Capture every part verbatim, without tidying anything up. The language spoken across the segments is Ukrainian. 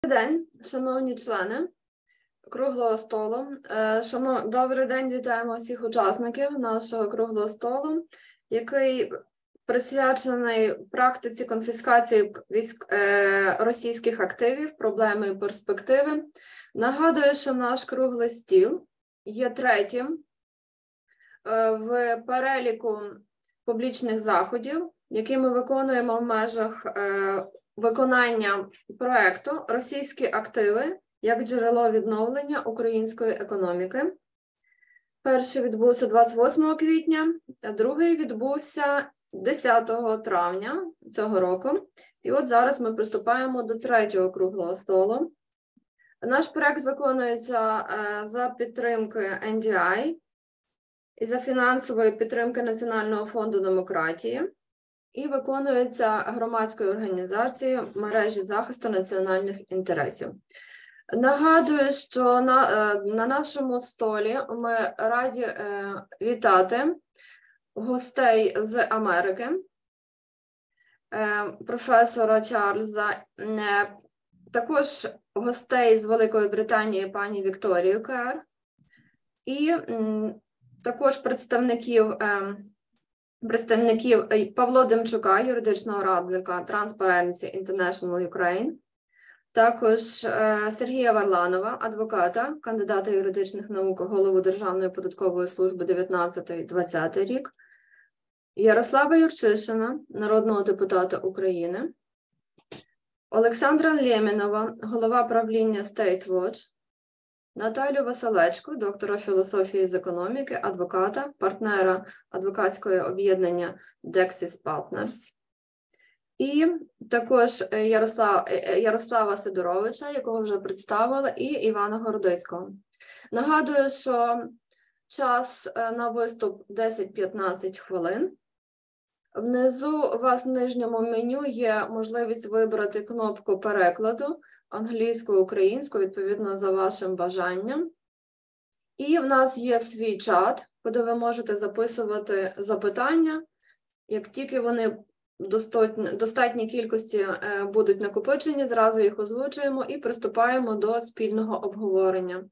Добрий день, шановні члени круглого столу. Шанов... Добрий день, вітаємо всіх учасників нашого круглого столу, який присвячений практиці конфіскації військ... російських активів, проблеми і перспективи. Нагадую, що наш круглий стіл є третім в переліку публічних заходів, які ми виконуємо в межах виконання проекту «Російські активи як джерело відновлення української економіки». Перший відбувся двадцять восьмого квітня, а другий відбувся десятого травня цього року. І от зараз ми приступаємо до третього круглого столу. Наш проект виконується за підтримки ен ді ай і за фінансової підтримки Національного фонду демократії і виконується громадською організацією мережі захисту національних інтересів. Нагадую, що на, на нашому столі ми раді е, вітати гостей з Америки, е, професора Чарльза, е, також гостей з Великої Британії пані Вікторію Кер, і е, також представників е, представників Павла Демчука, юридичного радника Transparency International Ukraine, також е, Сергія Варланова, адвоката, кандидата юридичних наук, голову Державної податкової служби дев'ятнадцятий двадцятий рік, Ярослава Юрчишина, народного депутата України, Олександра Лємінова, голова правління State Watch, Наталю Василечко, доктора філософії з економіки, адвоката, партнера адвокатського об'єднання Dexis Partners. І також Ярослав, Ярослава Сидоровича, якого вже представила, і Івана Городиського. Нагадую, що час на виступ десять-п'ятнадцять хвилин. Внизу у вас в нижньому меню є можливість вибрати кнопку перекладу англійською, українською, відповідно за вашим бажанням. І в нас є свій чат, куди ви можете записувати запитання. Як тільки вони в достатній кількості будуть накопичені, зразу їх озвучуємо і приступаємо до спільного обговорення.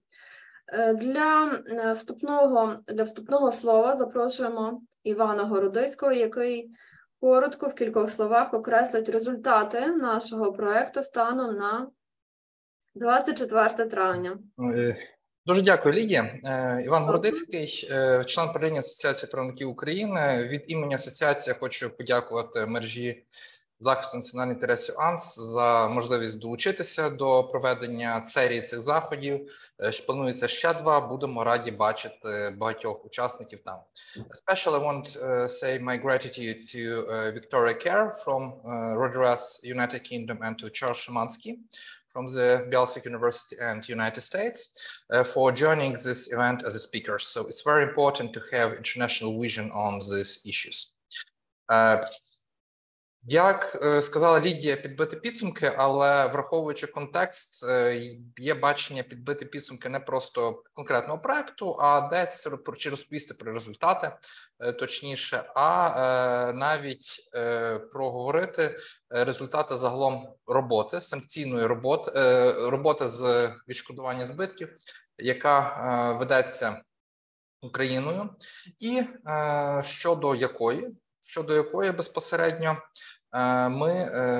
Для вступного, для вступного слова запрошуємо Івана Городиського, який коротко в кількох словах окреслить результати нашого проєкту станом на двадцять четверте травня. Дуже дякую, Лідія. Іван Городиський, член правління Асоціації правників України. Від імені асоціації хочу подякувати мережі захисту національних інтересів АНС за можливість долучитися до проведення серії цих заходів. Планується ще два, будемо раді бачити багатьох учасників там. Especially I want to say my gratitude to uh, Victoria Kerr from uh, Redress United Kingdom and to Charles Szymanski from the Bielsk University and United States uh, for joining this event as a speaker. So it's very important to have international vision on these issues. Uh, Як сказала Лідія, підбити підсумки, але враховуючи контекст, є бачення підбити підсумки не просто конкретного проекту, а десь чи розповісти про результати, точніше, а навіть проговорити результати загалом роботи, санкційної роботи, роботи з відшкодування збитків, яка ведеться Україною, і щодо якої, щодо якої безпосередньо ми,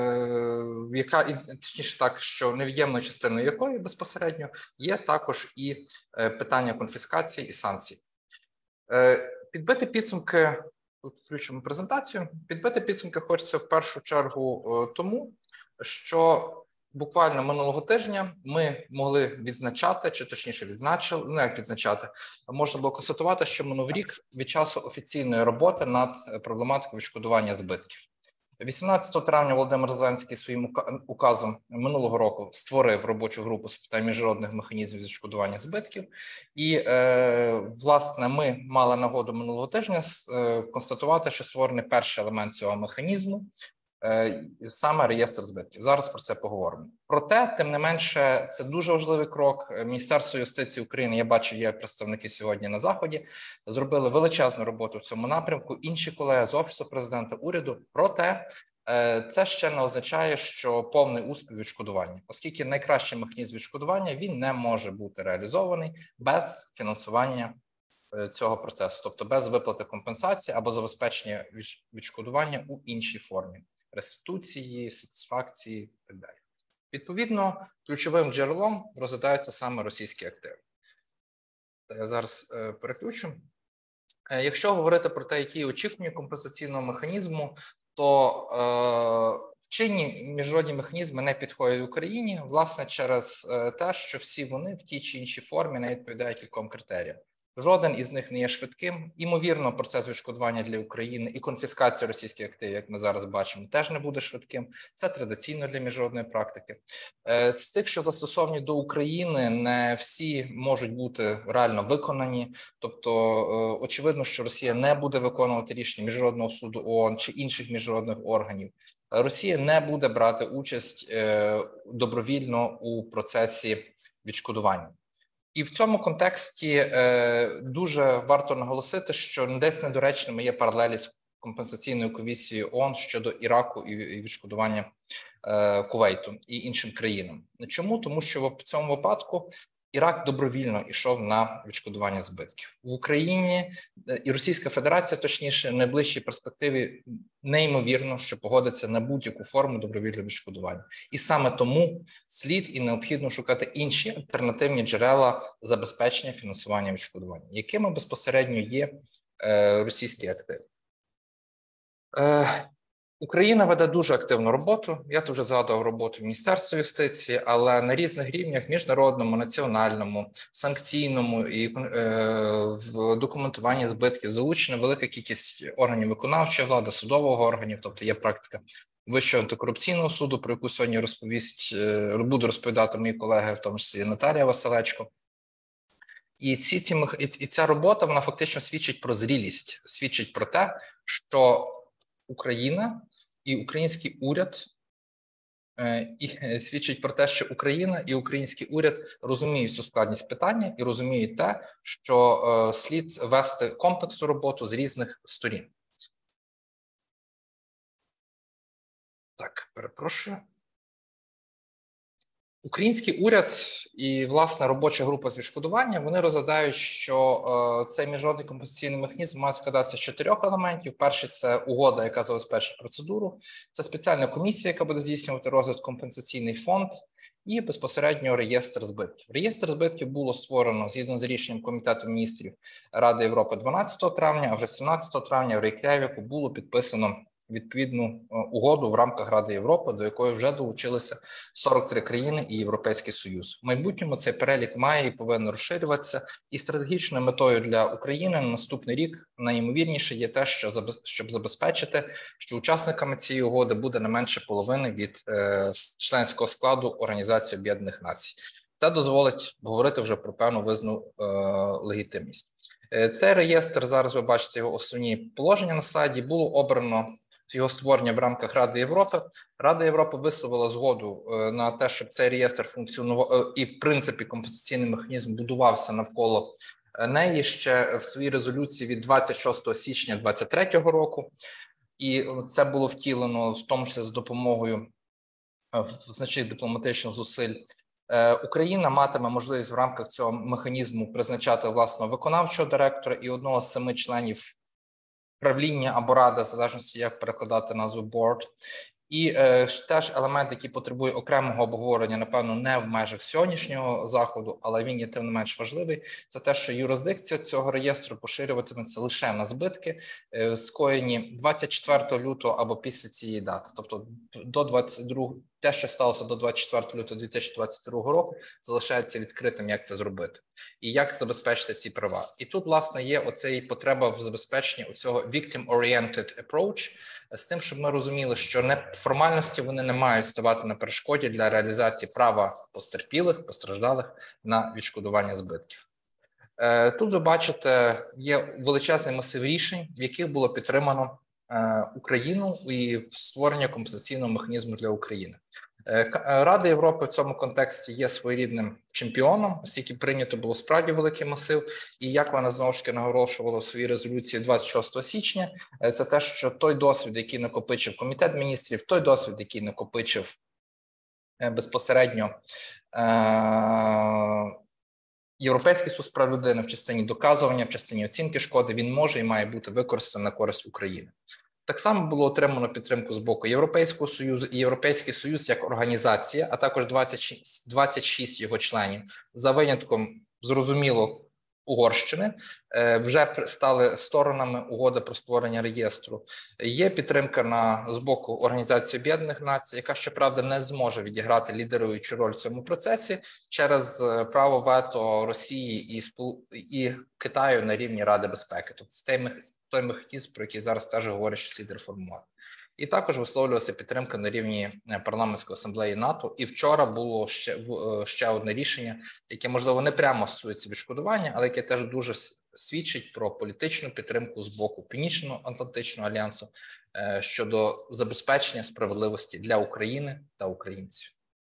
яка, точніше так, що невід'ємною частиною якої безпосередньо є також і питання конфіскації і санкцій. Підбити підсумки, тут включимо презентацію, підбити підсумки хочеться в першу чергу тому, що буквально минулого тижня ми могли відзначати, чи точніше відзначили, ну як відзначати, можна було констатувати, що минув рік від часу офіційної роботи над проблематикою відшкодування збитків. вісімнадцятого травня Володимир Зеленський своїм указом минулого року створив робочу групу з питань міжнародних механізмів відшкодування збитків. І, е, власне, ми мали нагоду минулого тижня е, констатувати, що створений перший елемент цього механізму, саме реєстр збитків. Зараз про це поговоримо. Проте, тим не менше, це дуже важливий крок. Міністерство юстиції України, я бачу, є представники сьогодні на Заході, зробили величезну роботу в цьому напрямку. Інші колеги з Офісу Президента, уряду. Проте, Це ще не означає, що повний успіх відшкодування, оскільки найкращий механізм відшкодування він не може бути реалізований без фінансування цього процесу, тобто без виплати компенсації або забезпечення відшкодування у іншій формі реституції, сатисфакції і так далі. Відповідно, ключовим джерелом розглядаються саме російські активи. Я зараз е, переключу. Е, якщо говорити про те, які очікування компенсаційного механізму, то е, чинні міжнародні механізми не підходять в Україні, власне, через е, те, що всі вони в тій чи іншій формі не відповідають кільком критеріям. Жоден із них не є швидким. Імовірно, процес відшкодування для України і конфіскація російських активів, як ми зараз бачимо, теж не буде швидким. Це традиційно для міжнародної практики. З тих, що застосовані до України, не всі можуть бути реально виконані. Тобто, очевидно, що Росія не буде виконувати рішення Міжнародного суду ООН чи інших міжнародних органів. Росія не буде брати участь добровільно у процесі відшкодування. І в цьому контексті е, дуже варто наголосити, що десь недоречними є паралелі з компенсаційною комісією ООН щодо Іраку і, і відшкодування е, Кувейту і іншим країнам. Чому? Тому що в цьому випадку Ірак добровільно йшов на відшкодування збитків. В Україні і Російська Федерація, точніше, в найближчій перспективі неймовірно, що погодиться на будь-яку форму добровільного відшкодування. І саме тому слід і необхідно шукати інші альтернативні джерела забезпечення фінансування відшкодування, якими безпосередньо є е, російські активи. Е, Україна веде дуже активну роботу. Я тут вже згадував роботу в Міністерстві юстиції, але на різних рівнях – міжнародному, національному, санкційному і е, в документуванні збитків залучена велика кількість органів виконавчої влади, судового органів, тобто є практика Вищого антикорупційного суду, про яку сьогодні розповість, е, буду розповідати мої колеги, в тому числі Наталія Василечко. І, ці, ці, і ця робота, вона фактично свідчить про зрілість, свідчить про те, що Україна і український уряд, і свідчить про те, що Україна і український уряд розуміють цю складність питання і розуміють те, що слід вести комплексну роботу з різних сторін. Так, перепрошую. Український уряд і, власне, робоча група з відшкодування, вони розглядають, що е, цей міжнародний компенсаційний механізм має складатися з чотирьох елементів. Перший – це угода, яка забезпечить процедуру, це спеціальна комісія, яка буде здійснювати розгляд, компенсаційний фонд і безпосередньо реєстр збитків. Реєстр збитків було створено згідно з рішенням Комітету міністрів Ради Європи дванадцятого травня, а вже сімнадцятого травня в Рейк'явіку було підписано відповідну угоду в рамках Ради Європи, до якої вже долучилися сорок три країни і Європейський Союз. В майбутньому цей перелік має і повинен розширюватися, і стратегічною метою для України на наступний рік найімовірніше є те, що щоб забезпечити, що учасниками цієї угоди буде не менше половини від е, членського складу Організації Об'єднаних Націй. Це дозволить говорити вже про певну визнану е, легітимність. Е, цей реєстр, зараз ви бачите його основні положення на сайті, було обрано його створення в рамках Ради Європи. Рада Європи висловила згоду на те, щоб цей реєстр функціонував і, в принципі, компенсаційний механізм будувався навколо неї ще в своїй резолюції від двадцять шостого січня двадцять третього року. І це було втілено, в тому числі з допомогою значних дипломатичних зусиль. Україна матиме можливість в рамках цього механізму призначати власного виконавчого директора і одного з семи членів правління або рада, в залежності, як перекладати назву board. І е, теж елемент, який потребує окремого обговорення, напевно, не в межах сьогоднішнього заходу, але він є тим не менш важливий, це те, що юрисдикція цього реєстру поширюватиметься лише на збитки, е, скоєні двадцять четвертого лютого або після цієї дати. Тобто до двадцять другого, те, що сталося до двадцять четвертого лютого дві тисячі двадцять другого року, залишається відкритим, як це зробити і як забезпечити ці права. І тут, власне, є оцей потреба в забезпеченні оцього victim-oriented approach, з тим, щоб ми розуміли, що не формальності вони не мають ставати на перешкоді для реалізації права потерпілих, постраждалих на відшкодування збитків. Тут, ви бачите, є величезний масив рішень, в яких було підтримано Україну і створення компенсаційного механізму для України. Рада Європи в цьому контексті є своєрідним чемпіоном, оскільки прийнято було справді великий масив, і як вона знову ж таки наголошувала у своїй резолюції двадцять шостого січня, це те, що той досвід, який накопичив Комітет міністрів, той досвід, який накопичив безпосередньо Європейський суд з прав людини в частині доказування, в частині оцінки шкоди, він може і має бути використаний на користь України. Так само було отримано підтримку з боку Європейського Союзу і Європейський Союз як організація, а також двадцять шість його членів, за винятком, зрозуміло, Угорщини, вже стали сторонами угоди про створення реєстру. Є підтримка на, з боку Організації Об'єднаних Націй, яка, щоправда, не зможе відіграти лідеруючу роль в цьому процесі через право вето Росії і, і Китаю на рівні Ради безпеки. Тобто це той механізм, про який зараз теж говорять, що слід реформувати. І також висловлювалася підтримка на рівні парламентської асамблеї НАТО. І вчора було ще, ще одне рішення, яке, можливо, не прямо стосується відшкодування, але яке теж дуже свідчить про політичну підтримку з боку Північно-Атлантичного альянсу щодо забезпечення справедливості для України та українців.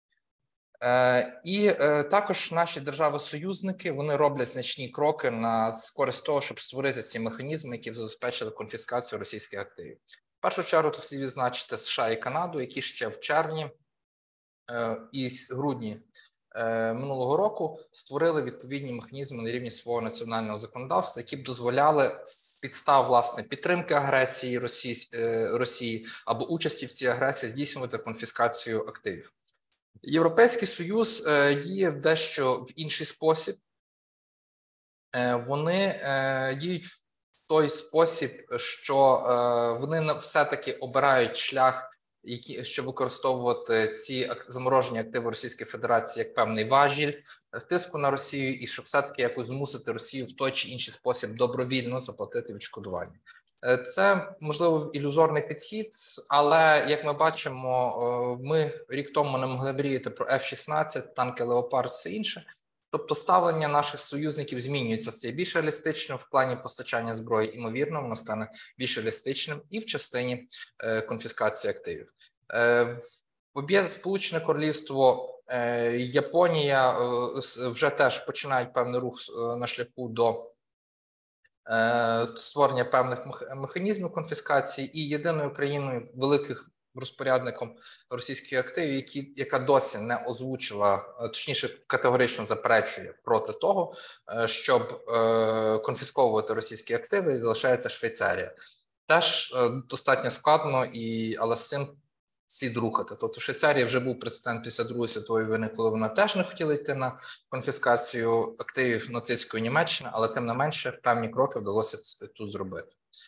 І також наші держави-союзники, вони роблять значні кроки на користь того, щоб створити ці механізми, які забезпечили конфіскацію російських активів. В першу чергу це слід відзначити США і Канаду, які ще в червні і грудні минулого року створили відповідні механізми на рівні свого національного законодавства, які б дозволяли з підстав, власне, підтримки агресії Росії, Росії або участі в цій агресії здійснювати конфіскацію активів. Європейський Союз діє в дещо в інший спосіб. Вони діють в той спосіб, що е, вони все-таки обирають шлях, які, щоб використовувати ці заморожені активи Російської Федерації як певний важіль тиску на Росію, і щоб все-таки якось змусити Росію в той чи інший спосіб добровільно заплатити відшкодування. Це, можливо, ілюзорний підхід, але, як ми бачимо, ми рік тому не могли мріяти про еф шістнадцять, танки «Леопард», все інше. Тобто ставлення наших союзників змінюється, стає більш реалістичним в плані постачання зброї, імовірно, воно стане більш реалістичним і в частині е, конфіскації активів. Е, в Сполучене Королівство, е, Японія е, вже теж починають певний рух е, на шляху до е, створення певних механізмів конфіскації, і єдиною країною великих розпорядником російських активів, які, яка досі не озвучила, точніше категорично заперечує проти того, щоб е, конфісковувати російські активи, і залишається Швейцарія. Теж е, достатньо складно, і, але з цим слід рухати. Тобто в Швейцарії вже був прецедент після Другої світової війни, коли вона теж не хотіла йти на конфіскацію активів нацистської Німеччини, але тим не менше певні кроки вдалося тут зробити.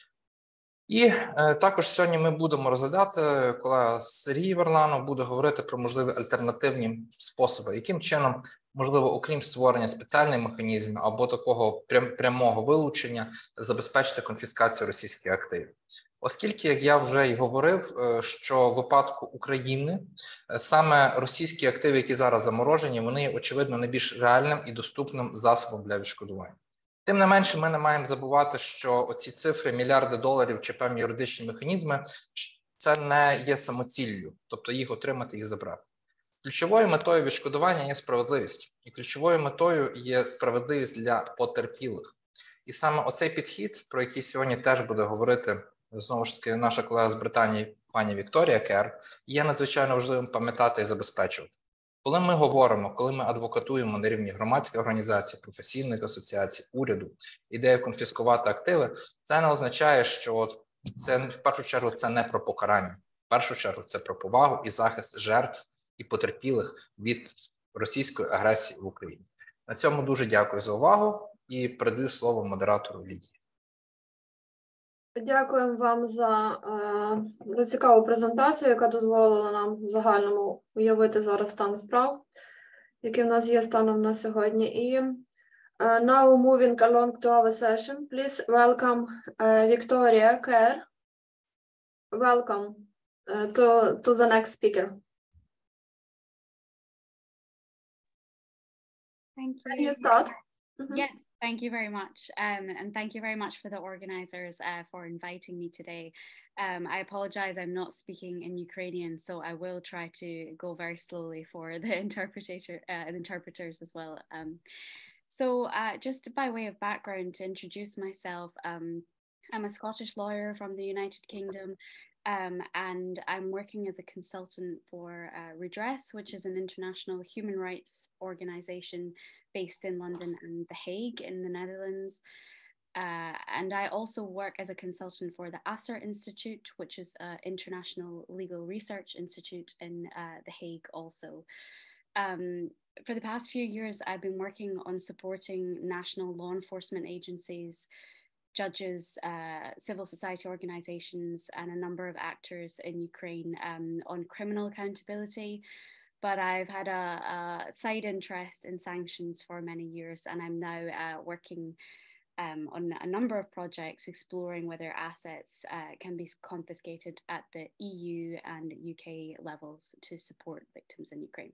І е, також сьогодні ми будемо розглядати, колега Сергій Верланов буде говорити про можливі альтернативні способи, яким чином, можливо, окрім створення спеціальних механізмів або такого прям, прямого вилучення, забезпечити конфіскацію російських активів. Оскільки, як я вже й говорив, що в випадку України саме російські активи, які зараз заморожені, вони є, очевидно, найбільш реальним і доступним засобом для відшкодування. Тим не менше, ми не маємо забувати, що оці цифри, мільярди доларів чи певні юридичні механізми, це не є самоціллю, тобто їх отримати, їх забрати. Ключовою метою відшкодування є справедливість, і ключовою метою є справедливість для потерпілих. І саме оцей підхід, про який сьогодні теж буде говорити, знову ж таки, наша колега з Британії, пані Вікторія Кер, є надзвичайно важливим пам'ятати і забезпечувати. Коли ми говоримо, коли ми адвокатуємо на рівні громадських організацій, професійних асоціацій, уряду, ідею конфіскувати активи, це не означає, що це в першу чергу це не про покарання. В першу чергу це про повагу і захист жертв і потерпілих від російської агресії в Україні. На цьому дуже дякую за увагу і передаю слово модератору Лідії. Дякуємо вам за, е, за цікаву презентацію, яка дозволила нам в загальному уявити зараз стан справ, який в нас є станом на сьогодні. І uh, now moving along to our session, please welcome uh, Victoria Kerr. Welcome uh, to, to the next speaker. Thank you. Can you start? Mm-hmm. Yes, Thank you very much. Um, and thank you very much for the organizers uh, for inviting me today. Um, I apologize, I'm not speaking in Ukrainian, so I will try to go very slowly for the interpreter, uh, interpreters as well. Um, so uh, just by way of background, to introduce myself, um, I'm a Scottish lawyer from the United Kingdom. Um, and I'm working as a consultant for uh, Redress, which is an international human rights organization based in London and The Hague in the Netherlands. Uh, and I also work as a consultant for the Asser Institute, which is an international legal research institute in uh, The Hague also. Um, for the past few years, I've been working on supporting national law enforcement agencies, judges, uh, civil society organizations, and a number of actors in Ukraine um, on criminal accountability. But I've had a, a side interest in sanctions for many years, and I'm now uh, working um, on a number of projects exploring whether assets uh, can be confiscated at the E U and U K levels to support victims in Ukraine.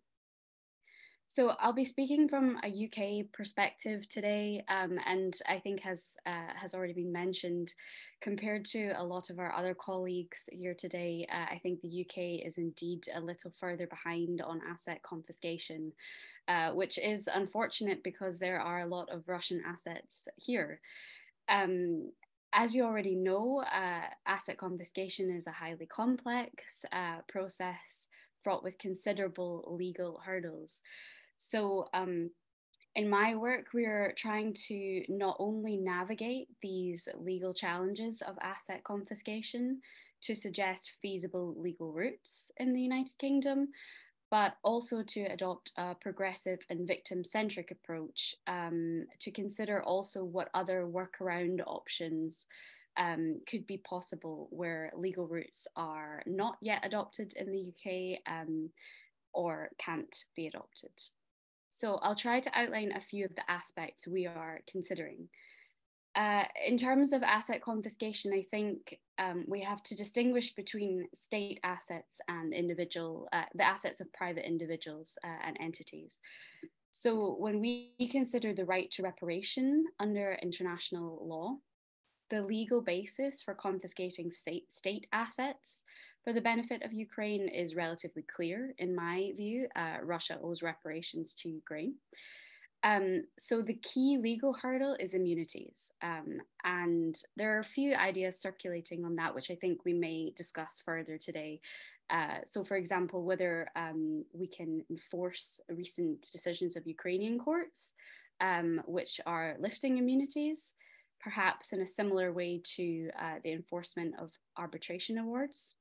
So I'll be speaking from a U K perspective today, um, and I think has uh, has already been mentioned, compared to a lot of our other colleagues here today, uh, I think the U K is indeed a little further behind on asset confiscation, uh, which is unfortunate because there are a lot of Russian assets here. Um, as you already know, uh, asset confiscation is a highly complex uh, process fraught with considerable legal hurdles. So um, in my work, we're trying to not only navigate these legal challenges of asset confiscation to suggest feasible legal routes in the United Kingdom, but also to adopt a progressive and victim-centric approach um, to consider also what other workaround options um, could be possible where legal routes are not yet adopted in the U K um, or can't be adopted. So I'll try to outline a few of the aspects we are considering. Uh, in terms of asset confiscation, I think um, we have to distinguish between state assets and individual, uh, the assets of private individuals uh, and entities. So when we consider the right to reparation under international law, the legal basis for confiscating state, state assets for the benefit of Ukraine is relatively clear, in my view. Uh, Russia owes reparations to Ukraine. Um, so the key legal hurdle is immunities. Um, and there are a few ideas circulating on that, which I think we may discuss further today. Uh, so for example, whether um, we can enforce recent decisions of Ukrainian courts, um, which are lifting immunities, perhaps in a similar way to uh, the enforcement of arbitration awards.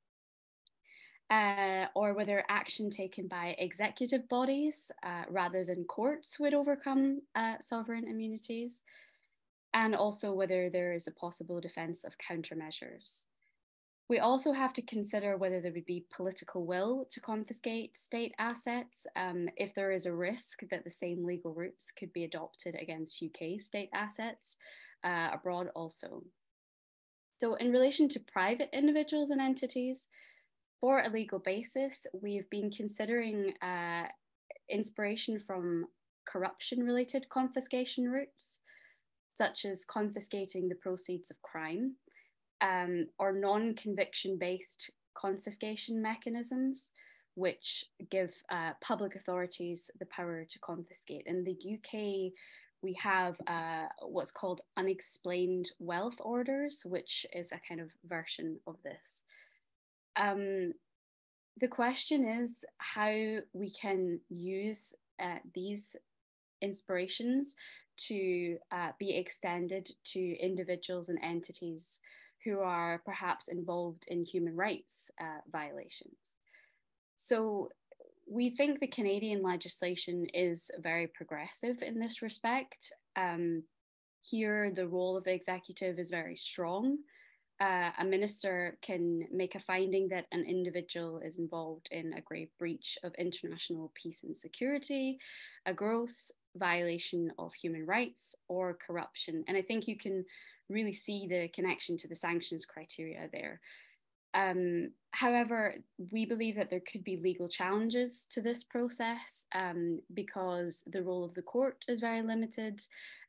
Uh, or whether action taken by executive bodies uh, rather than courts would overcome uh, sovereign immunities, and also whether there is a possible defense of countermeasures. We also have to consider whether there would be political will to confiscate state assets um, if there is a risk that the same legal routes could be adopted against U K state assets uh, abroad also. So in relation to private individuals and entities, for a legal basis, we've been considering uh, inspiration from corruption-related confiscation routes, such as confiscating the proceeds of crime, um, or non-conviction-based confiscation mechanisms, which give uh, public authorities the power to confiscate. In the U K, we have uh, what's called unexplained wealth orders, which is a kind of version of this. Um, the question is how we can use uh, these inspirations to uh, be extended to individuals and entities who are perhaps involved in human rights uh, violations. So we think the Canadian legislation is very progressive in this respect. Um, here, the role of the executive is very strong. Uh, a minister can make a finding that an individual is involved in a grave breach of international peace and security, a gross violation of human rights, or corruption. And I think you can really see the connection to the sanctions criteria there. Um, however, we believe that there could be legal challenges to this process um, because the role of the court is very limited.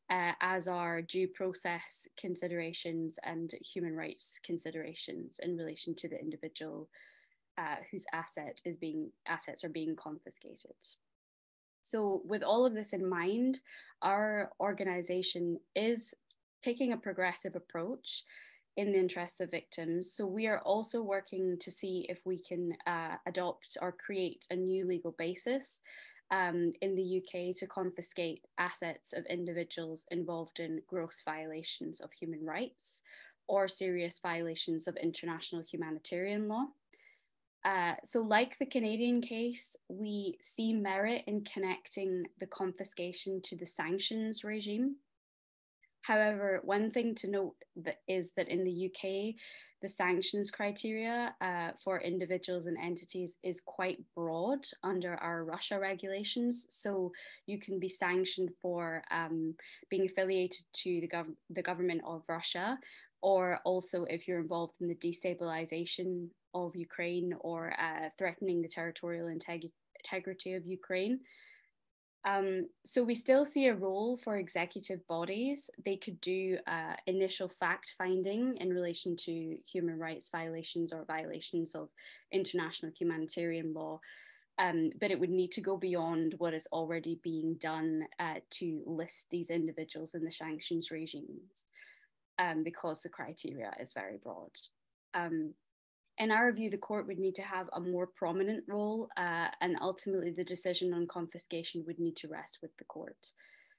uh, as are due process considerations and human rights considerations in relation to the individual uh, whose asset is being assets are being confiscated. So with all of this in mind, our organization is taking a progressive approach in the interests of victims. So we are also working to see if we can uh, adopt or create a new legal basis um, in the U K to confiscate assets of individuals involved in gross violations of human rights or serious violations of international humanitarian law. Uh, so like the Canadian case, we see merit in connecting the confiscation to the sanctions regime. However, one thing to note that is that in the U K, the sanctions criteria uh, for individuals and entities is quite broad under our Russia regulations. So you can be sanctioned for um, being affiliated to the, gov- the government of Russia, or also if you're involved in the destabilization of Ukraine or uh, threatening the territorial integ- integrity of Ukraine. Um, so we still see a role for executive bodies. They could do uh, initial fact finding in relation to human rights violations or violations of international humanitarian law, um, but it would need to go beyond what is already being done uh, to list these individuals in the sanctions regimes, um, because the criteria is very broad. Um, In our view, the court would need to have a more prominent role, uh, and ultimately the decision on confiscation would need to rest with the court.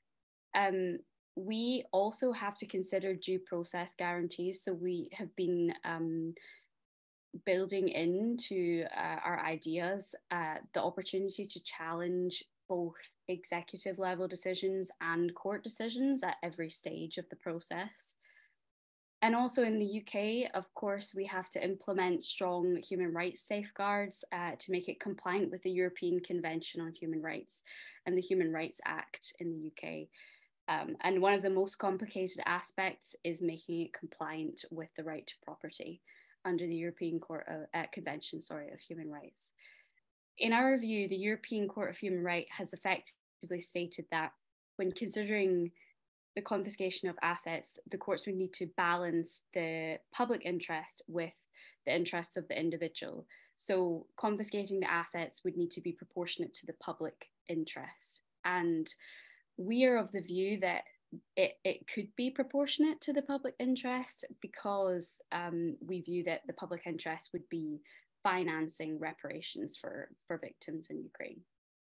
Um, we also have to consider due process guarantees. So we have been um, building into uh, our ideas uh, the opportunity to challenge both executive level decisions and court decisions at every stage of the process. And also in the U K, of course, we have to implement strong human rights safeguards uh, to make it compliant with the European Convention on Human Rights and the Human Rights Act in the U K. Um, and one of the most complicated aspects is making it compliant with the right to property under the European Court of, uh, Convention sorry, of Human Rights. In our view, the European Court of Human Rights has effectively stated that when considering the confiscation of assets, the courts would need to balance the public interest with the interests of the individual. So confiscating the assets would need to be proportionate to the public interest. And we are of the view that it, it could be proportionate to the public interest because um, we view that the public interest would be financing reparations for, for victims in Ukraine.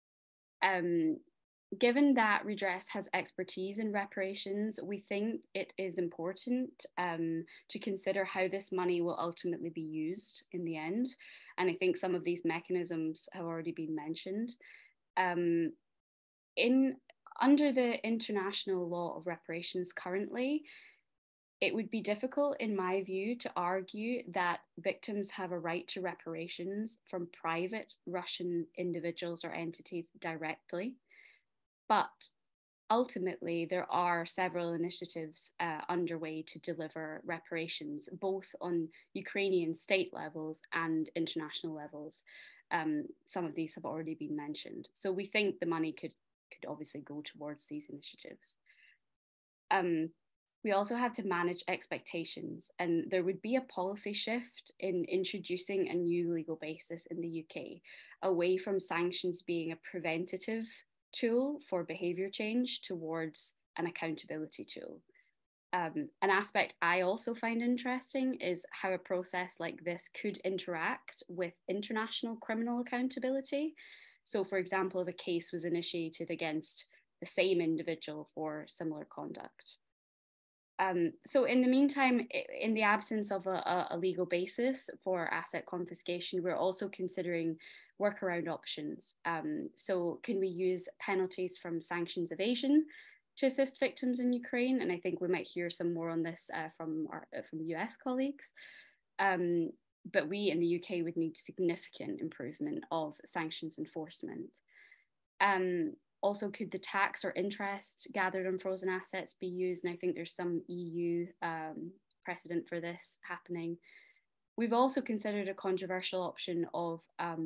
Um, Given that Redress has expertise in reparations, we think it is important um, to consider how this money will ultimately be used in the end. And I think some of these mechanisms have already been mentioned. Um, in, under the international law of reparations currently, it would be difficult, in my view, to argue that victims have a right to reparations from private Russian individuals or entities directly. But ultimately, there are several initiatives uh, underway to deliver reparations, both on Ukrainian state levels and international levels. Um, some of these have already been mentioned. So we think the money could, could obviously go towards these initiatives. Um, we also have to manage expectations, and there would be a policy shift in introducing a new legal basis in the U K, away from sanctions being a preventative tool for behaviour change towards an accountability tool. Um, an aspect I also find interesting is how a process like this could interact with international criminal accountability. So, for example, if a case was initiated against the same individual for similar conduct. Um, so in the meantime, in the absence of a, a legal basis for asset confiscation, we're also considering workaround options. Um, so can we use penalties from sanctions evasion to assist victims in Ukraine? And I think we might hear some more on this uh, from our from U S colleagues. Um, but we in the U K would need significant improvement of sanctions enforcement. Um, Also, could the tax or interest gathered on frozen assets be used? And I think there's some E U um, precedent for this happening. We've also considered a controversial option of um,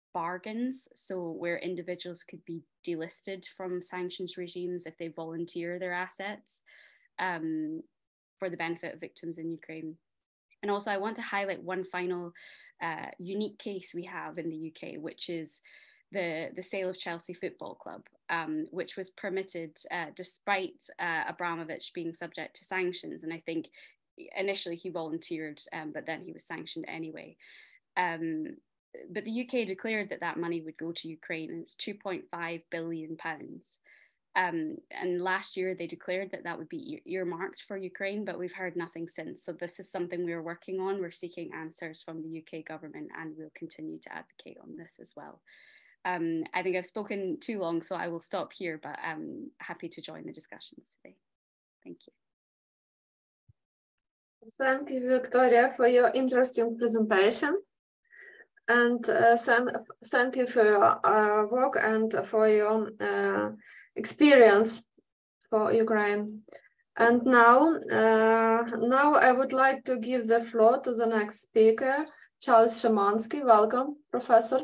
bargains, so where individuals could be delisted from sanctions regimes if they volunteer their assets um, for the benefit of victims in Ukraine. And also I want to highlight one final uh, unique case we have in the U K, which is the, the sale of Chelsea Football Club, um, which was permitted uh, despite uh, Abramovich being subject to sanctions. And I think initially he volunteered, um, but then he was sanctioned anyway. Um, but the U K declared that that money would go to Ukraine, and it's two point five billion pounds. Um, and last year they declared that that would be earmarked for Ukraine, but we've heard nothing since. So this is something we're working on. We're seeking answers from the U K government, and we'll continue to advocate on this as well. Um, I think I've spoken too long, so I will stop here, but I'm happy to join the discussions today. Thank you. Thank you, Victoria, for your interesting presentation. And uh, thank you for your uh, work and for your uh, experience for Ukraine. And now, uh, now I would like to give the floor to the next speaker, Charles Szymanski. Welcome, Professor.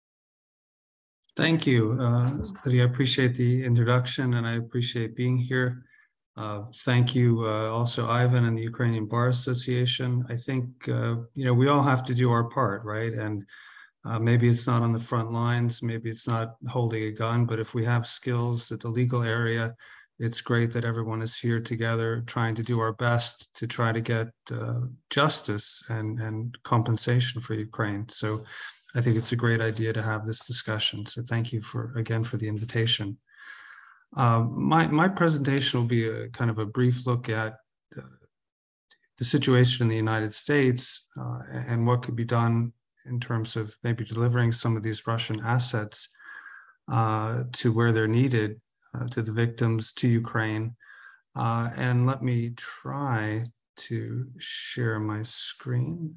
Thank you. Uh, I appreciate the introduction, and I appreciate being here. Uh, thank you uh, also, Ivan, and the Ukrainian Bar Association. I think, uh, you know, we all have to do our part, right? And uh, maybe it's not on the front lines, maybe it's not holding a gun, but if we have skills at the legal area, it's great that everyone is here together trying to do our best to try to get uh, justice and, and compensation for Ukraine. So I think it's a great idea to have this discussion. So thank you for, again, for the invitation. Uh, my, my presentation will be a kind of a brief look at uh, the situation in the United States uh, and what could be done in terms of maybe delivering some of these Russian assets uh, to where they're needed, uh, to the victims, to Ukraine. Uh, and let me try to share my screen.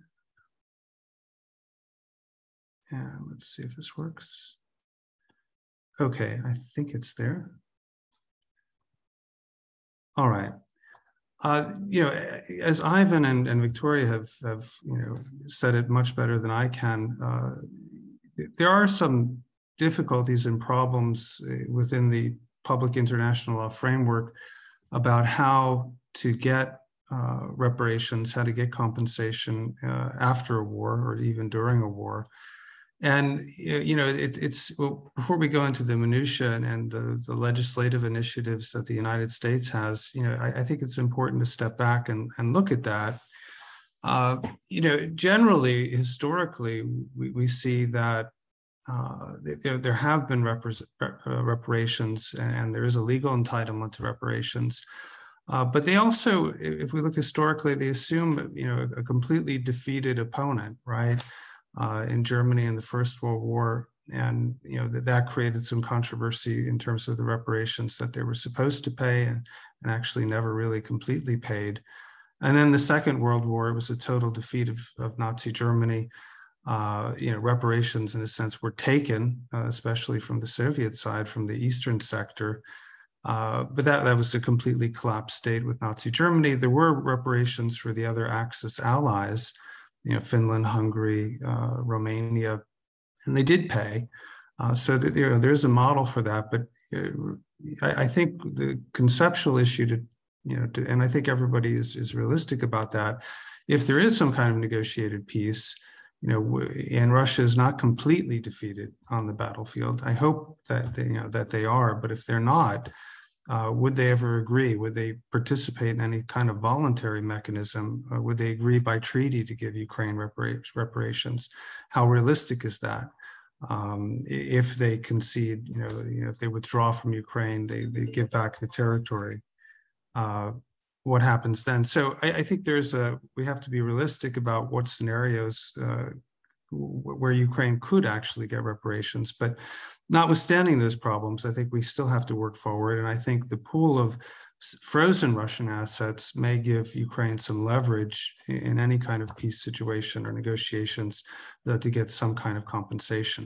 And let's see if this works. Okay, I think it's there. All right. Uh, you know, as Ivan and, and Victoria have, have, you know, said it much better than I can, uh, there are some difficulties and problems within the public international law framework about how to get uh, reparations, how to get compensation uh, after a war or even during a war. And, you know, it, it's, well, before we go into the minutiae and, and the, the legislative initiatives that the United States has, you know, I, I think it's important to step back and, and look at that. Uh, you know, generally, historically, we, we see that uh, there, there have been repres uh, reparations, and there is a legal entitlement to reparations. Uh, but they also, if we look historically, they assume, you know, a completely defeated opponent, right? Uh, in Germany in the First World War, and you know that that created some controversy in terms of the reparations that they were supposed to pay and, and actually never really completely paid. And then the Second World War, it was a total defeat of, of Nazi Germany. Uh, you know, reparations in a sense were taken, uh, especially from the Soviet side, from the eastern sector. Uh, but that, that was a completely collapsed state with Nazi Germany. There were reparations for the other Axis allies, you know, Finland, Hungary, uh, Romania, and they did pay. Uh, so that, you know, there's a model for that. But uh, I, I think the conceptual issue to, you know, to, and I think everybody is, is realistic about that. If there is some kind of negotiated peace, you know, and Russia is not completely defeated on the battlefield, I hope that they, you know, that they are. But if they're not, Uh, would they ever agree? Would they participate in any kind of voluntary mechanism? Uh, would they agree by treaty to give Ukraine repara reparations? How realistic is that? Um, if they concede, you know, you know, if they withdraw from Ukraine, they, they give back the territory. Uh, what happens then? So I, I think there's a, we have to be realistic about what scenarios uh, where Ukraine could actually get reparations. But notwithstanding those problems, I think we still have to work forward. And I think the pool of frozen Russian assets may give Ukraine some leverage in any kind of peace situation or negotiations uh, to get some kind of compensation.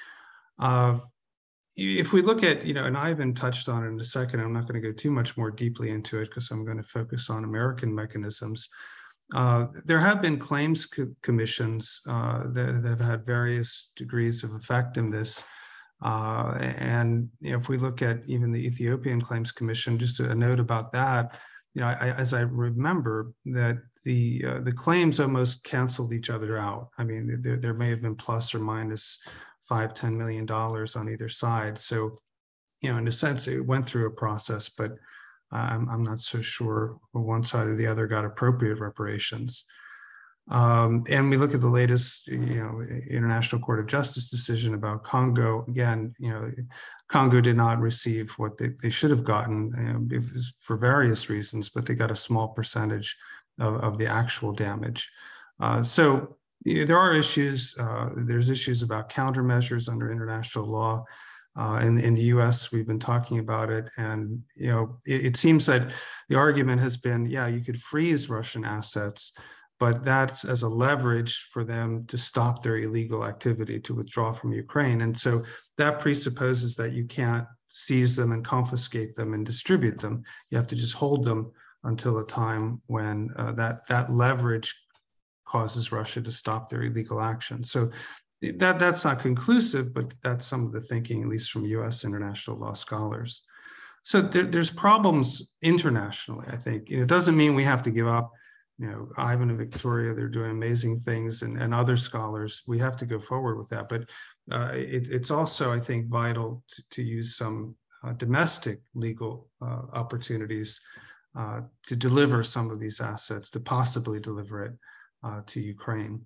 Uh, if we look at, you know, and Ivan touched on it in a second, I'm not going to go too much more deeply into it because I'm going to focus on American mechanisms. Uh, there have been claims co commissions uh, that, that have had various degrees of effectiveness. Uh, and you know, if we look at even the Ethiopian Claims Commission, just a note about that, you know, I, as I remember that the uh, the claims almost canceled each other out. I mean, there, there may have been plus or minus five, ten million dollars on either side. So, you know, in a sense, it went through a process, but I'm, I'm not so sure one side or the other got appropriate reparations. Um, and we look at the latest, you know, International Court of Justice decision about Congo. Again, you know, Congo did not receive what they, they should have gotten, um, it was for various reasons, but they got a small percentage of, of the actual damage. Uh, so you know, there are issues. Uh, there's issues about countermeasures under international law. Uh, in, in the U S, we've been talking about it, and you know, it, it seems that the argument has been, yeah, you could freeze Russian assets, but that's as a leverage for them to stop their illegal activity, to withdraw from Ukraine. And so that presupposes that you can't seize them and confiscate them and distribute them. You have to just hold them until a time when uh, that, that leverage causes Russia to stop their illegal action. So that, that's not conclusive, but that's some of the thinking, at least from U S international law scholars. So there, there's problems internationally, I think. It doesn't mean we have to give up. You know, Ivan and Victoria, they're doing amazing things, and, and other scholars, we have to go forward with that. But uh, it, it's also, I think, vital to, to use some uh, domestic legal uh, opportunities uh, to deliver some of these assets, to possibly deliver it uh, to Ukraine.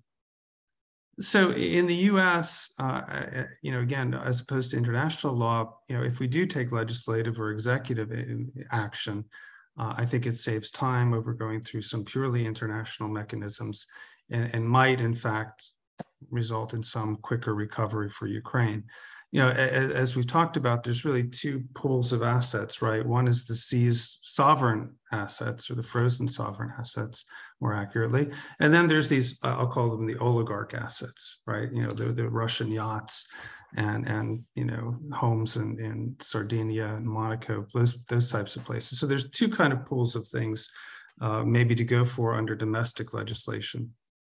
So in the U S, uh, you know, again, as opposed to international law, you know, if we do take legislative or executive action, Uh, I think it saves time over going through some purely international mechanisms, and, and might, in fact, result in some quicker recovery for Ukraine. You know, as, as we've talked about, there's really two pools of assets, right? One is the seized sovereign assets, or the frozen sovereign assets, more accurately. And then there's these, uh, I'll call them the oligarch assets, right? You know, the, the Russian yachts and, and you know, homes in, in Sardinia and Monaco, those, those types of places. So there's two kind of pools of things uh, maybe to go for under domestic legislation.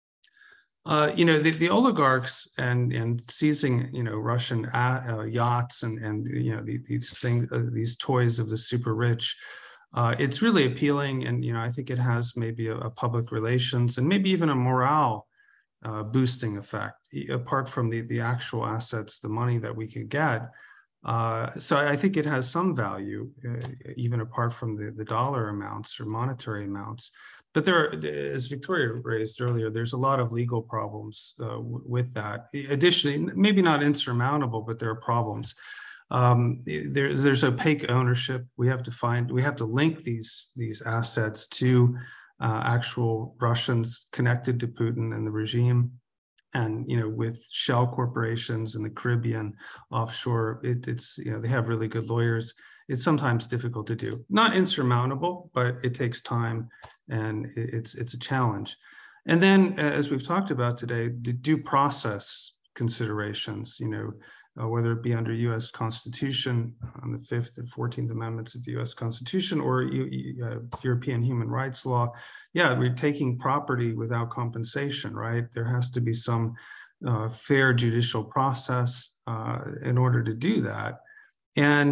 Uh, you know, the, the oligarchs and, and seizing, you know, Russian uh, yachts and, and, you know, the, these things, uh, these toys of the super rich, uh, it's really appealing. And, you know, I think it has maybe a, a public relations and maybe even a morale Uh, boosting effect, apart from the, the actual assets, the money that we could get. Uh, so I think it has some value, uh, even apart from the, the dollar amounts or monetary amounts. But there are, as Victoria raised earlier, there's a lot of legal problems uh, with that. Additionally, maybe not insurmountable, but there are problems. Um, there's, there's opaque ownership. We have to find, we have to link these, these assets to Uh, actual Russians connected to Putin and the regime, and you know, with shell corporations in the Caribbean offshore, it, it's you know, they have really good lawyers. It's sometimes difficult to do, not insurmountable, but it takes time, and it's it's a challenge. And then, as we've talked about today, the due process considerations, you know, uh, whether it be under U S Constitution on the Fifth and Fourteenth Amendments of the U S Constitution, or uh, European human rights law. Yeah, we're taking property without compensation, right? There has to be some uh, fair judicial process uh, in order to do that. And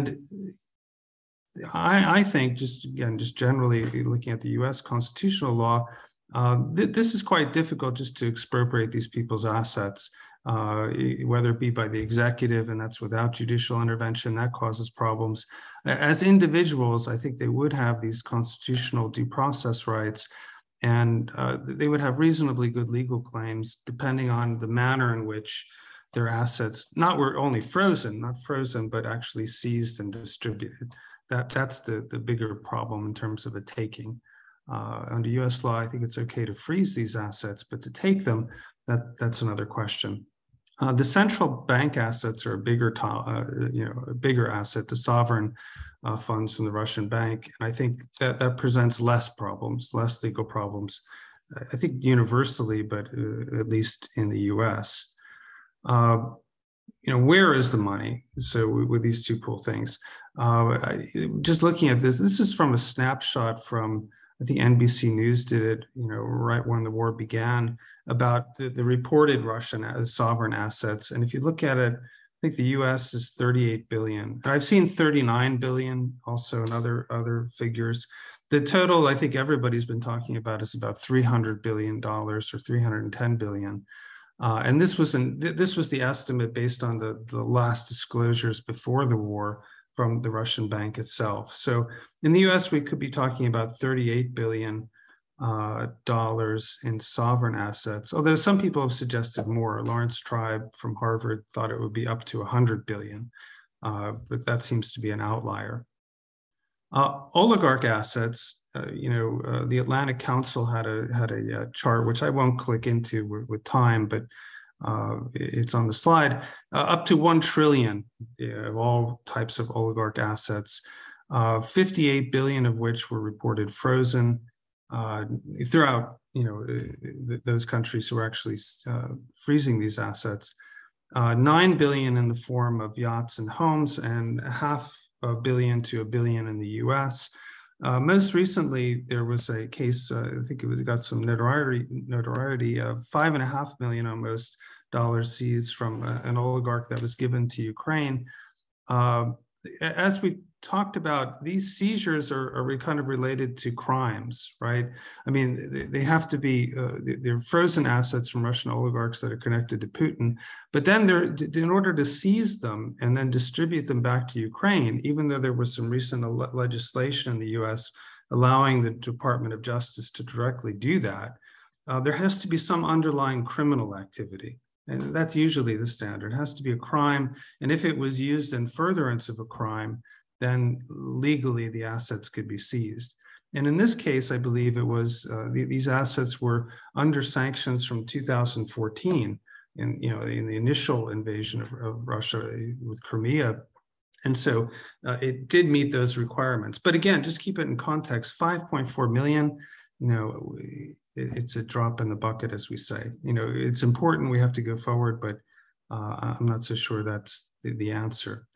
I, I think, just again, just generally looking at the U S constitutional law, uh, th this is quite difficult just to expropriate these people's assets. Uh, whether it be by the executive, and that's without judicial intervention, that causes problems. As individuals, I think they would have these constitutional due process rights, and uh, they would have reasonably good legal claims depending on the manner in which their assets not were only frozen, not frozen, but actually seized and distributed. That, that's the, the bigger problem in terms of a taking. Uh, under U S law, I think it's okay to freeze these assets, but to take them, that, that's another question. Uh, the central bank assets are a bigger, uh, you know, a bigger asset, the sovereign uh, funds from the Russian bank. And I think that that presents less problems, less legal problems, I think universally, but uh, at least in the U S. Uh, you know, where is the money? So with these two pool things, uh, I, just looking at this, this is from a snapshot from I think N B C News did it, you know, right when the war began, about the, the reported Russian sovereign assets. And if you look at it, I think the U S is thirty-eight billion. And I've seen thirty-nine billion also in other, other figures. The total, I think everybody's been talking about, is about three hundred billion dollars or three hundred ten billion. Uh, and this was an, this was the estimate based on the, the last disclosures before the war from the Russian bank itself. So in the U S, we could be talking about thirty-eight billion dollars uh, in sovereign assets, although some people have suggested more. Lawrence Tribe from Harvard thought it would be up to one hundred billion, uh, but that seems to be an outlier. Uh, oligarch assets, uh, you know, uh, the Atlantic Council had a had a uh, chart, which I won't click into with, with time, but uh, it's on the slide, uh, up to one trillion uh, of all types of oligarch assets, uh, fifty-eight billion of which were reported frozen uh, throughout, you know, th those countries who are actually uh, freezing these assets, uh, nine billion in the form of yachts and homes, and half a billion to a billion in the U S. Uh, most recently, there was a case, uh, I think it was got some notoriety, notoriety of five and a half million almost dollars seized from a, an oligarch that was given to Ukraine. Uh, as we talked about, these seizures are, are kind of related to crimes, right? I mean, they, they have to be, uh, they're frozen assets from Russian oligarchs that are connected to Putin, but then they're, in order to seize them and then distribute them back to Ukraine, even though there was some recent legislation in the U S allowing the Department of Justice to directly do that, uh, there has to be some underlying criminal activity. And that's usually the standard. It has to be a crime. And if it was used in furtherance of a crime, then legally the assets could be seized. And in this case, I believe it was, uh, the, these assets were under sanctions from two thousand fourteen, in, you know, in the initial invasion of, of Russia with Crimea. And so uh, it did meet those requirements. But again, just keep it in context, five point four million, you know, it's a drop in the bucket, as we say. You know, it's important, we have to go forward, but uh, I'm not so sure that's the, the answer.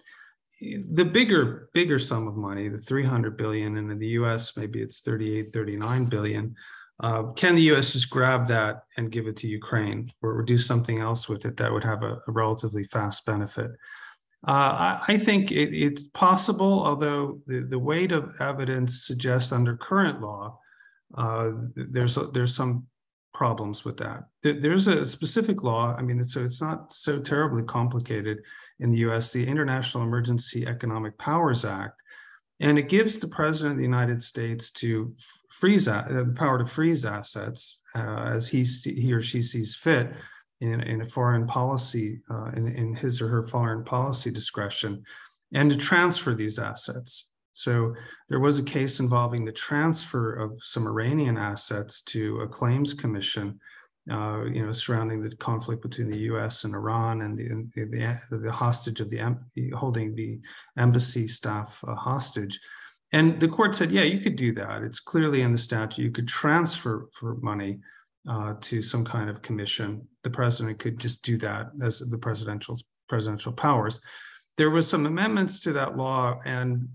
The bigger, bigger sum of money, the three hundred billion, and in the U S, maybe it's thirty-eight, thirty-nine billion. Uh, can the U S just grab that and give it to Ukraine, or do something else with it that would have a, a relatively fast benefit? Uh, I, I think it, it's possible, although the, the weight of evidence suggests under current law, Uh, there's a, there's some problems with that. There's a specific law. I mean, it's, so it's not so terribly complicated in the U S, the International Emergency Economic Powers Act, and it gives the President of the United States to freeze the power to freeze assets uh, as he he or she sees fit in, in a foreign policy, uh, in, in his or her foreign policy discretion, and to transfer these assets. So there was a case involving the transfer of some Iranian assets to a claims commission, uh, you know, surrounding the conflict between the U S and Iran, and the the, the hostage of the holding the embassy staff uh, hostage. And the court said, yeah, you could do that. It's clearly in the statute. You could transfer for money uh, to some kind of commission. The president could just do that as the presidential presidential powers. There was some amendments to that law, and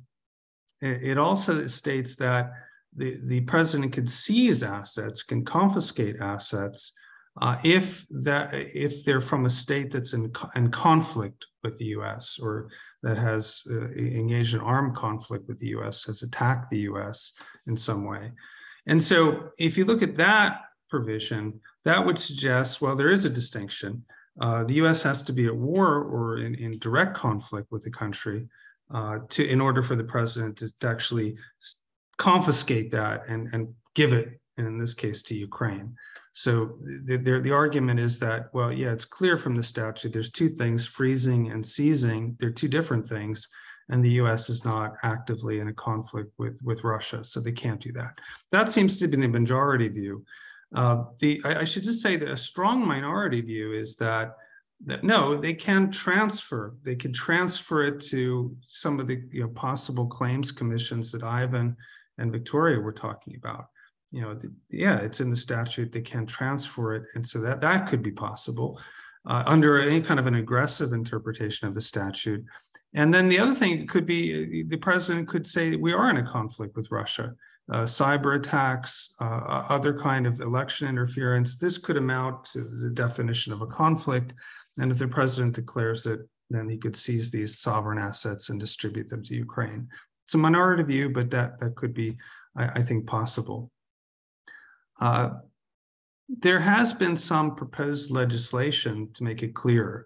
it also states that the, the president can seize assets, can confiscate assets, uh, if that if they're from a state that's in, in conflict with the U S, or that has uh, engaged in armed conflict with the U S, has attacked the U S in some way. And so if you look at that provision, that would suggest, well, there is a distinction. Uh, the U S has to be at war or in, in direct conflict with the country Uh, to in order for the president to, to actually confiscate that and, and give it, in this case, to Ukraine. So the, the, the argument is that, well, yeah, it's clear from the statute, there's two things, freezing and seizing. They're two different things, and the U S is not actively in a conflict with, with Russia, so they can't do that. That seems to be the majority view. Uh, the I, I should just say that a strong minority view is that That, no, they can transfer. They can transfer it to some of the you know, possible claims commissions that Ivan and Victoria were talking about. You know, the, yeah, it's in the statute. They can transfer it, and so that that could be possible uh, under any kind of an aggressive interpretation of the statute. And then the other thing could be the president could say we are in a conflict with Russia, uh, cyber attacks, uh, other kind of election interference. This could amount to the definition of a conflict. And if the president declares it, then he could seize these sovereign assets and distribute them to Ukraine. It's a minority view, but that, that could be, I, I think, possible. Uh, there has been some proposed legislation to make it clearer.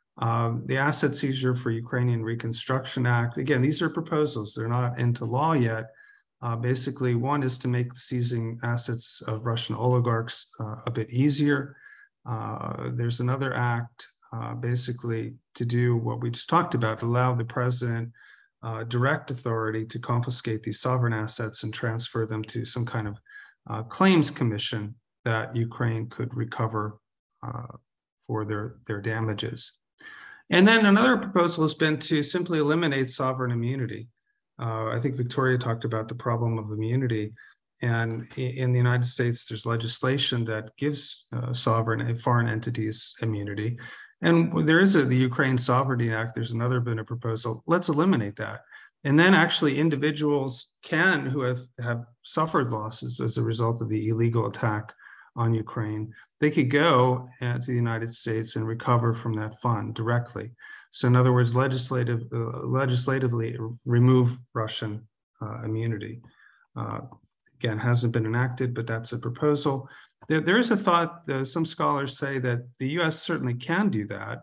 Um, the Asset Seizure for Ukrainian Reconstruction Act, again, these are proposals, they're not into law yet. Uh, basically, one is to make the seizing assets of Russian oligarchs uh, a bit easier. Uh, there's another act uh, basically to do what we just talked about, allow the president uh, direct authority to confiscate these sovereign assets and transfer them to some kind of uh, claims commission that Ukraine could recover uh, for their, their damages. And then another proposal has been to simply eliminate sovereign immunity. Uh, I think Victoria talked about the problem of immunity. And in the United States, there's legislation that gives uh, sovereign and foreign entities immunity. And there is a, the Ukraine Sovereignty Act, there's another been a proposal. Let's eliminate that. And then actually individuals can, who have, have suffered losses as a result of the illegal attack on Ukraine, they could go uh, to the United States and recover from that fund directly. So in other words, legislative, uh, legislatively remove Russian uh, immunity. Uh, again, hasn't been enacted, but that's a proposal. There, there is a thought, uh, some scholars say that the U S certainly can do that.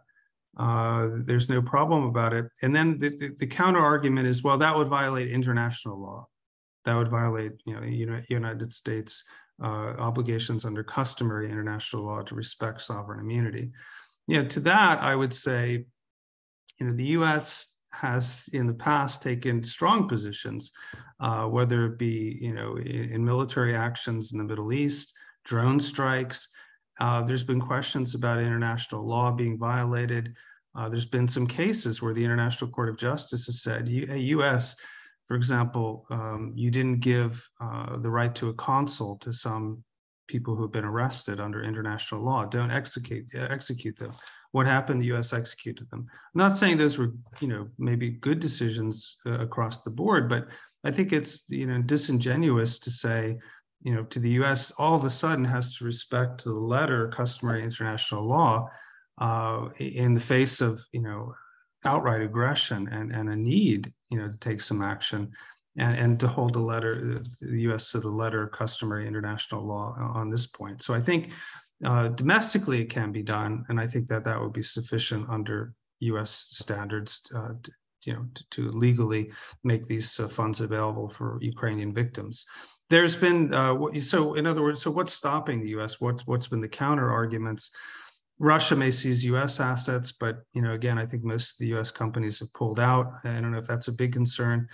Uh, there's no problem about it. And then the, the, the counter argument is, well, that would violate international law. That would violate, you know, United States uh, obligations under customary international law to respect sovereign immunity. You know, to that, I would say, you know, the U S has in the past taken strong positions, uh, whether it be, you know, in, in military actions in the Middle East, drone strikes. Uh, there's been questions about international law being violated. Uh, there's been some cases where the International Court of Justice has said, hey, U S, for example, um, you didn't give uh, the right to a consul to some people who have been arrested under international law. Don't execute, uh, execute them. What happened? The U S executed them. I'm not saying those were, you know, maybe good decisions uh, across the board, but I think it's, you know, disingenuous to say, you know, to the U S all of a sudden has to respect to the letter customary international law uh, in the face of, you know, outright aggression and, and a need, you know, to take some action and, and to hold the letter, the U S to the letter customary international law on this point. So I think uh, domestically it can be done, and I think that that would be sufficient under U S standards, uh, to, you know, to, to legally make these uh, funds available for Ukrainian victims. There's been, uh, so in other words, so what's stopping the U S? What's, what's been the counter arguments? Russia may seize U S assets, but, you know, again, I think most of the U S companies have pulled out. I don't know if that's a big concern.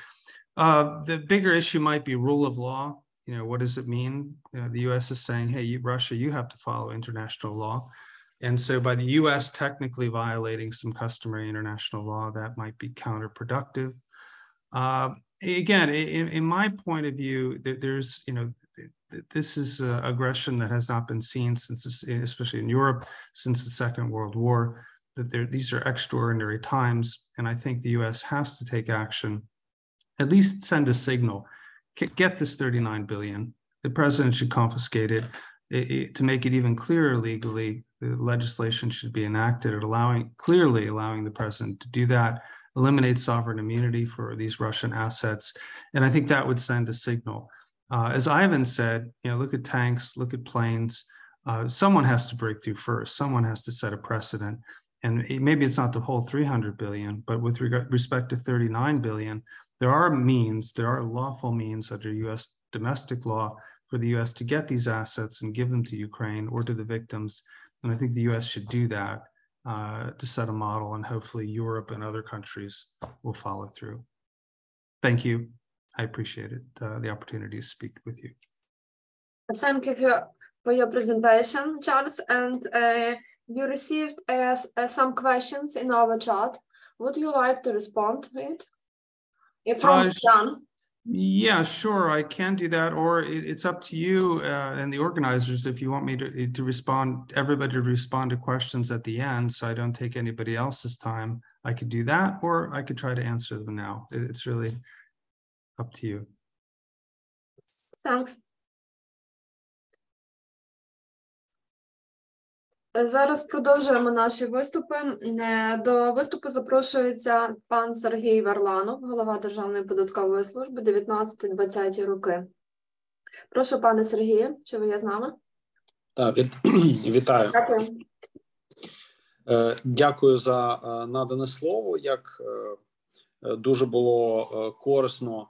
Uh, the bigger issue might be rule of law. You know, what does it mean? Uh, the U S is saying, hey, you, Russia, you have to follow international law. And so by the U S technically violating some customary international law, that might be counterproductive. Uh, again, in, in my point of view, there's, you know, this is uh, aggression that has not been seen since, especially in Europe, since the Second World War, that there, these are extraordinary times. And I think the U S has to take action, at least send a signal, get this thirty-nine billion. The president should confiscate it. It, it. To make it even clearer legally, the legislation should be enacted, allowing, clearly allowing the president to do that, eliminate sovereign immunity for these Russian assets. And I think that would send a signal. Uh, as Ivan said, you know, look at tanks, look at planes. Uh, someone has to break through first. Someone has to set a precedent. And it, maybe it's not the whole three hundred billion, but with regard, respect to thirty-nine billion, there are means, there are lawful means under U S domestic law for the U S to get these assets and give them to Ukraine or to the victims. And I think the U S should do that uh, to set a model, and hopefully Europe and other countries will follow through. Thank you. I appreciate it, uh, the opportunity to speak with you. Thank you for, for your presentation, Charles. And uh, you received uh, uh, some questions in our chat. Would you like to respond to it? From uh, Jan. Yeah, sure, I can do that, or it, it's up to you uh, and the organizers if you want me to, to respond, everybody to respond to questions at the end, so I don't take anybody else's time. I could do that, or I could try to answer them now. It, it's really up to you. Thanks. Зараз продовжуємо наші виступи. Е, До виступу запрошується пан Сергій Варланов, голова Державної податкової служби, дев'ятнадцяті-двадцяті роки. Прошу, пане Сергію, чи ви є з нами? Так, від... вітаю. Дякую. Е, Дякую за е, надане слово. Як е, дуже було е, корисно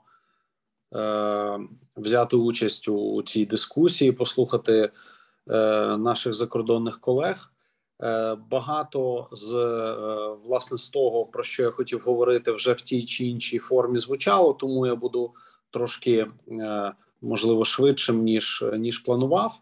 е, взяти участь у цій дискусії, послухати е, наших закордонних колег. Е, багато з, е, власне, з того, про що я хотів говорити, вже в тій чи іншій формі звучало, тому я буду трошки, е, можливо, швидшим, ніж, ніж планував.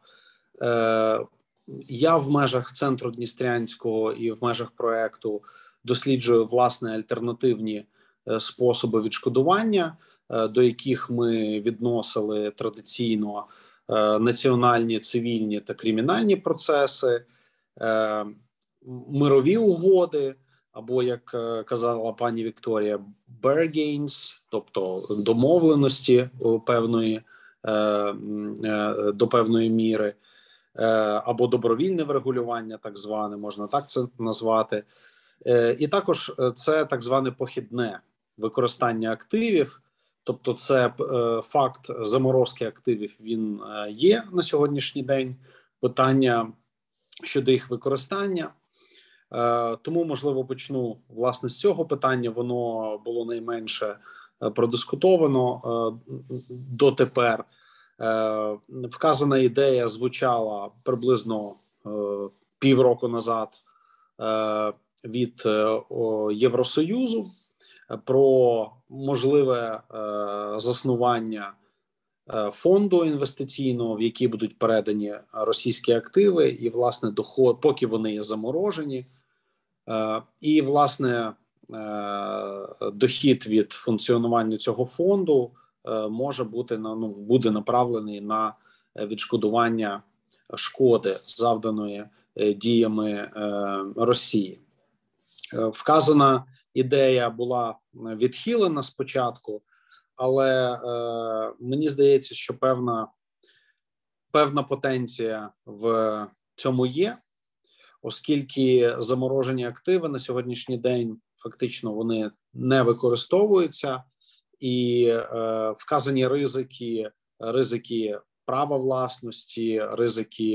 Е, Я в межах Центру Дністрянського і в межах проекту досліджую, власне, альтернативні е, способи відшкодування, е, до яких ми відносили традиційно е, національні, цивільні та кримінальні процеси, е, мирові угоди, або, як е, казала пані Вікторія, bargains, тобто домовленості певної, е, е, до певної міри, або добровільне врегулювання, так зване, можна так це назвати. І також це так зване похідне використання активів, тобто це факт заморозки активів, він є на сьогоднішній день, питання щодо їх використання. Тому, можливо, почну, власне, з цього питання, воно було найменше продискутовано дотепер. Е, вказана ідея звучала приблизно е, півроку назад е, від е, Євросоюзу про можливе е, заснування е, фонду інвестиційного, в який будуть передані російські активи, і, власне, доход, поки вони є заморожені. Е, і, власне, е, дохід від функціонування цього фонду може бути на ну буде направлений на відшкодування шкоди, завданої діями е, Росії. Е, вказана ідея була відхилена спочатку, але е, мені здається, що певна певна потенція в цьому є, оскільки заморожені активи на сьогоднішній день фактично вони не використовуються. І е, вказані ризики, ризики права власності, ризики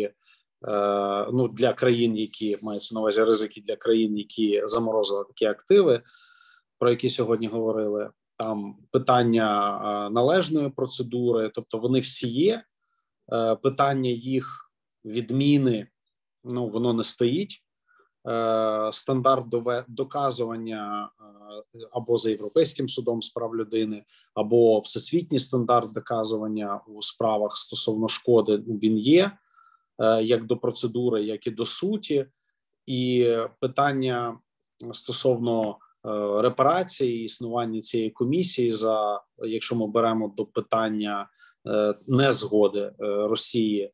е, ну, для країн, які мається на увазі ризики для країн, які заморозили такі активи, про які сьогодні говорили. Там питання е, належної процедури, тобто вони всі є. Е, питання їх відміни, ну воно не стоїть. Стандарт доказування або за Європейським судом з прав людини, або всесвітній стандарт доказування у справах стосовно шкоди, він є, як до процедури, як і до суті. І питання стосовно репарації, існування цієї комісії, за якщо ми беремо до питання незгоди Росії,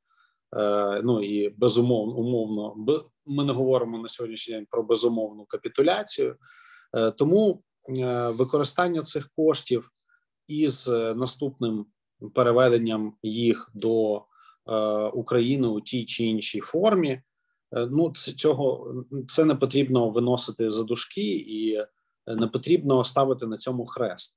ну і безумовно, умовно, ми не говоримо на сьогоднішній день про безумовну капітуляцію, тому використання цих коштів із наступним переведенням їх до України у тій чи іншій формі, ну цього це не потрібно виносити за дужки і не потрібно ставити на цьому хрест.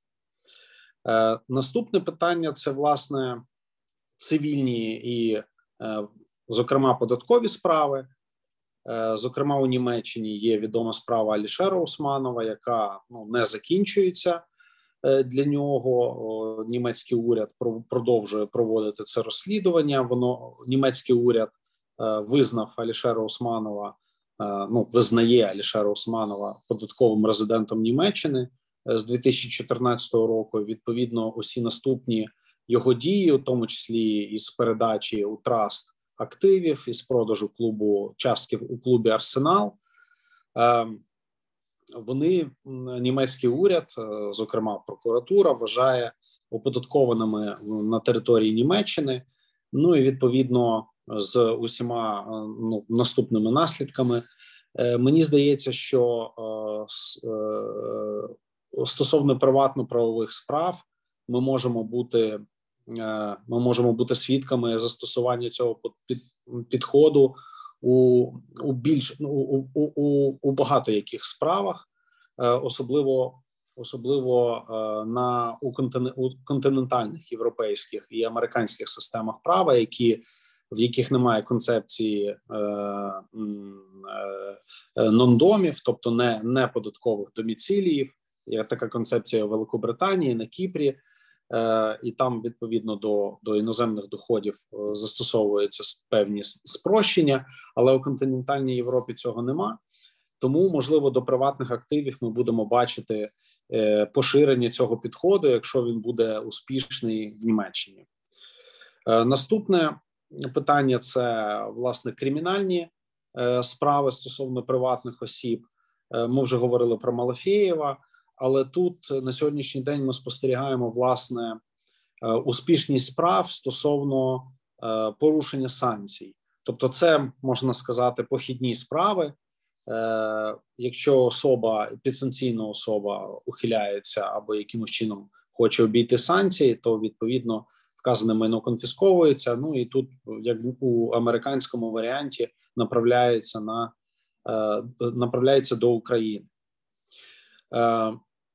Наступне питання – це, власне, цивільні і, зокрема, податкові справи. Зокрема, у Німеччині є відома справа Алішера Усманова, яка ну, не закінчується для нього. Німецький уряд продовжує проводити це розслідування. Воно німецький уряд визнав Алішера Усманова, ну, визнає Алішера Усманова податковим резидентом Німеччини з дві тисячі чотирнадцятого року. Відповідно, усі наступні його дії, у тому числі із передачі у траст активів, із продажу клубу частків у клубі «Арсенал», вони, німецький уряд, зокрема прокуратура, вважає оподаткованими на території Німеччини, ну і відповідно з усіма ну, наступними наслідками. Мені здається, що стосовно приватно-правових справ ми можемо бути ми можемо бути свідками застосування цього підходу у, у більш у, у, у, у багато яких справах, особливо особливо на у, контин, у континентальних європейських і американських системах права, які в яких немає концепції е, е, нон-домів, тобто не, не податкових доміциліїв. Є така концепція в Великобританії, на Кіпрі, е, і там відповідно до, до іноземних доходів е, застосовуються певні спрощення, але у континентальній Європі цього нема. Тому, можливо, до приватних активів ми будемо бачити е, поширення цього підходу, якщо він буде успішний в Німеччині. Е, наступне питання – це, власне, кримінальні е, справи стосовно приватних осіб. Е, ми вже говорили про Малафєєва, але тут на сьогоднішній день ми спостерігаємо, власне, е, успішність справ стосовно е, порушення санкцій. Тобто це, можна сказати, похідні справи. Е, якщо особа, підсанкційна особа ухиляється або якимось чином хоче обійти санкції, то, відповідно, вказане майно конфісковується, ну і тут, як у американському варіанті, направляється на е, направляється до України. Е,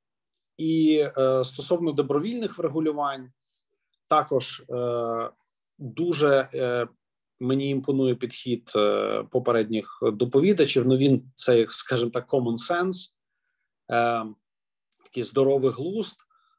і е, стосовно добровільних врегулювань, також е, дуже е, мені імпонує підхід е, попередніх доповідачів. Ну він це, скажімо так, common sense, е, такий здоровий глузд,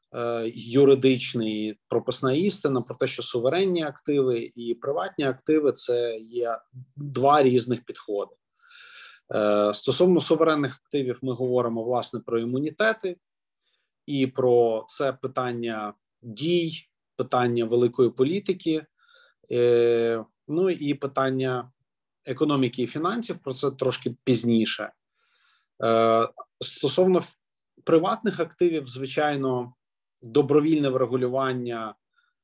юридичний, прописна істина про те, що суверенні активи і приватні активи – це є два різних підходи. Стосовно суверенних активів ми говоримо, власне, про імунітети і про це питання дій, питання великої політики, ну і питання економіки і фінансів, про це трошки пізніше. Стосовно приватних активів, звичайно, добровільне врегулювання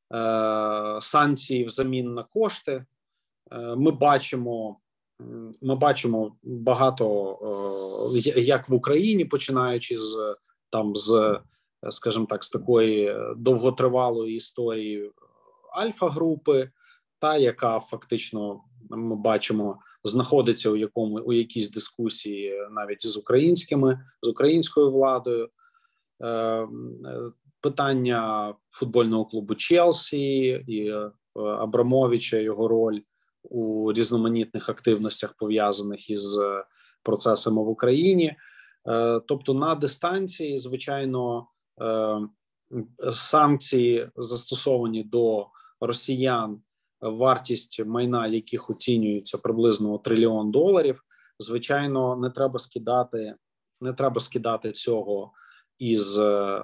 е, санкцій взамін на кошти. Е, ми бачимо, ми бачимо багато, е, як в Україні, починаючи з там з, скажімо так, з такої довготривалої історії Альфа-групи, та яка фактично, ми бачимо, знаходиться у якому у якійсь дискусії навіть з українськими, з українською владою. Е, питання футбольного клубу Челсі і е, Абрамовича, його роль у різноманітних активностях, пов'язаних із процесами в Україні. Е, тобто на дистанції, звичайно, е, санкції, застосовані до росіян, вартість майна яких оцінюється приблизно у трильйон доларів, звичайно, не треба скидати, не треба скидати цього із е,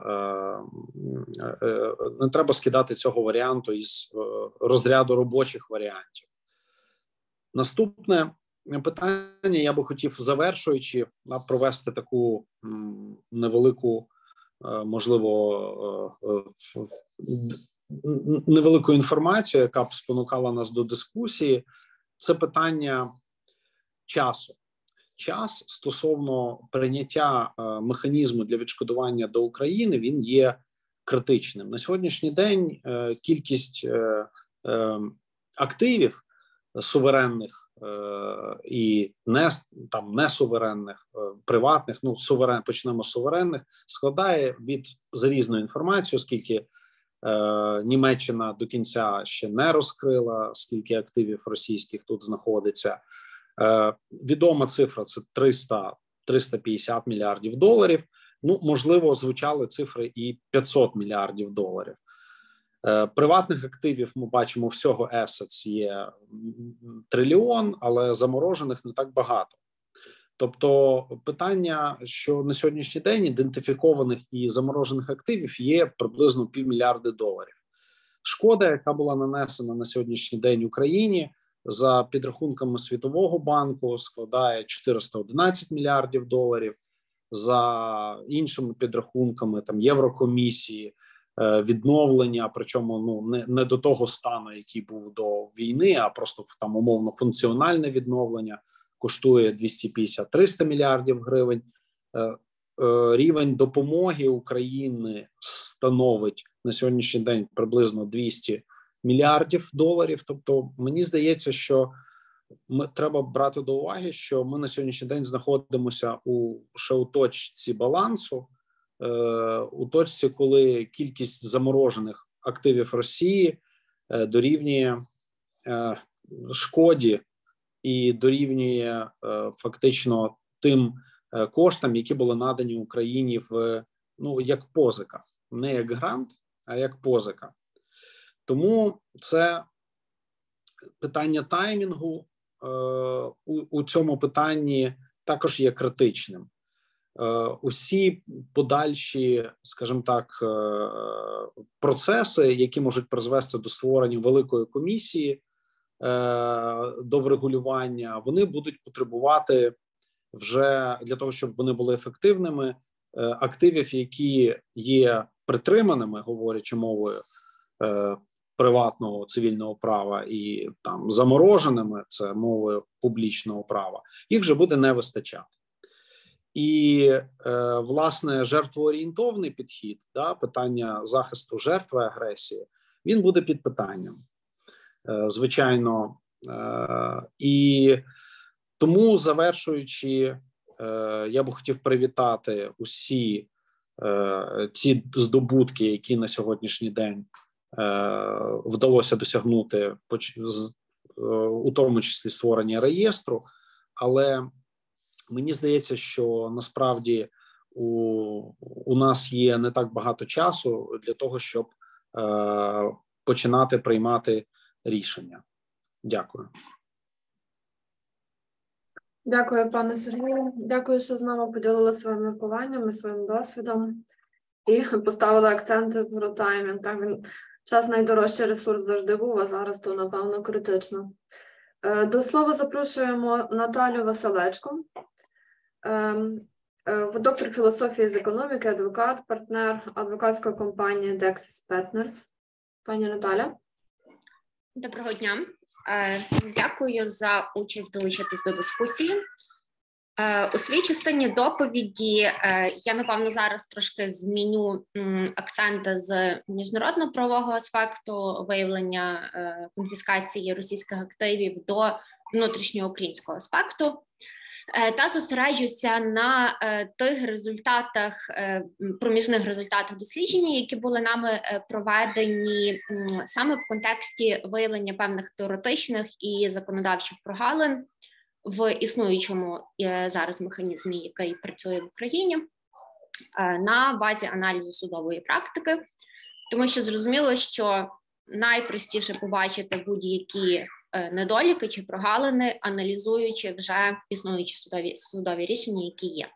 е, не треба скидати цього варіанту із е, розряду робочих варіантів. Наступне питання, я би хотів, завершуючи, провести таку м, невелику, е, можливо, е, е, невелику інформацію, яка б спонукала нас до дискусії. Це питання часу. Час стосовно прийняття е, механізму для відшкодування до України, він є критичним. На сьогоднішній день е, кількість е, е, активів суверенних е, і не, там, несуверенних, е, приватних, ну, суверен, почнемо з суверенних, складає від, за різною інформацією, скільки е, Німеччина до кінця ще не розкрила, скільки активів російських тут знаходиться. Е, відома цифра – це триста - триста п'ятдесят мільярдів доларів. Ну, можливо, звучали цифри і п'ятсот мільярдів доларів. Е, приватних активів ми бачимо, всього assets є трильйон, але заморожених не так багато. Тобто питання, що на сьогоднішній день ідентифікованих і заморожених активів є приблизно півмільярди доларів. Шкода, яка була нанесена на сьогоднішній день Україні, за підрахунками Світового банку, складає чотириста одинадцять мільярдів доларів. За іншими підрахунками, там, Єврокомісії, відновлення, причому ну не, не до того стану, який був до війни, а просто там умовно функціональне відновлення, коштує двісті п'ятдесят - триста мільярдів гривень. Рівень допомоги України становить на сьогоднішній день приблизно двісті мільярдів доларів. Тобто, мені здається, що ми треба брати до уваги, що ми на сьогоднішній день знаходимося у ще у точці балансу, е, у точці, коли кількість заморожених активів Росії е, дорівнює е, шкоді і дорівнює е, фактично тим е, коштам, які були надані Україні в, ну, як позика, не як грант, а як позика. Тому це питання таймінгу е, у, у цьому питанні також є критичним. Е, усі подальші, скажімо так, е, процеси, які можуть призвести до створення великої комісії, е, до врегулювання, вони будуть потребувати вже для того, щоб вони були ефективними, е, активів, які є притриманими, говорячи мовою е, приватного цивільного права, і там замороженими, це мовою публічного права, їх вже буде не вистачати. І, е, власне, жертвоорієнтовний підхід, да, питання захисту жертви агресії, він буде під питанням, е, звичайно. Е, і тому, завершуючи, е, я би хотів привітати усі е, ці здобутки, які на сьогоднішній день вдалося досягнути, у тому числі створення реєстру, але мені здається, що насправді у, у нас є не так багато часу для того, щоб е, починати приймати рішення. Дякую. Дякую, пане Сергію. Дякую, що з нами поділили своїми міркуваннями, своїм досвідом і поставили акценти про таймінг. Так, він час найдорожчий ресурс завжди був, а зараз то, напевно, критично. До слова запрошуємо Наталю Василечко, доктор філософії з економіки, адвокат, партнер адвокатської компанії Dexis Partners. Пані Наталя. Доброго дня. Дякую за участь долучитись до дискусії. У своїй частині доповіді я, напевно, зараз трошки зміню акценти з міжнародно-правового аспекту виявлення конфіскації російських активів до внутрішньоукраїнського аспекту та зосереджуся на тих результатах, проміжних результатах дослідження, які були нами проведені саме в контексті виявлення певних теоретичних і законодавчих прогалин в існуючому зараз механізмі, який працює в Україні, на базі аналізу судової практики, тому що зрозуміло, що найпростіше побачити будь-які недоліки чи прогалини, аналізуючи вже існуючі судові, судові рішення, які є.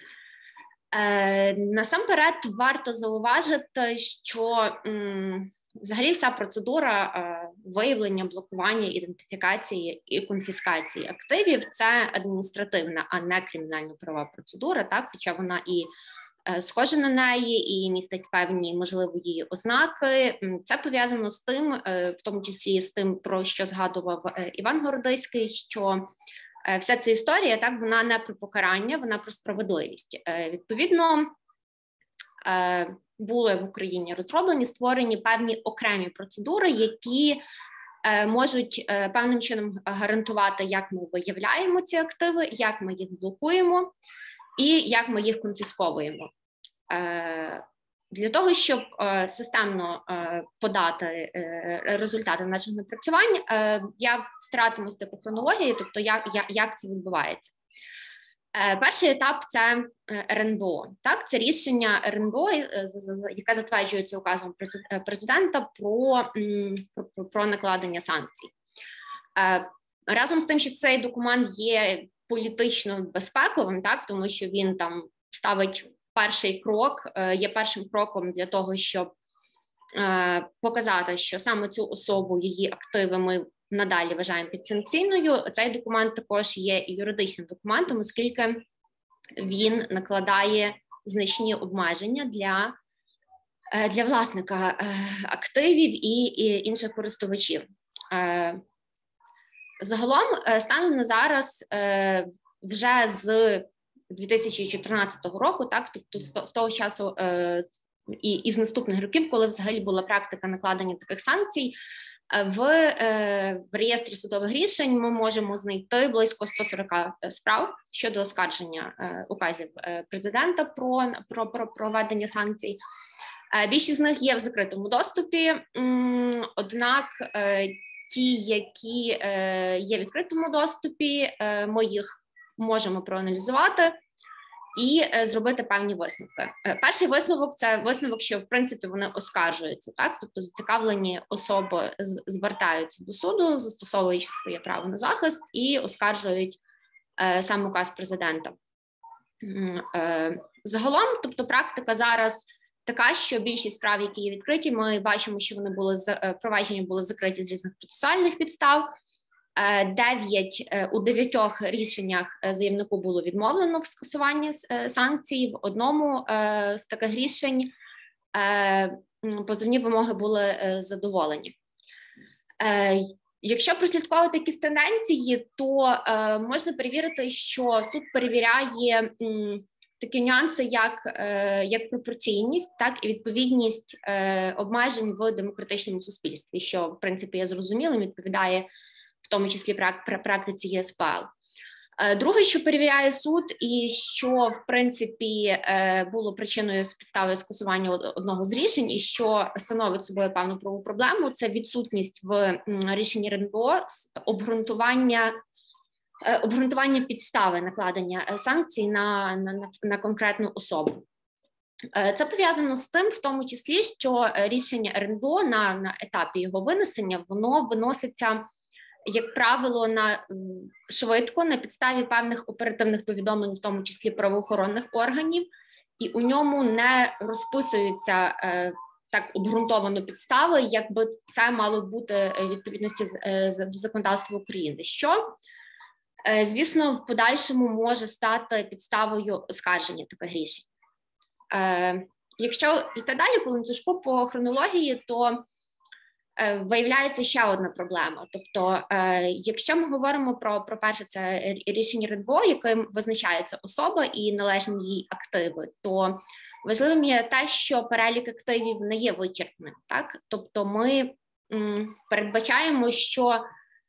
Насамперед варто зауважити, що м, взагалі вся процедура е, виявлення, блокування, ідентифікації і конфіскації активів – це адміністративна, а не кримінально-правова процедура, так, хоча вона і е, схожа на неї, і містить певні, можливо, її ознаки. Це пов'язано з тим, е, в тому числі з тим, про що згадував е, Іван Городиський, що е, вся ця історія, так, вона не про покарання, вона про справедливість. Е, відповідно, е, були в Україні розроблені, створені певні окремі процедури, які е, можуть е, певним чином гарантувати, як ми виявляємо ці активи, як ми їх блокуємо і як ми їх конфісковуємо. Е, для того, щоб е, системно е, подати е, результати наших напрацювань, е, я старатимусь по хронології, тобто як, як, як це відбувається. Перший етап – це ер ен бе о. Так, це рішення ер ен бе о, яке затверджується указом президента про, про, про накладення санкцій. Разом з тим, що цей документ є політично безпековим, так, тому що він там ставить перший крок, є першим кроком для того, щоб показати, що саме цю особу, її активи ми надалі вважаємо підсанкційною. Цей документ також є і юридичним документом, оскільки він накладає значні обмеження для, для власника активів і, і інших користувачів. Загалом, станом на зараз, вже з дві тисячі чотирнадцятого року, так, тобто з того часу, і із наступних років, коли взагалі була практика накладення таких санкцій, в, в реєстрі судових рішень ми можемо знайти близько сто сорок справ щодо оскарження указів президента про, про, про проведення санкцій. Більшість з них є в закритому доступі, однак ті, які є в відкритому доступі, ми їх можемо проаналізувати і зробити певні висновки. Перший висновок – це висновок, що, в принципі, вони оскаржуються, так? Тобто зацікавлені особи звертаються до суду, застосовуючи своє право на захист, і оскаржують сам указ президента. Загалом, тобто практика зараз така, що більшість справ, які є відкриті, ми бачимо, що вони були, провадження були закриті з різних процесуальних підстав. Дев'ять у дев'ятьох рішеннях заявнику було відмовлено в скасуванні санкцій. В одному з таких рішень позовні вимоги були задоволені. Якщо прослідковувати якісь тенденції, то можна перевірити, що суд перевіряє такі нюанси, як, як пропорційність, так і відповідність обмежень в демократичному суспільстві, що, в принципі, є зрозумілим, відповідає в тому числі практиці Є С П Л. Друге, що перевіряє суд, і що, в принципі, було причиною з підстави скасування одного з рішень, і що становить собою певну правову проблему, це відсутність в рішенні Р Н Б О обґрунтування, обґрунтування підстави накладення санкцій на, на, на конкретну особу. Це пов'язано з тим, в тому числі, що рішення Р Н Б О на, на етапі його винесення, воно виноситься, як правило, на швидко, на підставі певних оперативних повідомлень, в тому числі правоохоронних органів, і у ньому не розписуються е, так обґрунтовано підстави, якби це мало бути відповідності з, е, до законодавства України, що, е, звісно, в подальшому може стати підставою оскарження таких рішень. Е, якщо йти далі по ланцюжку, по хронології, то виявляється ще одна проблема. Тобто, е, якщо ми говоримо про, про перше, це рішення Р Н Б О, яким визначається особа і належні їй активи, то важливим є те, що перелік активів не є вичерпним. Так? Тобто ми м, передбачаємо, що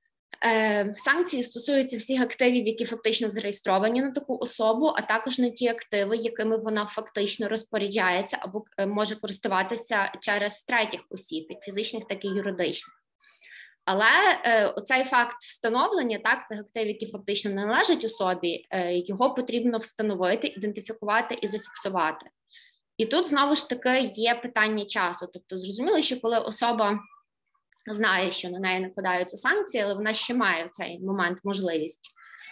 е, санкції стосуються всіх активів, які фактично зареєстровані на таку особу, а також на ті активи, якими вона фактично розпоряджається або е, може користуватися через третіх осіб, як фізичних, так і юридичних. Але е, оцей факт встановлення, так, цих активів, які фактично не належать особі, е, його потрібно встановити, ідентифікувати і зафіксувати. І тут, знову ж таки, є питання часу. Тобто, зрозуміло, що коли особа знає, що на неї накладаються санкції, але вона ще має в цей момент можливість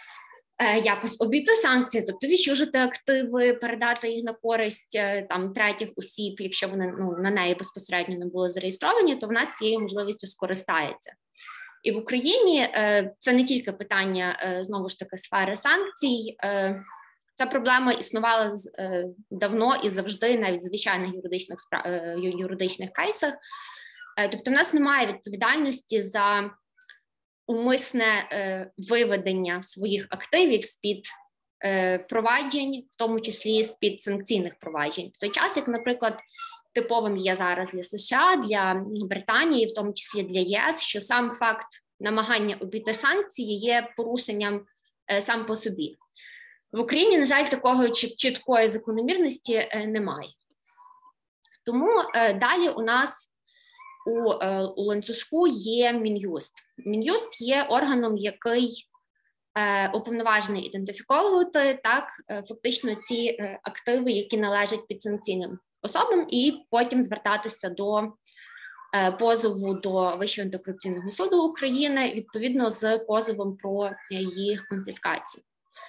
е, якось обійти санкції, тобто відчужити активи, передати їх на користь е, там третіх осіб, якщо вони ну, на неї безпосередньо не були зареєстровані, то вона цією можливістю скористається. І в Україні е, це не тільки питання, е, знову ж таки, сфери санкцій, е, ця проблема існувала з, е, давно і завжди, навіть в звичайних юридичних, е, юридичних кейсах. Тобто в нас немає відповідальності за умисне е, виведення своїх активів з-під е, проваджень, в тому числі з-під санкційних проваджень. В той час, як, наприклад, типовим є зараз для США, для Британії, в тому числі для Є С, що сам факт намагання обійти санкції є порушенням е, сам по собі. В Україні, на жаль, такого чіткої закономірності е, немає. Тому е, далі у нас У, у ланцюжку є Мін'юст. Мін'юст є органом, який е, уповноважений ідентифіковувати так, е, фактично ці е, активи, які належать підсанкційним особам, і потім звертатися до е, позову до Вищого антикорупційного суду України, відповідно з позовом про їх конфіскацію.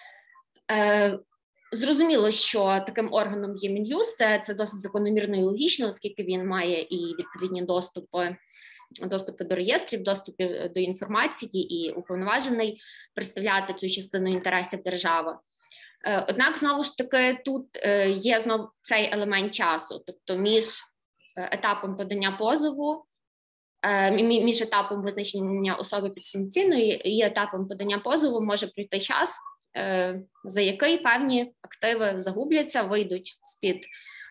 Е, Зрозуміло, що таким органом є Мін'юст, це, це досить закономірно і логічно, оскільки він має і відповідні доступи, доступи до реєстрів, доступи до інформації і уповноважений представляти цю частину інтересів держави. Однак, знову ж таки, тут є знову цей елемент часу, тобто між етапом подання позову, між етапом визначення особи підсанкційної і етапом подання позову може пройти час, за який певні активи загубляться, вийдуть з-під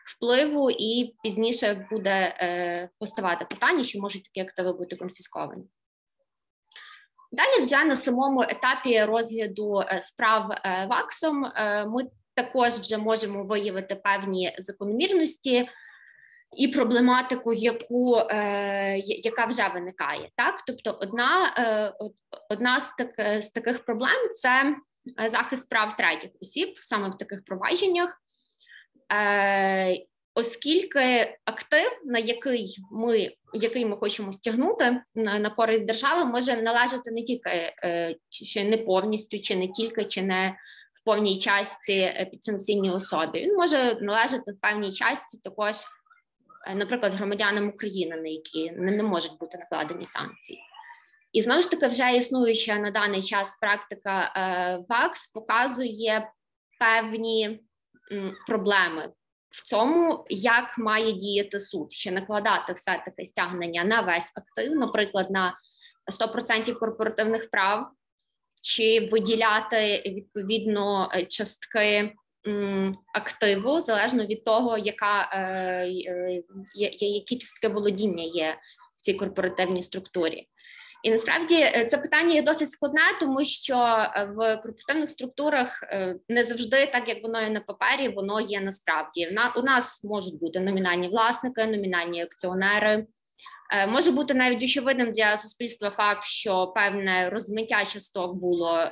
впливу, і пізніше буде е, поставати питання, чи можуть такі активи бути конфісковані. Далі вже на самому етапі розгляду справ ВАКСом ми також вже можемо виявити певні закономірності і проблематику, яку, е, яка вже виникає. Так? Тобто одна, е, одна з, так, з таких проблем – це захист прав третіх осіб саме в таких провадженнях, е, оскільки актив, на який ми, який ми хочемо стягнути на, на користь держави, може належати не тільки, е, чи не повністю, чи не тільки, чи не в повній часті підсанкційній особі. Він може належати в певній часті також, наприклад, громадянам України, на які не, не можуть бути накладені санкції. І знову ж таки, вже існуюча на даний час практика е, ВАКС показує певні м, проблеми в цьому, як має діяти суд, чи накладати все-таки стягнення на весь актив, наприклад, на сто відсотків корпоративних прав, чи виділяти відповідно частки м, активу, залежно від того, яка, е, є, які частки володіння є в цій корпоративній структурі. І насправді це питання є досить складне, тому що в корпоративних структурах не завжди так, як воно є на папері, воно є насправді. У нас можуть бути номінальні власники, номінальні акціонери. Може бути навіть очевидним для суспільства факт, що певне розмиття часток було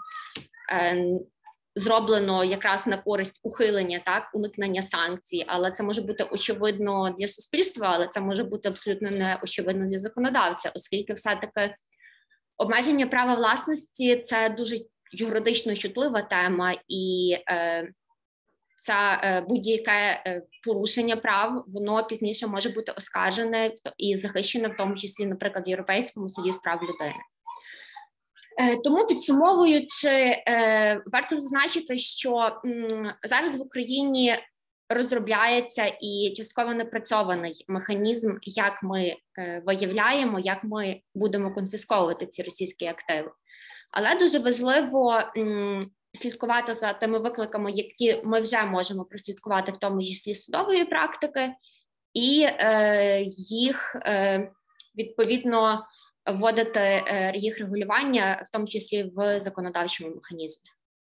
зроблено якраз на користь ухилення, так, уникнення санкцій, але це може бути очевидно для суспільства, але це може бути абсолютно не очевидно для законодавця, оскільки все-таки обмеження права власності – це дуже юридично чутлива тема, і е, це е, будь-яке е, порушення прав, воно пізніше може бути оскаржене і захищене, в тому числі, наприклад, в Європейському суді з прав людини. Тому, підсумовуючи, варто зазначити, що зараз в Україні розробляється і частково напрацьований механізм, як ми виявляємо, як ми будемо конфісковувати ці російські активи. Але дуже важливо слідкувати за тими викликами, які ми вже можемо прослідкувати, в тому числі судової практики, і їх відповідно вводити їх регулювання, в тому числі в законодавчому механізмі.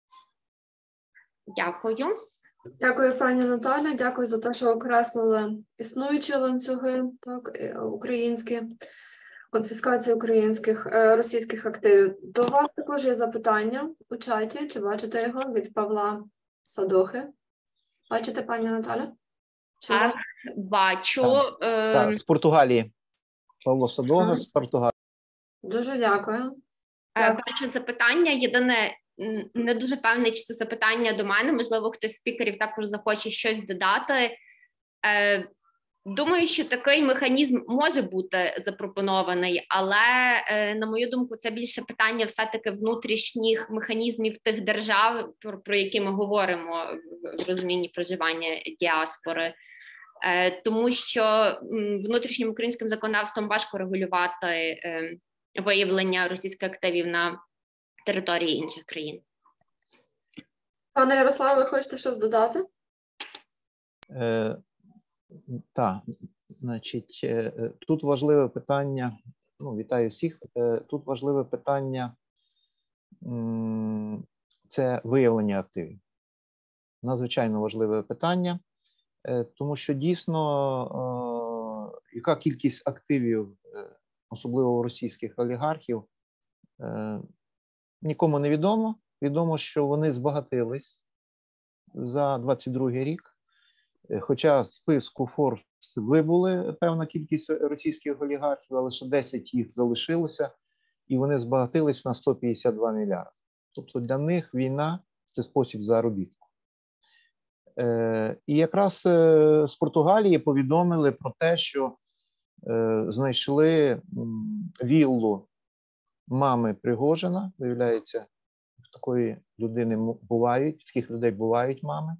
Дякую. Дякую, пані Наталя. Дякую за те, що окреслили існуючі ланцюги, так, українські, конфіскація українських, російських активів. До вас також є запитання у чаті. Чи бачите його від Павла Садохи? Бачите, пані Наталя? Чи так, можна? бачу. Так, е... так, з Португалії. Павло Садога, з Португалії. Дуже дякую. Дякую. Бачу запитання. Єдине, не дуже певне, чи це запитання до мене. Можливо, хтось з спікерів також захоче щось додати. Е, думаю, що такий механізм може бути запропонований, але, е, на мою думку, це більше питання все-таки внутрішніх механізмів тих держав, про, про які ми говоримо в розумінні проживання діаспори. Е, тому що м, внутрішнім українським законодавством важко регулювати е, виявлення російських активів на території інших країн. Пане Ярославе, ви хочете щось додати? Е, так, значить, е, тут важливе питання, ну, вітаю всіх, е, тут важливе питання, м, це виявлення активів. Надзвичайно важливе питання, е, тому що дійсно, е, яка кількість активів, е, особливо російських олігархів, е, нікому не відомо. Відомо, що вони збагатились за двадцять другий рік, хоча в списку Forbes вибули певна кількість російських олігархів, але лише десять їх залишилося, і вони збагатились на сто п'ятдесят два мільярди. Тобто для них війна – це спосіб заробітку. Е, і якраз е, з Португалії повідомили про те, що е, знайшли м, віллу мами Пригожина, виявляється, в такої людини бувають, в таких людей бувають мами.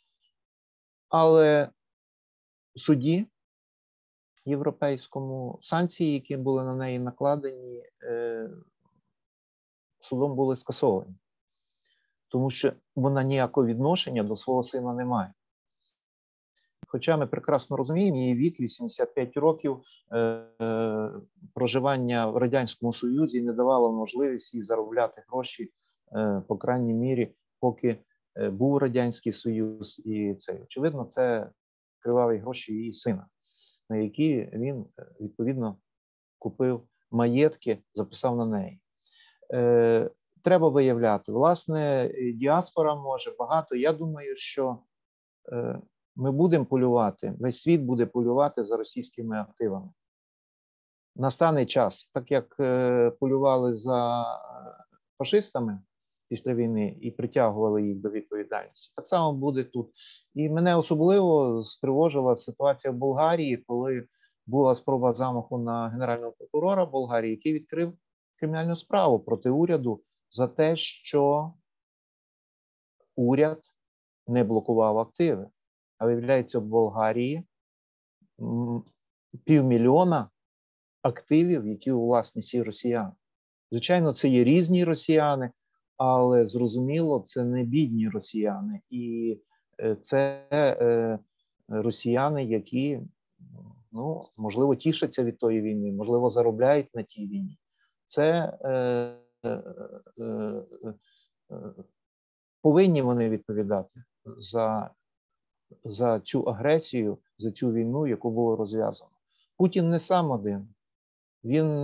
Але в суді європейському санкції, які були на неї накладені, е, судом були скасовані. Тому що вона ніякого відношення до свого сина не має. Хоча ми прекрасно розуміємо, її вік вісімдесят п'ять років е, е, проживання в Радянському Союзі не давало можливість їй заробляти гроші, е, по крайній мірі, поки е, був Радянський Союз. І це, очевидно, це криваві гроші її сина, на які він, відповідно, купив маєтки, записав на неї. Е, треба виявляти. Власне, діаспора може багато. Я думаю, що е, ми будемо полювати, весь світ буде полювати за російськими активами. Настане час, так як е, полювали за фашистами після війни і притягували їх до відповідальності, так само буде тут. І мене особливо стривожила ситуація в Болгарії, коли була спроба замаху на генерального прокурора Болгарії, який відкрив кримінальну справу проти уряду за те, що уряд не блокував активи. А виявляється, в Болгарії півмільйона активів, які у власності росіян. Звичайно, це є різні росіяни, але зрозуміло, це не бідні росіяни. І це е, росіяни, які, ну, можливо, тішаться від тої війни, можливо, заробляють на тій війні. Це е, е, е, е, повинні вони відповідати за за цю агресію, за цю війну, яку було розв'язано. Путін не сам один. Він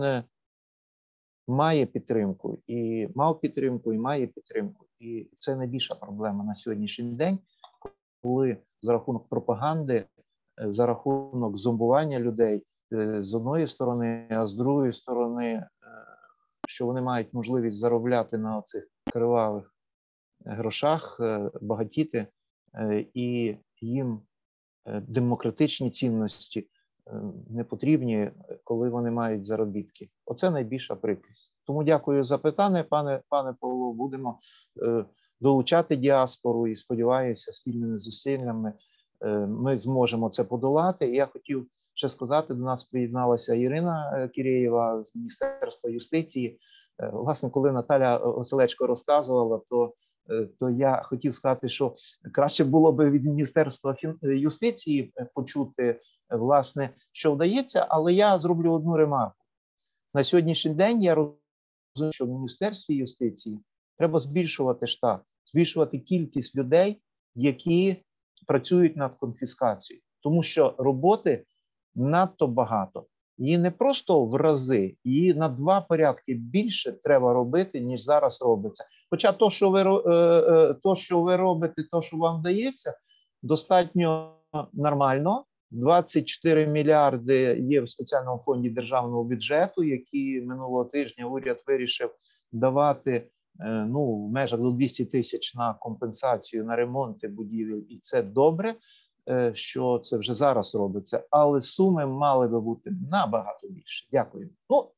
має підтримку, і мав підтримку, і має підтримку. І це найбільша проблема на сьогоднішній день, коли за рахунок пропаганди, за рахунок зомбування людей з одної сторони, а з другої сторони, що вони мають можливість заробляти на цих кривавих грошах, багатіти, і їм демократичні цінності не потрібні, коли вони мають заробітки. Оце найбільша прикрість. Тому дякую за питання, пане, пане Павло. Будемо е, долучати діаспору і, сподіваюся, спільними зусиллями е, ми зможемо це подолати. І я хотів ще сказати, до нас приєдналася Ірина Кірєєва з Міністерства юстиції. Е, власне, коли Наталя Оселечко розказувала, то то я хотів сказати, що краще було б від Міністерства юстиції почути, власне, що вдається, але я зроблю одну ремарку. На сьогоднішній день я розумію, що в Міністерстві юстиції треба збільшувати штат, збільшувати кількість людей, які працюють над конфіскацією, тому що роботи надто багато. Її не просто в рази, її на два порядки більше треба робити, ніж зараз робиться. Хоча то, що ви, то, що ви робите, то, що вам вдається, достатньо нормально. двадцять чотири мільярди є в спеціальному фонді державного бюджету, які минулого тижня уряд вирішив давати, ну, в межах до двісті тисяч на компенсацію, на ремонти будівель. І це добре, що це вже зараз робиться, але суми мали би бути набагато більше. Дякую. Ну,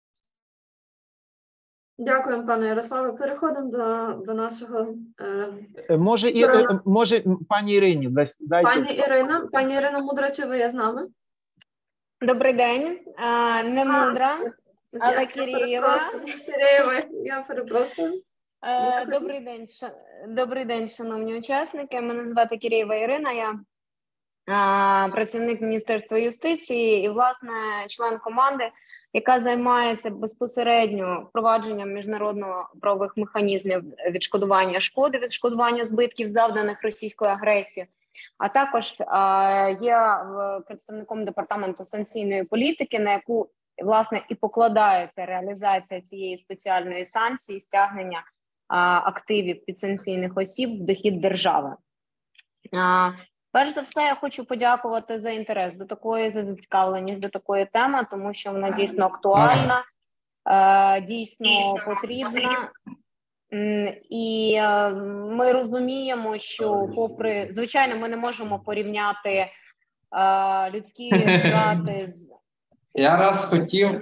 Дякуємо, пане Ярославе. Переходимо до, до нашого... Е... Може, і, може, пані Ірині, дайте... Пані Ірина, пані Ірина Мудрачева, є з нами? Добрий день. А, не Мудра, але Кірєєва. Кірєєва, я перепрошую. А, добрий день, ш... добрий день, шановні учасники. Мене звати Кірєєва Ірина, я а, працівник Міністерства юстиції і, власне, член команди, яка займається безпосередньо впровадженням міжнародно-правових механізмів відшкодування шкоди, відшкодування збитків, завданих російською агресією, а також а, є представником департаменту санкційної політики, на яку, власне, і покладається реалізація цієї спеціальної санкції, стягнення а, активів підсанкційних осіб в дохід держави. А, Перш за все, я хочу подякувати за інтерес до такої, за зацікавленість до такої теми, тому що вона дійсно актуальна, дійсно потрібна. І ми розуміємо, що попри, звичайно, ми не можемо порівняти людські втрати з... Я раз хотів...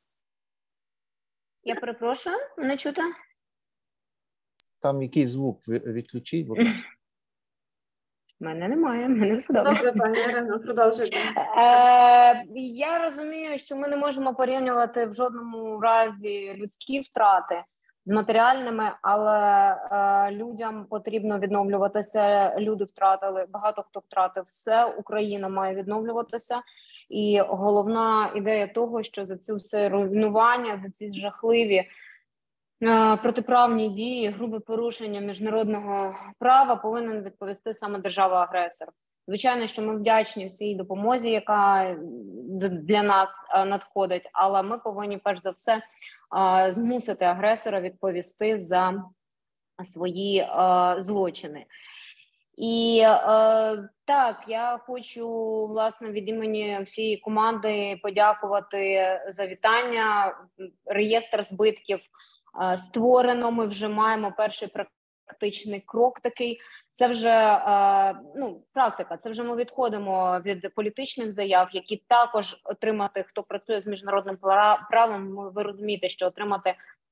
Я перепрошую, мене чути? Там якийсь звук, відключіть, будь ласка. У мене немає, в мене все добре. Добре, пані Ірино, продовжуйте. Е, я розумію, що ми не можемо порівнювати в жодному разі людські втрати з матеріальними, але е, людям потрібно відновлюватися. Люди втратили, багато хто втратив все. Україна має відновлюватися. І головна ідея того, що за це все руйнування, за ці жахливі е, протиправні дії, грубе порушення міжнародного права повинен відповісти саме держава-агресор. Звичайно, що ми вдячні всій допомозі, яка для нас надходить, але ми повинні перш за все змусити агресора відповісти за свої злочини. І так, я хочу, власне, від імені всієї команди подякувати за вітання. Реєстр збитків створено, ми вже маємо перший практичний крок такий. Це вже ну, практика, це вже ми відходимо від політичних заяв, які також отримати, хто працює з міжнародним правом, ви розумієте, що отримати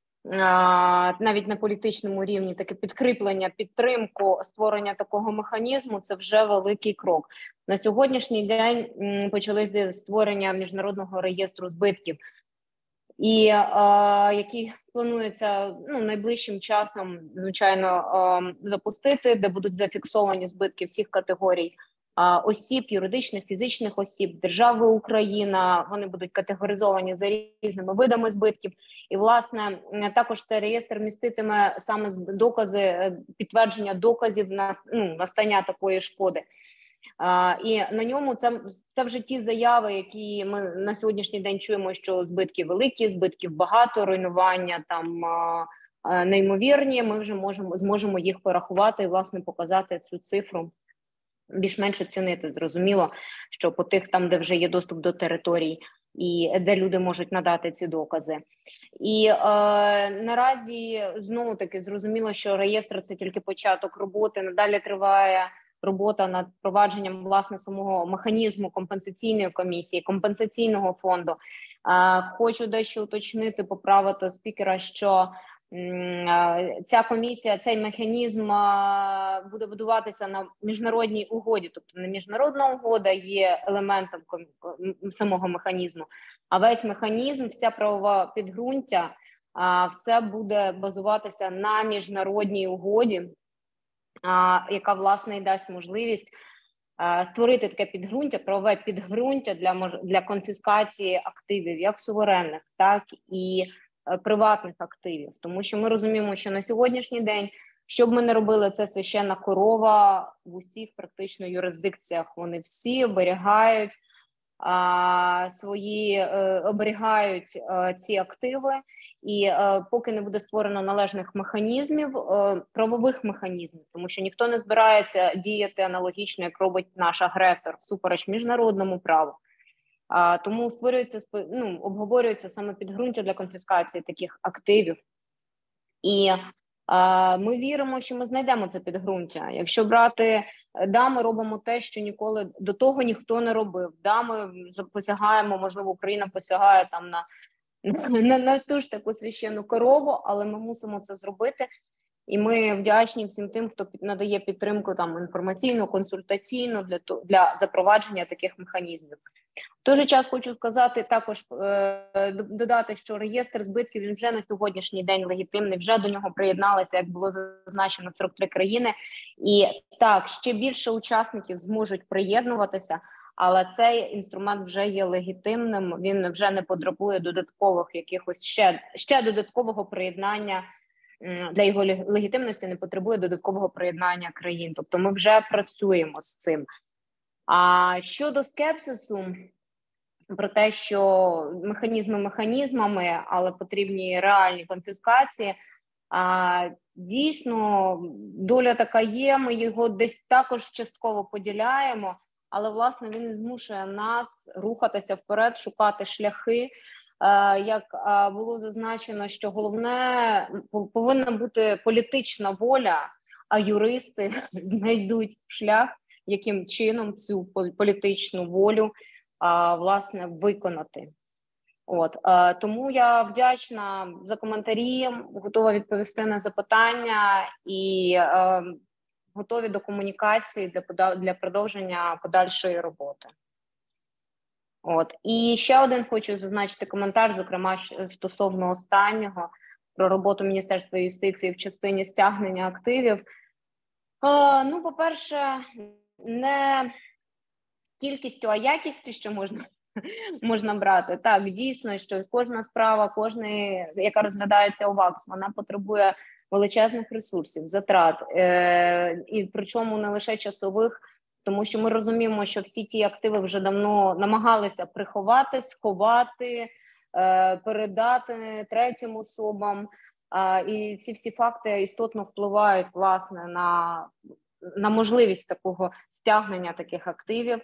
навіть на політичному рівні таке підкріплення, підтримку створення такого механізму – це вже великий крок. На сьогоднішній день почалися створення міжнародного реєстру збитків, і е, які планується ну, найближчим часом, звичайно, е, запустити, де будуть зафіксовані збитки всіх категорій е, осіб, юридичних, фізичних осіб, держави Україна, вони будуть категоризовані за різними видами збитків. І, власне, також цей реєстр міститиме саме докази, підтвердження доказів на ну, настання такої шкоди. Uh, і на ньому це, це вже ті заяви, які ми на сьогоднішній день чуємо, що збитки великі, збитків багато, руйнування там uh, uh, неймовірні. Ми вже можемо зможемо їх порахувати і, власне, показати цю цифру, більш-менш оцінити. Зрозуміло, що по тих там, де вже є доступ до територій і де люди можуть надати ці докази. І е, наразі знову таки зрозуміло, що реєстр – це тільки початок роботи, надалі триває робота над впровадженням, власне, самого механізму компенсаційної комісії, компенсаційного фонду. Хочу дещо уточнити, поправити спікера, що ця комісія, цей механізм буде будуватися на міжнародній угоді. Тобто не міжнародна угода є елементом самого механізму, а весь механізм, вся правова підґрунтя, все буде базуватися на міжнародній угоді, яка, власне, і дасть можливість створити таке підґрунтя, правове підґрунтя для, для конфіскації активів, як суверенних, так і приватних активів. Тому що ми розуміємо, що на сьогоднішній день, що б ми не робили, це священна корова в усіх практично юрисдикціях. Вони всі оберігають а, свої, е, оберігають е, ці активи, і е, поки не буде створено належних механізмів, е, правових механізмів, тому що ніхто не збирається діяти аналогічно, як робить наш агресор, всупереч міжнародному праву. А, тому створюється, ну, обговорюється саме підґрунтя для конфіскації таких активів. І а, ми віримо, що ми знайдемо це підґрунтя. Якщо брати, да, ми робимо те, що ніколи до того ніхто не робив. Да, ми посягаємо, можливо, Україна посягає там на, на, на ту ж таку священну корову, але ми мусимо це зробити. І ми вдячні всім тим, хто надає підтримку там інформаційну, консультаційну для, для запровадження таких механізмів. В той же час хочу сказати, також е, додати, що реєстр збитків він вже на сьогоднішній день легітимний, вже до нього приєдналися, як було зазначено, сорок три країни. І так, ще більше учасників зможуть приєднуватися, але цей інструмент вже є легітимним, він вже не потребує додаткових якихось ще, ще додаткового приєднання. Для його легітимності не потребує додаткового приєднання країн. Тобто ми вже працюємо з цим. А щодо скепсису про те, що механізми механізмами, але потрібні реальні конфіскації, а, дійсно доля така є, ми його десь також частково поділяємо, але, власне, він змушує нас рухатися вперед, шукати шляхи. Як було зазначено, що головне повинна бути політична воля, а юристи знайдуть шлях, яким чином цю політичну волю власне виконати. От тому я вдячна за коментарі, готова відповісти на запитання і е, готові до комунікації для для продовження подальшої роботи. От і ще один хочу зазначити коментар, зокрема стосовно останнього. про роботу Міністерства юстиції в частині стягнення активів. Е, ну, по-перше, не кількістю, а якістю, що можна, можна брати. Так, дійсно, що кожна справа, кожна, яка розглядається у ВАКС, вона потребує величезних ресурсів, затрат, е, і причому не лише часових, тому що ми розуміємо, що всі ті активи вже давно намагалися приховати, сховати, е, передати третім особам, е, і ці всі факти істотно впливають, власне, на, на можливість такого стягнення таких активів.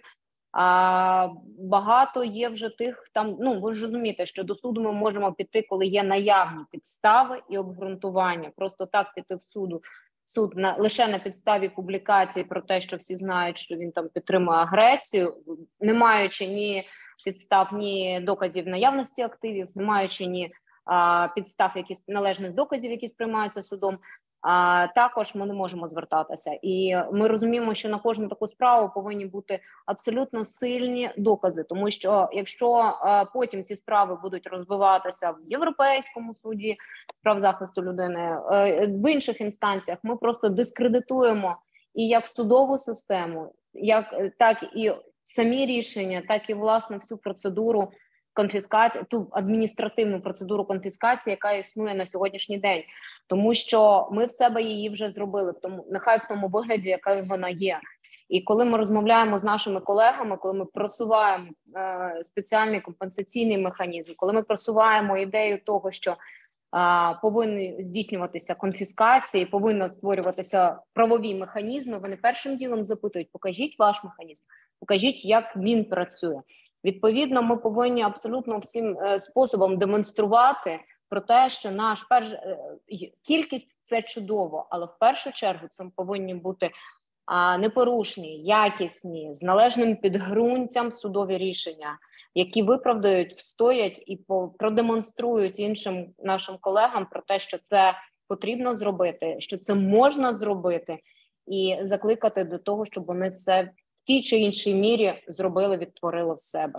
А багато є вже тих там, ну ви ж розумієте, що до суду ми можемо піти, коли є наявні підстави і обґрунтування. Просто так піти в суду, суд на лише на підставі публікації про те, що всі знають, що він там підтримує агресію, не маючи ні підстав, ні доказів наявності активів, не маючи ні а, підстав, якісь належних доказів, які сприймаються судом. А також ми не можемо звертатися, і ми розуміємо, що на кожну таку справу повинні бути абсолютно сильні докази, тому що якщо а, потім ці справи будуть розбиватися в Європейському суді з прав захисту людини, а, в інших інстанціях, ми просто дискредитуємо і як судову систему, як так і самі рішення, так і власне всю процедуру конфіскації, ту адміністративну процедуру конфіскації, яка існує на сьогоднішній день, тому що ми в себе її вже зробили, в тому, нехай в тому вигляді, яка вона є. І коли ми розмовляємо з нашими колегами, коли ми просуваємо е, спеціальний компенсаційний механізм, коли ми просуваємо ідею того, що е, повинні здійснюватися конфіскації, повинні створюватися правові механізми, вони першим ділом запитують: покажіть ваш механізм, покажіть, як він працює. Відповідно, ми повинні абсолютно всім е, способом демонструвати про те, що наш перш е, кількість – це чудово, але в першу чергу це повинні бути а, непорушні, якісні, з належним підґрунтям судові рішення, які виправдають, встоять і по, продемонструють іншим нашим колегам про те, що це потрібно зробити, що це можна зробити, і закликати до того, щоб вони це в тій чи іншій мірі зробили, відтворили в себе.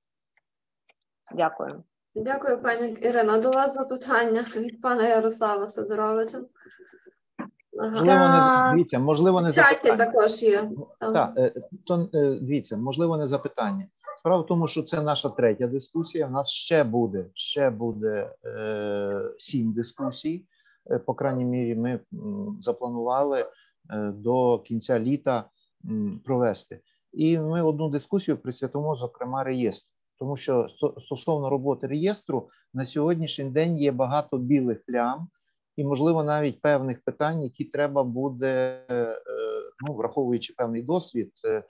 Дякую. Дякую, пані Ірино. До вас запитання від пана Ярослава Сидоровича. Можливо, не дивіться, можливо, не В чаті запитання. також є. Так, то дивіться, можливо, не запитання. Справа в тому, що це наша третя дискусія. У нас ще буде, ще буде е, сім дискусій. По крайній мірі, ми запланували е, до кінця літа м, провести. І ми одну дискусію присвятимо, зокрема, реєстру. Тому що стосовно роботи реєстру, на сьогоднішній день є багато білих плям і, можливо, навіть певних питань, які треба буде, ну, враховуючи певний досвід,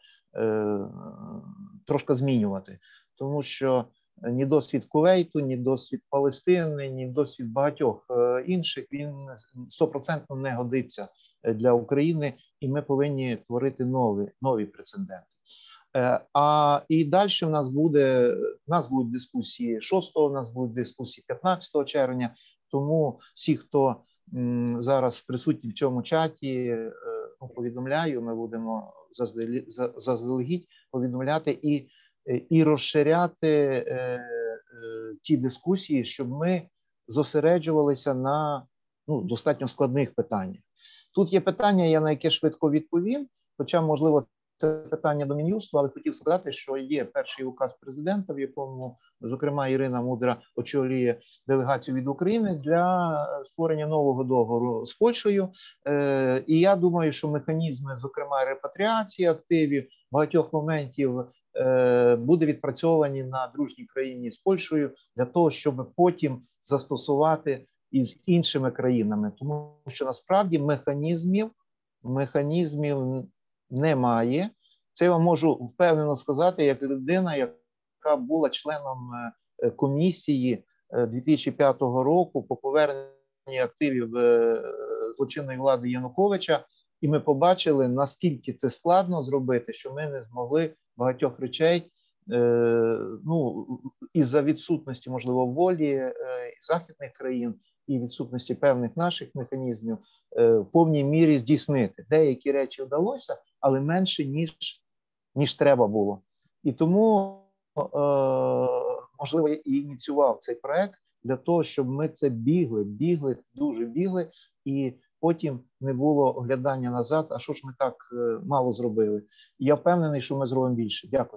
трошки змінювати. Тому що ні досвід Кувейту, ні досвід Палестини, ні досвід багатьох інших, він стопроцентно не годиться для України, і ми повинні творити нові, нові прецеденти. А і далі в нас буде, в нас будуть дискусії шостого, у нас будуть дискусії п'ятнадцятого червня, тому всі, хто м, зараз присутні в цьому чаті, е, ну, повідомляю, ми будемо заздалегідь, заздалегідь повідомляти і, і розширяти е, е, ті дискусії, щоб ми зосереджувалися на, ну, достатньо складних питаннях. Тут є питання, я на яке швидко відповім, хоча, можливо, це питання до Мін'юсту, але хотів сказати, що є перший указ президента, в якому, зокрема, Ірина Мудра очолює делегацію від України для створення нового договору з Польщею. Е, і я думаю, що механізми, зокрема, репатріації активів, багатьох моментів е, буде відпрацьовані на дружній країні з Польщею для того, щоб потім застосувати із іншими країнами. Тому що насправді механізмів, механізмів немає. Це я вам можу впевнено сказати, як людина, яка була членом комісії дві тисячі п'ятого року по поверненню активів злочинної влади Януковича, і ми побачили, наскільки це складно зробити, що ми не змогли багатьох речей, ну, із-за відсутності, можливо, волі західних країн і відсутності певних наших механізмів в повній мірі здійснити. Деякі речі вдалося, але менше, ніж, ніж треба було. І тому, е, можливо, я і ініціював цей проект для того, щоб ми це бігли, бігли, дуже бігли, і потім не було оглядання назад, а що ж ми так мало зробили. І я впевнений, що ми зробимо більше. Дякую.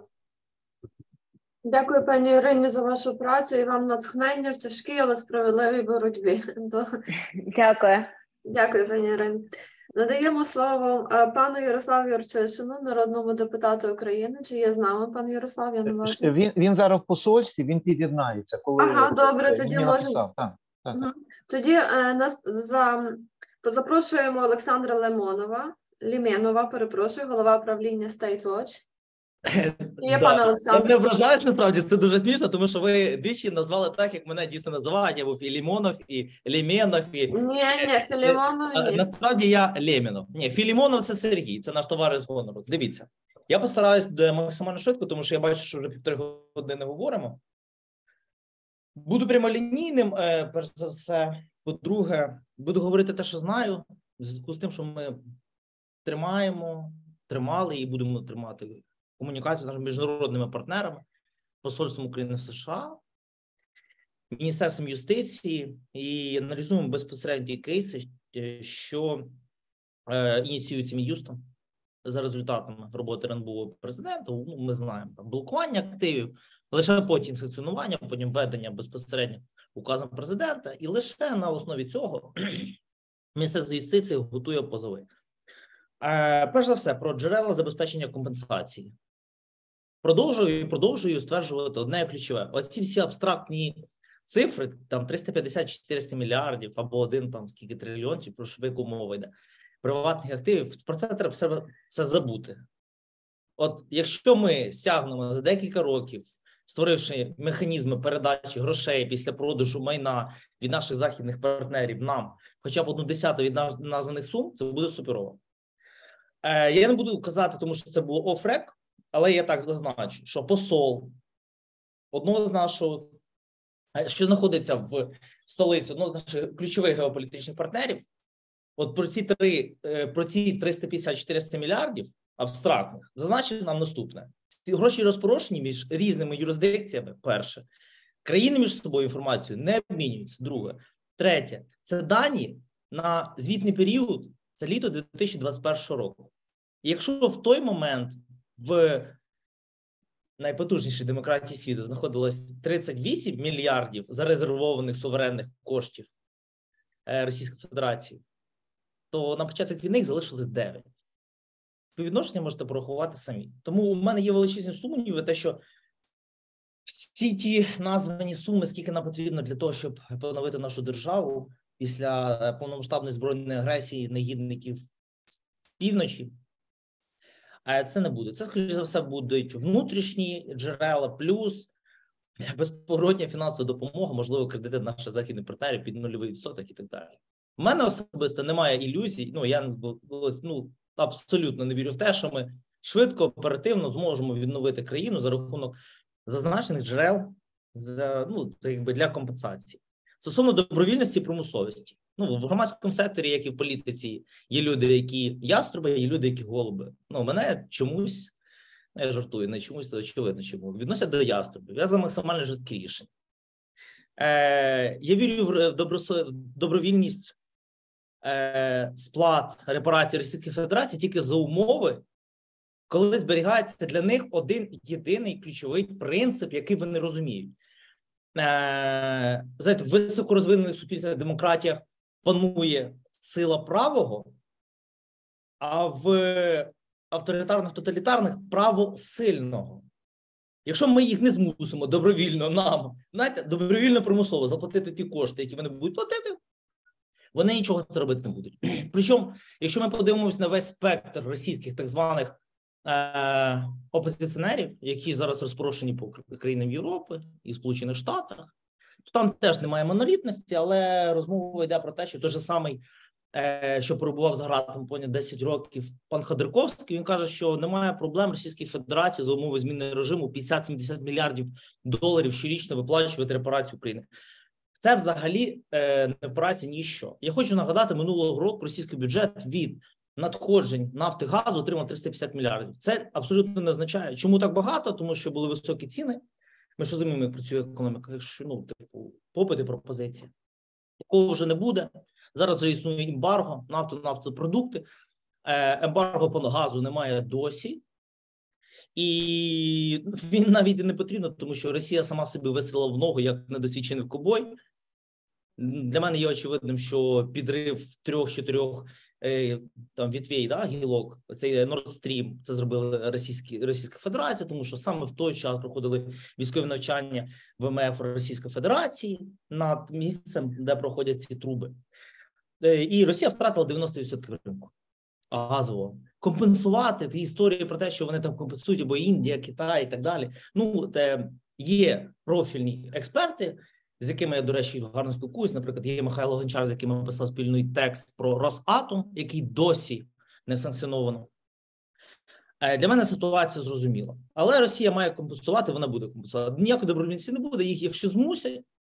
Дякую, пані Ірині, за вашу працю і вам натхнення в тяжкій, але справедливій боротьбі. Дякую. Дякую, пані Ірині. Надаємо слово пану Ярославу Юрчишину, народному депутату України. Чи є з нами пан Ярослав? Я не бачу. Він, він зараз в посольстві, він під'єднається. Коли Ага, добре, він тоді мені можемо. написав. Так, так. Угу. Тоді е, нас за запрошуємо Олександра Лимонова, Ліменова, перепрошую, голова правління State Watch. Є, пане Я Олександр. не ображаюсь, насправді, це дуже смішно, тому що ви двічі назвали так, як мене дійсно називають. Я був і Лімонов, і Ліменов, і... Ні, ні, Філімонов, А, ні. Насправді я Лємінов. Ні, Філімонов – це Сергій, це наш товариш з гонору. Дивіться, я постараюсь максимально швидко, тому що я бачу, що вже півтори години говоримо. Буду прямолінійним, перш за все. По-друге, буду говорити те, що знаю, в зв'язку з тим, що ми тримаємо, тримали і будемо тримати комунікацію з нашими міжнародними партнерами, посольством України в США, Міністерством юстиції, і аналізуємо безпосередньо ті кейси, що е, ініціюються Мін'юстом за результатами роботи РНБО президента. Ну, ми знаємо, там блокування активів, лише потім санкціонування, потім введення безпосередньо указом президента, і лише на основі цього Міністерство юстиції готує позови. Е, перш за все, про джерела забезпечення компенсації. Продовжую і продовжую стверджувати одне ключове. Оці всі абстрактні цифри, там триста п'ятдесят - чотириста мільярдів або один там скільки трильйонів, про що яку мова йде, приватних активів, про це треба все це забути. От якщо ми стягнемо за декілька років, створивши механізми передачі грошей після продажу майна від наших західних партнерів нам, хоча б одну десяту від названих сум, це буде суперово. Е, я не буду казати, тому що це було оф-рек, але я так зазначу, що посол одного з нашого, що знаходиться в столиці, одного з наших ключових геополітичних партнерів, от про ці три, про ці триста п'ятдесят - чотириста мільярдів абстрактних зазначив нам наступне. Ці гроші розпорошені між різними юрисдикціями, перше. Країни між собою інформацією не обмінюються, друге. Третє, це дані на звітний період, це літо дві тисячі двадцять першого року. І якщо в той момент в найпотужнішій демократії світу знаходилось тридцять вісім мільярдів зарезервованих суверенних коштів Російської Федерації, то на початок війни їх залишилось дев'ять. Співвідношення можете порахувати самі. Тому у мене є величезні сумніви, те, що всі ті названі суми, скільки нам потрібно для того, щоб поновити нашу державу після повномасштабної збройної агресії негідників з півночі, це не буде. Це, скоріше за все, будуть внутрішні джерела, плюс безповоротня фінансова допомога, можливо, кредити наших західних партнерів під нульовий відсоток і так далі. У мене особисто немає ілюзій, ну, я ну, абсолютно не вірю в те, що ми швидко, оперативно зможемо відновити країну за рахунок зазначених джерел за, ну, якби для компенсації. Стосовно добровільності і примусовості. Ну, в громадському секторі, як і в політиці, є люди, які яструби, є люди, які голуби. Ну, мене чомусь, я жартую, не чомусь, то очевидно чому, відносять до яструбів. Я за максимально жорсткі рішення. Е, я вірю в, добросо, в добровільність е, сплат репарацій Російської Федерації тільки за умови, коли зберігається для них один єдиний ключовий принцип, який вони розуміють. Е, знаєте, в високорозвинених суспільствах демократіях панує сила правого, а в авторитарних, тоталітарних право сильного. Якщо ми їх не змусимо добровільно нам, знаєте, добровільно примусово заплатити ті кошти, які вони будуть платити, вони нічого це робити не будуть. Причому, якщо ми подивимося на весь спектр російських так званих е- опозиціонерів, які зараз розпорошені по країнам Європи і Сполучених Штатах, то там теж немає монолітності, але розмова йде про те, що той же самий, е- що перебував за ґратами понад десять років, пан Ходорковський, він каже, що немає проблем Російської Федерації за умови зміни режиму п'ятдесят - сімдесят мільярдів доларів щорічно виплачувати репарацію України. Це взагалі е, не операція ніщо. Я хочу нагадати, минулого року російський бюджет від надходжень нафти, газу отримав триста п'ятдесят мільярдів. Це абсолютно не означає. Чому так багато? Тому що були високі ціни, Ми ж розуміємо, як працює економіка, що, ну, типу, попит і пропозиція. Такого вже не буде. Зараз вже існує ембарго, нафто, нафтопродукти. Ембарго по газу немає досі. І він навіть і не потрібно, тому що Росія сама собі вистрілила в ногу, як недосвідчений ковбой. Для мене є очевидним, що підрив трьох-чотирьох е, там вітвей, да, гілок, цей Nord Stream, це зробили Російські, Російська Федерація, тому що саме в той час проходили військові навчання в ем еф Російської Федерації над місцем, де проходять ці труби. Е, і Росія втратила дев'яносто відсотків ринку газового. Компенсувати ті історії про те, що вони там компенсують, або Індія, Китай і так далі. Ну, те, є профільні експерти, з якими я, до речі, гарно спілкуюсь. Наприклад, є Михайло Гончар, з яким я писав спільний текст про Росатом, який досі не санкціоновано. Для мене ситуація зрозуміла. Але Росія має компенсувати, вона буде компенсувати. Ніякої добровільності не буде. Їх, якщо змусять,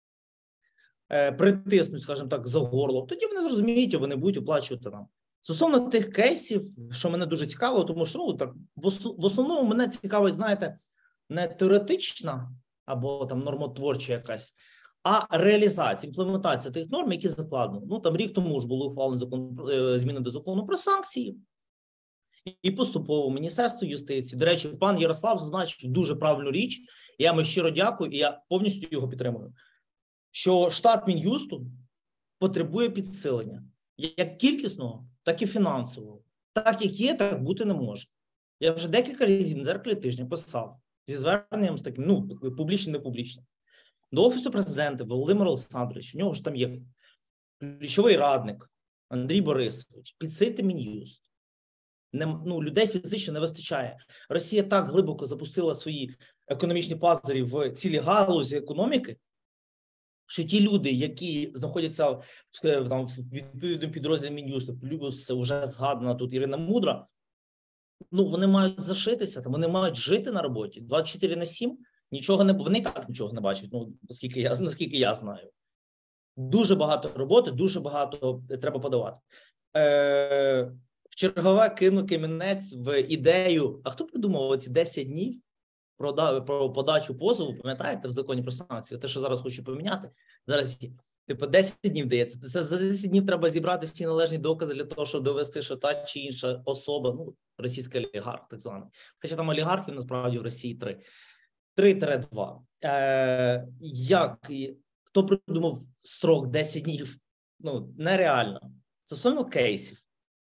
притиснуть, скажімо так, за горло, тоді вони зрозуміють, і вони будуть оплачувати нам. Стосовно тих кейсів, що мене дуже цікаво, тому що, ну, так, в основному мене цікавить, знаєте, не теоретична або там нормотворча якась, а реалізація, імплементація тих норм, які закладені. Ну, там рік тому ж було ухвалено закон, зміни до закону про санкції, і поступово Міністерство юстиції. До речі, пан Ярослав зазначив дуже правильну річ, я йому щиро дякую, і я повністю його підтримую, що штат Мін'юсту потребує підсилення, як кількісного, так і фінансового. Так, як є, так бути не може. Я вже декілька разів на дзеркалі тижня писав зі зверненням з таким, ну, публічно, не публічно, до Офісу Президента Володимира Олександровича, у нього ж там є ключовий радник Андрій Борисович, підсильте Мін'юст. Не, ну, людей фізично не вистачає. Росія так глибоко запустила свої економічні пазурі в цілі галузі економіки, що ті люди, які знаходяться в, там, в відповідному підрозділі Мін'юсту, плюс вже згадана тут Ірина Мудра, ну, вони мають зашитися, там, вони мають жити на роботі двадцять чотири на сім, нічого не, вони і так нічого не бачать, ну, наскільки я, наскільки я знаю. Дуже багато роботи, дуже багато треба подавати. Е, в чергове кину камінець в ідею, а хто придумав ці десять днів про, про подачу позову, пам'ятаєте, в законі про санкції, те, що зараз хочу поміняти, зараз, типу, десять днів дається. Це за десять днів треба зібрати всі належні докази для того, щоб довести, що та чи інша особа, ну, російський олігарх, так званий. Хоча там олігархів, насправді, в Росії три. три-два. Е, як, хто придумав строк десять днів? Ну, нереально. Стосовно кейсів.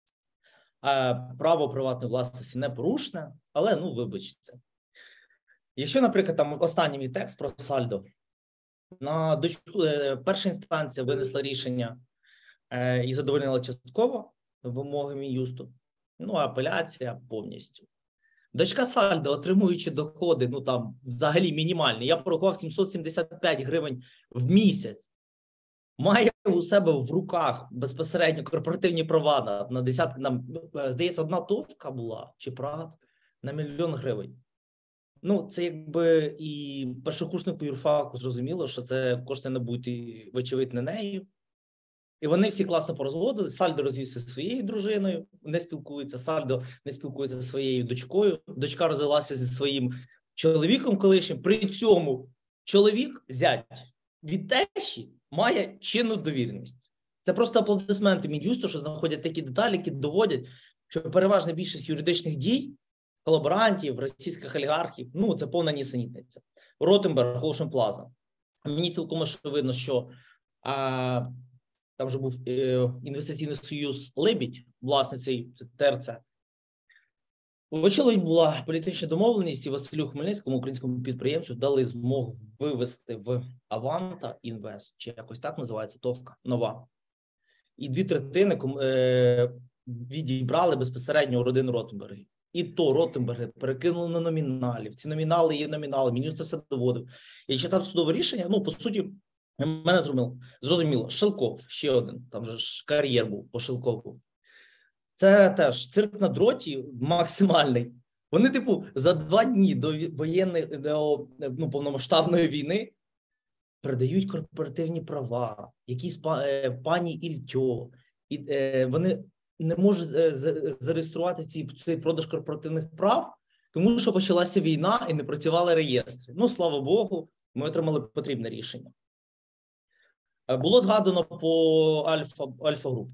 Е, право приватної власності не порушне, але, ну, вибачте. Якщо, наприклад, там останній мій текст про сальдо, на дочку, е, перша інстанція винесла рішення е, і задовольнила частково вимоги Мін'юсту, ну, а апеляція повністю. Дочка сальдо, отримуючи доходи, ну, там, взагалі мінімальні, я порахував сімсот сімдесят п'ять гривень в місяць, має у себе в руках безпосередньо корпоративні права на, на десятки, на, здається, одна товка була, чи прат, на мільйон гривень. Ну, це якби і першокурснику юрфаку зрозуміло, що це кошти не будуть, вочевидь, не нею. І вони всі класно порозводили. Сальдо розвівся зі своєю дружиною, не спілкується. Сальдо не спілкується зі своєю дочкою. Дочка розвелася зі своїм чоловіком колишнім. При цьому чоловік, зять, від тещі має чинну довіреність. Це просто аплодисменти Мін'юсту, що знаходять такі деталі, які доводять, що переважна більшість юридичних дій колаборантів, російських олігархів, ну, це повна нісенітниця. Ротенберг, Ocean Plaza. Мені цілком очевидно, що а, там вже був е, інвестиційний союз Лебідь, власницею ТРЦ. Вочевидь, була політична домовленість, і Василю Хмельницькому, українському підприємцю, дали змогу вивести в Аванта Інвест, чи якось так називається, ТОВКа, нова. І дві третини е, відібрали безпосередньо у родину Ротенбергів. І то Ротенберги перекинули на номіналів. Ці номінали є номінали, Мін'юст це все доводив. Я читав судове рішення, ну, по суті, мене зрозуміло, зрозуміло, Шелков, ще один, там же ж кар'єр був по Шелкову. Це теж цирк на дроті максимальний. Вони, типу, за два дні до воєнної, до, ну, повномасштабної війни передають корпоративні права, якісь пані Ільтьо, і е, вони не можуть зареєструвати ці, цей продаж корпоративних прав, Тому що почалася війна і не працювали реєстри. Ну, слава Богу, ми отримали потрібне рішення. Було згадано по Альфа, Альфа-груп.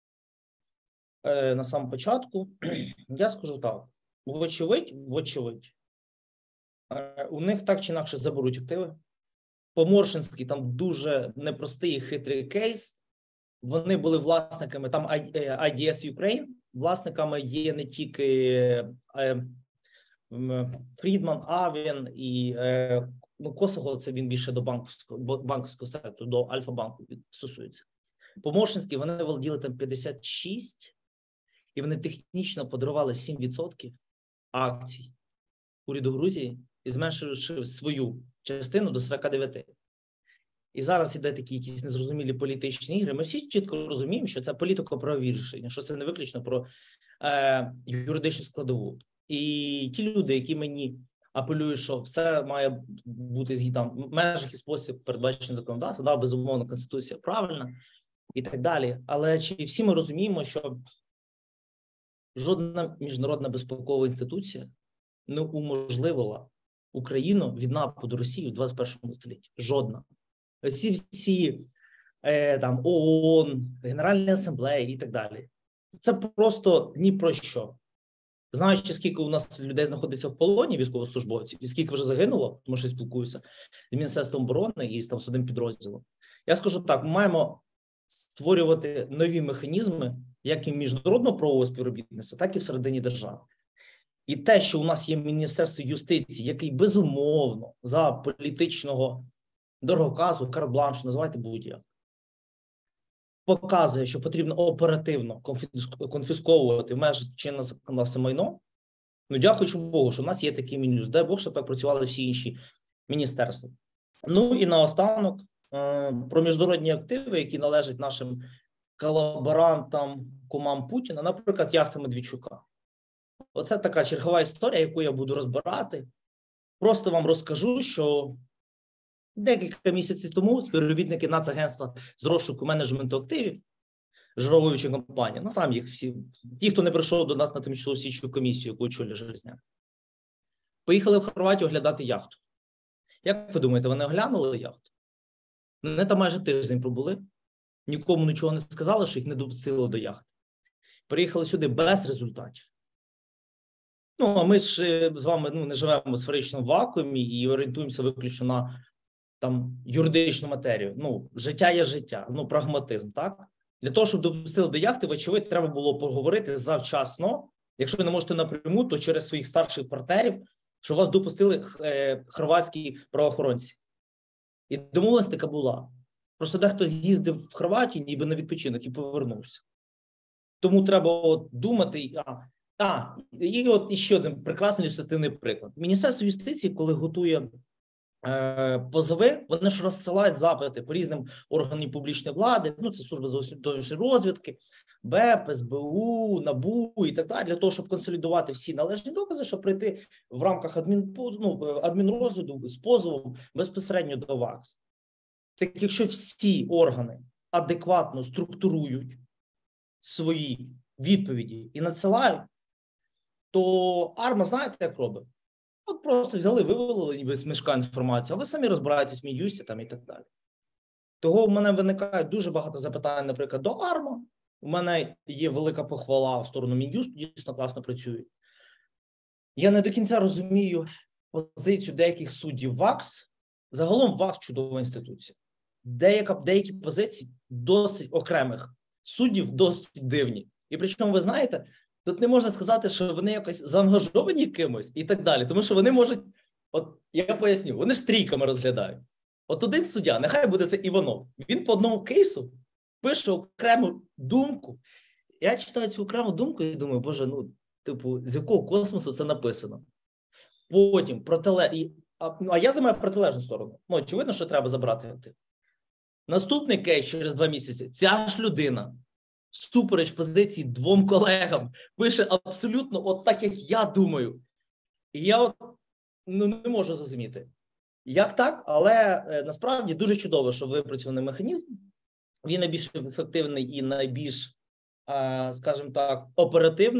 На самому початку, я скажу так, вочевидь, вочевидь, у них так чи інакше заберуть активи. По Моршинській там дуже непростий і хитрий кейс. Вони були власниками, там ай ді ес Ukraine, власниками є не тільки Фрідман, Авін і ну, Косого, це він більше до банківського, банківського сектору, до Альфа-банку стосується. По Моршинській вони володіли там п'ятдесят шість, і вони технічно подарували сім відсотків акцій уряду Грузії і зменшивши свою частину до сорок дев'ять. І зараз іде такі якісь незрозумілі політичні ігри. Ми всі чітко розуміємо, що це політико-правові рішення, що це не виключно про е, юридичну складову. І ті люди, які мені апелюють, що все має бути згідно в межах і спосіб передбачений законодавством, да, безумовно, Конституція правильна і так далі. Але чи всі ми розуміємо, що жодна міжнародна безпекова інституція не уможливила Україну від нападу Росії у двадцять першому столітті? Жодна. Всі всі е, там ООН, Генеральна асамблея і так далі. Це просто ні про що. Знаючи, скільки у нас людей знаходиться в полоні, військовослужбовців, і скільки вже загинуло, тому що я спілкуюся з Міністерством оборони і там з одним підрозділом, я скажу так, ми маємо створювати нові механізми, як і міжнародного правового співробітництва, так і всередині держави. І те, що у нас є Міністерство юстиції, який безумовно за політичного дороговказу, карт-бланш, називайте будь-як, показує, що потрібно оперативно конфісковувати в межах чинного законодавства майно. Ну, дякуючи Богу, що в нас є такий мінус. Дай Бог, щоб так працювали всі інші міністерства. Ну і наостанок про міжнародні активи, які належать нашим колаборантам, кумам Путіна, наприклад, яхта Медведчука. Оце така чергова історія, яку я буду розбирати. Просто вам розкажу, що декілька місяців тому співробітники Нацагентства з розшуку менеджменту активів, жировуюча компанія, ну там їх всі, ті, хто не прийшов до нас на тимчасову слідчу комісію, яку очолює Железняк, поїхали в Хорватію оглядати яхту. Як ви думаєте, вони оглянули яхту? Вони там майже тиждень пробули, нікому нічого не сказали, що їх не допустили до яхти. Приїхали сюди без результатів. Ну, а ми ж з вами ну, не живемо в сферичному вакуумі і орієнтуємося виключно на там юридичну матерію. Ну, життя є життя, ну, прагматизм, так? Для того, щоб допустили до яхти, вочевидь, треба було поговорити завчасно, якщо ви не можете напряму, то через своїх старших партнерів, що вас допустили е, хорватські правоохоронці. І домовленість така була. Просто дехто з'їздив в Хорватію, ніби на відпочинок, і повернувся. Тому треба от думати. А, а, і от ще один прекрасний ілюстративний приклад. Міністерство юстиції, коли готує е, позови, вони ж розсилають запити по різним органам публічної влади, ну це служба зовнішньої розвідки, БЕП, ес бе у, НАБУ і так далі, для того, щоб консолідувати всі належні докази, щоб прийти в рамках адмін, ну, адмінрозгляду з позовом безпосередньо до ВАКС. Так якщо всі органи адекватно структурують свої відповіді і надсилають, то АРМА, знаєте, як робить? От просто взяли, вивели ніби з мішка інформацію, а ви самі розбираєтесь в Мін'юсті там і так далі. Того в мене виникає дуже багато запитань, наприклад, до АРМА. У мене є велика похвала в сторону Мін'юсту, дійсно класно працюють. Я не до кінця розумію позицію деяких суддів ВАКС. Загалом ВАКС – чудова інституція. Деяка, деякі позиції досить окремих суддів досить дивні. І причому, ви знаєте, тут не можна сказати, що вони якось заангажовані кимось і так далі. Тому що вони можуть, от я поясню, вони ж трійками розглядають. От один суддя, нехай буде це Іванов, він по одному кейсу пише окрему думку. Я читаю цю окрему думку і думаю, боже, ну, типу, з якого космосу це написано? Потім, протиле... і... а, а я займаю протилежну сторону. Ну, очевидно, що треба забрати актив. Наступний кейс через два місяці. Ця ж людина, всупереч позиції двом колегам, пише абсолютно от так, як я думаю. І я от, ну, не можу зрозуміти, як так, але е, насправді дуже чудово, що випрацьований механізм. Він найбільш ефективний і найбільш, е, скажімо так, оперативний.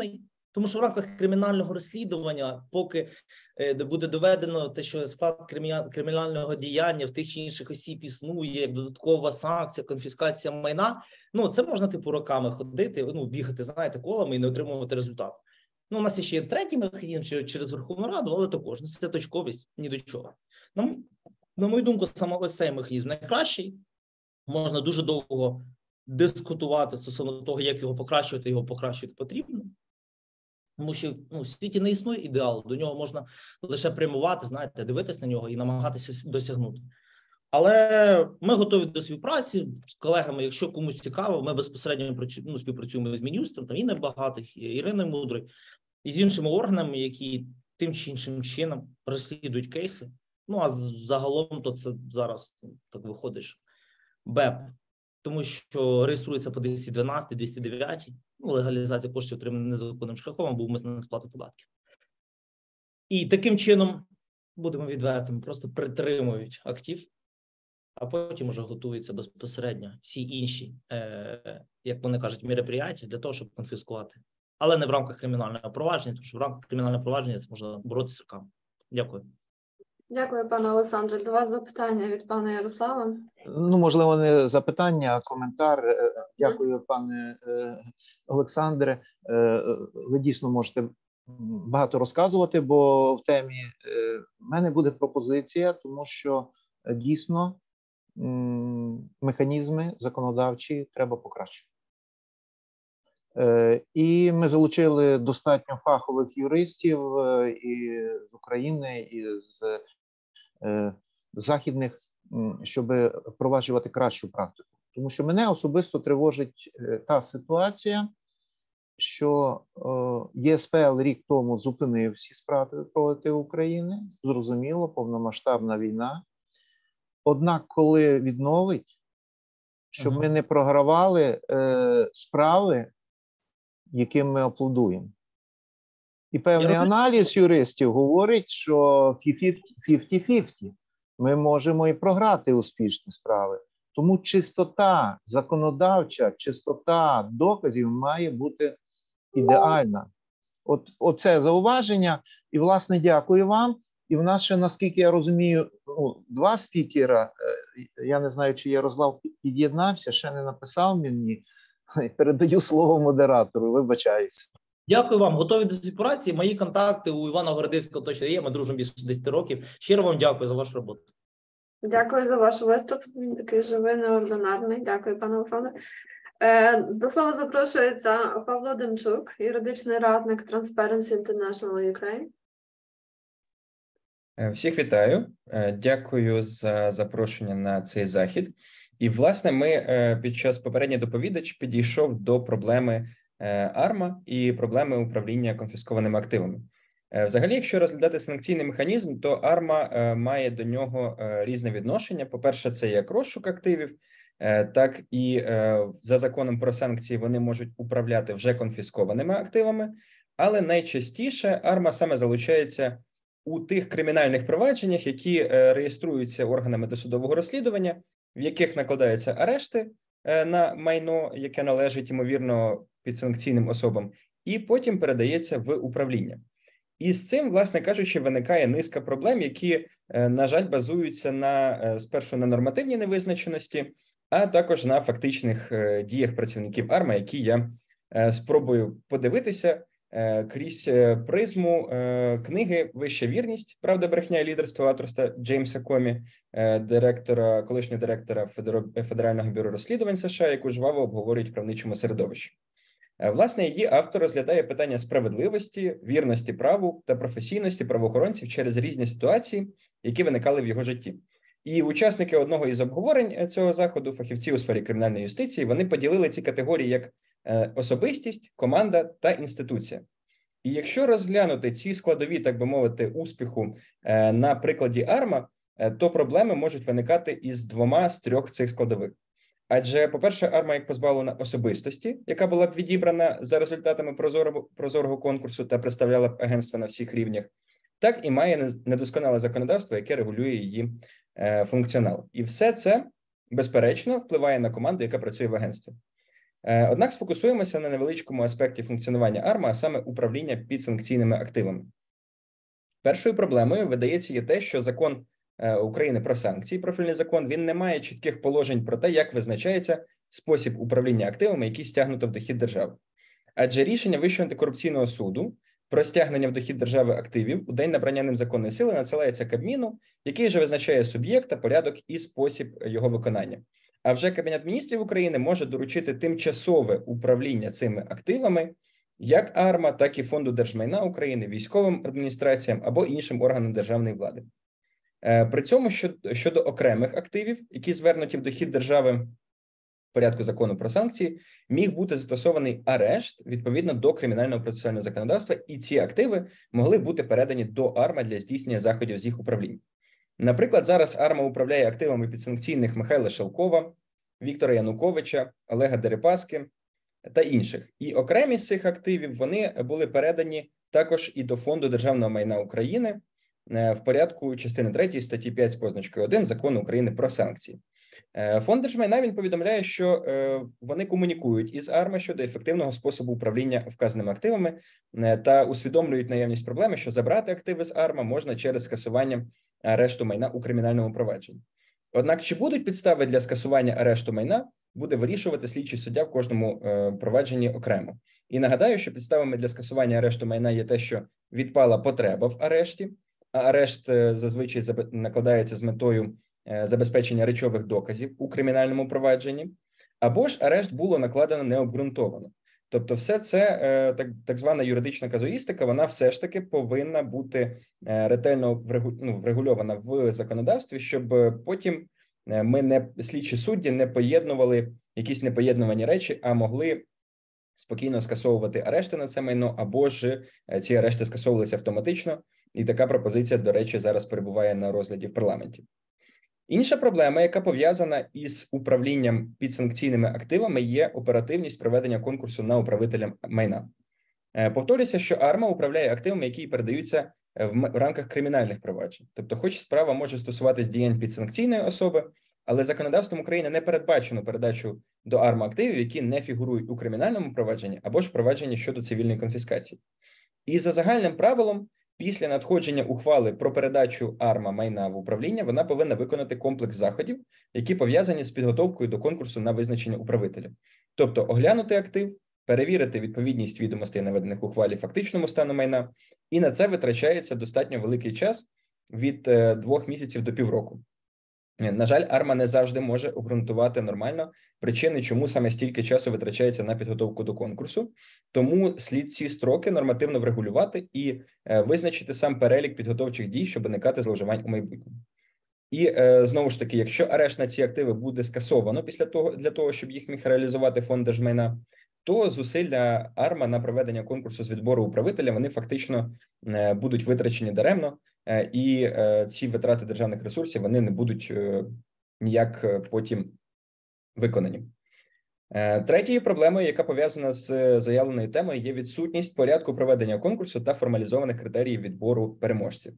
Тому що в рамках кримінального розслідування, поки буде доведено те, що склад кримінального діяння в тих чи інших осіб існує, як додаткова санкція, конфіскація майна, ну, це можна, типу, роками ходити, ну, бігати, знаєте, колами і не отримувати результат. Ну, у нас ще є третій механізм через Верховну Раду, але також, ну, це точковість, ні до чого. На, на мою думку, саме ось цей механізм найкращий. Можна дуже довго дискутувати стосовно того, як його покращувати, його покращувати потрібно. Тому що, ну, в світі не існує ідеалу, до нього можна лише прямувати, знаєте, дивитись на нього і намагатися досягнути. Але ми готові до співпраці з колегами, якщо комусь цікаво, ми безпосередньо працюємо, ну, співпрацюємо з Мін'юстом, там Інною Багатих, Іриною Мудрою, і з іншими органами, які тим чи іншим чином розслідують кейси. Ну, а загалом то це зараз так виходить, що БЕП, тому що реєструється по двісті дванадцятій, двісті дев'ятій, ну, легалізація коштів, отриманих незаконним шляхом, або умисна несплата податків. І таким чином, будемо відвертими, просто притримують актив, а потім вже готуються безпосередньо всі інші, е, як вони кажуть, мероприятия для того, щоб конфіскувати. Але не в рамках кримінального провадження, тому що в рамках кримінального провадження це можна боротися руками. Дякую. Дякую, пане Олександре. До вас запитання від пана Ярослава. Ну, можливо, не запитання, а коментар. Дякую, пане Олександре. Ви дійсно можете багато розказувати, бо в темі в мене буде пропозиція, тому що дійсно механізми законодавчі треба покращити. І ми залучили достатньо фахових юристів і з України, і з західних, щоб впроваджувати кращу практику. Тому що мене особисто тривожить та ситуація, що ЄСПЛ рік тому зупинив всі справи проти України, зрозуміло, повномасштабна війна. Однак, коли відновить, щоб ми не програвали справи, яким ми аплодуємо. І певний аналіз юристів говорить, що п'ятдесят п'ятдесят. Ми можемо і програти успішні справи. Тому чистота законодавча, чистота доказів має бути ідеальна. От, оце зауваження. І, власне, дякую вам. І в нас ще, наскільки я розумію, ну, два спікера. Я не знаю, чи Ярослав під'єднався, ще не написав мені. Передаю слово модератору, вибачаюся. Дякую вам, готові до співпраці. Мої контакти у Івана Городицького точно є, ми дружимо більше десять років. Щиро вам дякую за вашу роботу. Дякую за ваш виступ, він такий живий, неординарний. Дякую, пане Олександре. До слова запрошується Павло Демчук, юридичний радник Transparency International Ukraine. Всіх вітаю. Дякую за запрошення на цей захід. І, власне, ми під час попередньої доповідач підійшов до проблеми АРМА і проблеми управління конфіскованими активами. Взагалі, якщо розглядати санкційний механізм, то АРМА має до нього різне відношення. По-перше, це як розшук активів, так і за законом про санкції вони можуть управляти вже конфіскованими активами, але найчастіше АРМА саме залучається у тих кримінальних провадженнях, які реєструються органами досудового розслідування, в яких накладаються арешти на майно, яке належить, ймовірно, підсанкційним особам, і потім передається в управління. І з цим, власне кажучи, виникає низка проблем, які, на жаль, базуються на, спершу на нормативній невизначеності, а також на фактичних діях працівників АРМА, які я спробую подивитися крізь призму книги «Вища вірність. Правда, брехня і лідерство» авторства Джеймса Комі, директора, колишнього директора Федерального бюро розслідувань США, яку жваво обговорюють в правничому середовищі. Власне, її автор розглядає питання справедливості, вірності праву та професійності правоохоронців через різні ситуації, які виникали в його житті. І учасники одного із обговорень цього заходу, фахівці у сфері кримінальної юстиції, вони поділили ці категорії як особистість, команда та інституція. І якщо розглянути ці складові, так би мовити, успіху на прикладі АРМА, то проблеми можуть виникати із двома з трьох цих складових. Адже, по-перше, АРМА як позбавлена особистості, яка була б відібрана за результатами прозорого, прозорого конкурсу та представляла б агентство на всіх рівнях, так і має недосконале законодавство, яке регулює її е, функціонал. І все це, безперечно, впливає на команду, яка працює в агентстві. Однак сфокусуємося на невеличкому аспекті функціонування АРМА, а саме управління підсанкційними активами. Першою проблемою, видається, є те, що закон України про санкції, профільний закон, він не має чітких положень про те, як визначається спосіб управління активами, які стягнуто в дохід держави. Адже рішення Вищого антикорупційного суду про стягнення в дохід держави активів у день набрання ним законної сили надсилається Кабміну, який вже визначає суб'єкта, порядок і спосіб його виконання. А вже Кабінет міністрів України може доручити тимчасове управління цими активами як АРМА, так і Фонду держмайна України, військовим адміністраціям або іншим органам державної влади. При цьому щодо окремих активів, які звернуті в дохід держави в порядку закону про санкції, міг бути застосований арешт відповідно до кримінального процесуального законодавства, і ці активи могли бути передані до АРМА для здійснення заходів з їх управління. Наприклад, зараз АРМА управляє активами підсанкційних Михайла Шелкова, Віктора Януковича, Олега Дерипаски та інших. І окремі з цих активів вони були передані також і до Фонду державного майна України в порядку частини третьої статті п'ять з позначкою один Закону України про санкції. Фонд держмайна, він повідомляє, що вони комунікують із АРМА щодо ефективного способу управління вказаними активами та усвідомлюють наявність проблеми, що забрати активи з АРМА можна через скасування арешту майна у кримінальному провадженні. Однак, чи будуть підстави для скасування арешту майна, буде вирішувати слідчий суддя в кожному провадженні окремо. І нагадаю, що підставами для скасування арешту майна є те, що відпала потреба в арешті, а арешт зазвичай накладається з метою забезпечення речових доказів у кримінальному провадженні, або ж арешт було накладено необґрунтовано. Тобто все це, так, так звана юридична казуїстика, вона все ж таки повинна бути ретельно врегульована в законодавстві, щоб потім ми, не слідчі судді, не поєднували якісь непоєднувані речі, а могли спокійно скасовувати арешти на це майно, або ж ці арешти скасовувалися автоматично, і така пропозиція, до речі, зараз перебуває на розгляді в парламенті. Інша проблема, яка пов'язана із управлінням підсанкційними активами, є оперативність проведення конкурсу на управителя майна. Повторюся, що АРМА управляє активами, які передаються в рамках кримінальних проваджень. Тобто, хоч справа може стосуватись діянь підсанкційної особи, але законодавством України не передбачено передачу до АРМА активів, які не фігурують у кримінальному провадженні або ж провадженні щодо цивільної конфіскації. І за загальним правилом, після надходження ухвали про передачу АРМА майна в управління, вона повинна виконати комплекс заходів, які пов'язані з підготовкою до конкурсу на визначення управителя. Тобто оглянути актив, перевірити відповідність відомостей, наведених в ухвалі фактичному стану майна, і на це витрачається достатньо великий час від двох місяців до півроку. На жаль, АРМА не завжди може обґрунтувати нормально причини, чому саме стільки часу витрачається на підготовку до конкурсу. Тому слід ці строки нормативно врегулювати і визначити сам перелік підготовчих дій, щоб уникати зловживань у майбутньому. І знову ж таки, якщо арешт на ці активи буде скасовано після того, для того, щоб їх міг реалізувати Фонд держмайна, то зусилля АРМА на проведення конкурсу з відбору управителя, вони фактично будуть витрачені даремно, і ці витрати державних ресурсів, вони не будуть ніяк потім виконані. Третьою проблемою, яка пов'язана з заявленою темою, є відсутність порядку проведення конкурсу та формалізованих критеріїв відбору переможців.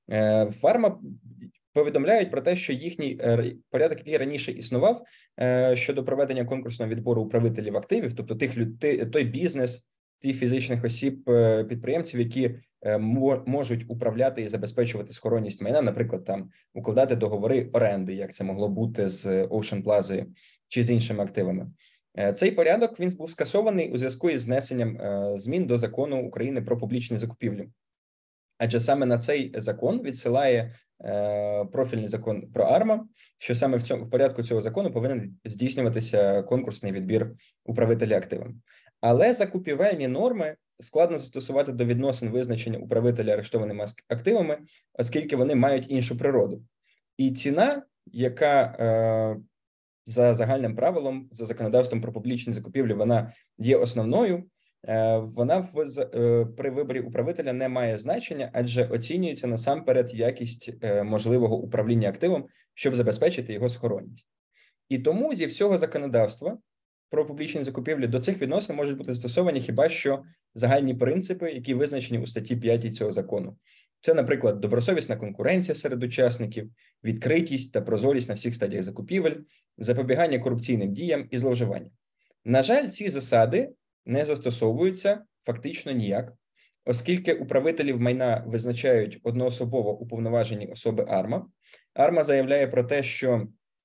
ФАРМА повідомляють про те, що їхній порядок, який раніше існував щодо проведення конкурсного відбору управителів активів, тобто тих той бізнес, ті фізичних осіб, підприємців, які можуть управляти і забезпечувати схоронність майна, наприклад, там укладати договори оренди, як це могло бути з Ocean Plaza чи з іншими активами. Цей порядок, він був скасований у зв'язку із внесенням змін до Закону України про публічні закупівлі. Адже саме на цей закон відсилає профільний закон про АРМА, що саме в цьому в порядку цього закону повинен здійснюватися конкурсний відбір управителя активами. Але закупівельні норми складно застосувати до відносин визначення управителя арештованими активами, оскільки вони мають іншу природу. І ціна, яка е, за загальним правилом, за законодавством про публічні закупівлі, вона є основною, е, вона в, е, при виборі управителя не має значення, адже оцінюється насамперед якість е, можливого управління активом, щоб забезпечити його схоронність. І тому зі всього законодавства про публічні закупівлі до цих відносин можуть бути застосовані хіба що загальні принципи, які визначені у статті п'ять цього закону. Це, наприклад, добросовісна конкуренція серед учасників, відкритість та прозорість на всіх стадіях закупівель, запобігання корупційним діям і зловживанням. На жаль, ці засади не застосовуються фактично ніяк, оскільки управителів майна визначають одноособово уповноважені особи АРМА. АРМА заявляє про те, що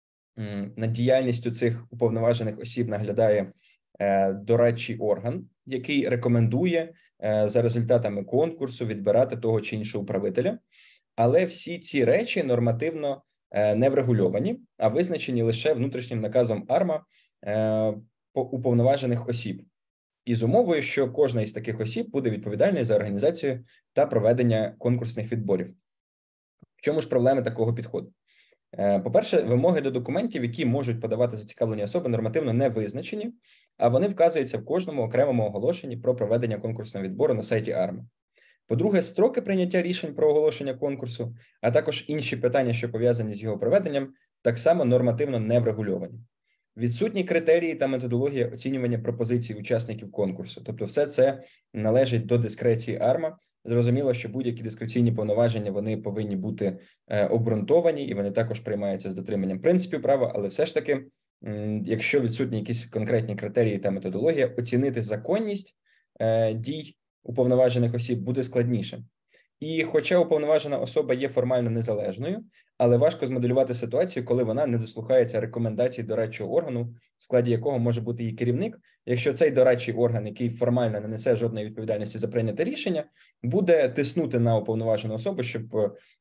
над діяльністю цих уповноважених осіб наглядає дорадчий орган, який рекомендує за результатами конкурсу відбирати того чи іншого управителя. Але всі ці речі нормативно не врегульовані, а визначені лише внутрішнім наказом АРМА уповноважених осіб. І з умовою, що кожна із таких осіб буде відповідальною за організацію та проведення конкурсних відборів. В чому ж проблеми такого підходу? По-перше, вимоги до документів, які можуть подавати зацікавлені особи, нормативно не визначені, а вони вказуються в кожному окремому оголошенні про проведення конкурсного відбору на сайті АРМА. По-друге, строки прийняття рішень про оголошення конкурсу, а також інші питання, що пов'язані з його проведенням, так само нормативно не врегульовані. Відсутні критерії та методологія оцінювання пропозицій учасників конкурсу. Тобто все це належить до дискреції АРМА. Зрозуміло, що будь-які дискреційні повноваження, вони повинні бути е, обґрунтовані, і вони також приймаються з дотриманням принципів права, але все ж таки, м, якщо відсутні якісь конкретні критерії та методологія, оцінити законність е, дій уповноважених осіб буде складніше. І хоча уповноважена особа є формально незалежною, але важко змоделювати ситуацію, коли вона не дослухається рекомендацій дорадчого органу, в складі якого може бути її керівник, якщо цей дорадчий орган, який формально не несе жодної відповідальності за прийняте рішення, буде тиснути на уповноважену особу, щоб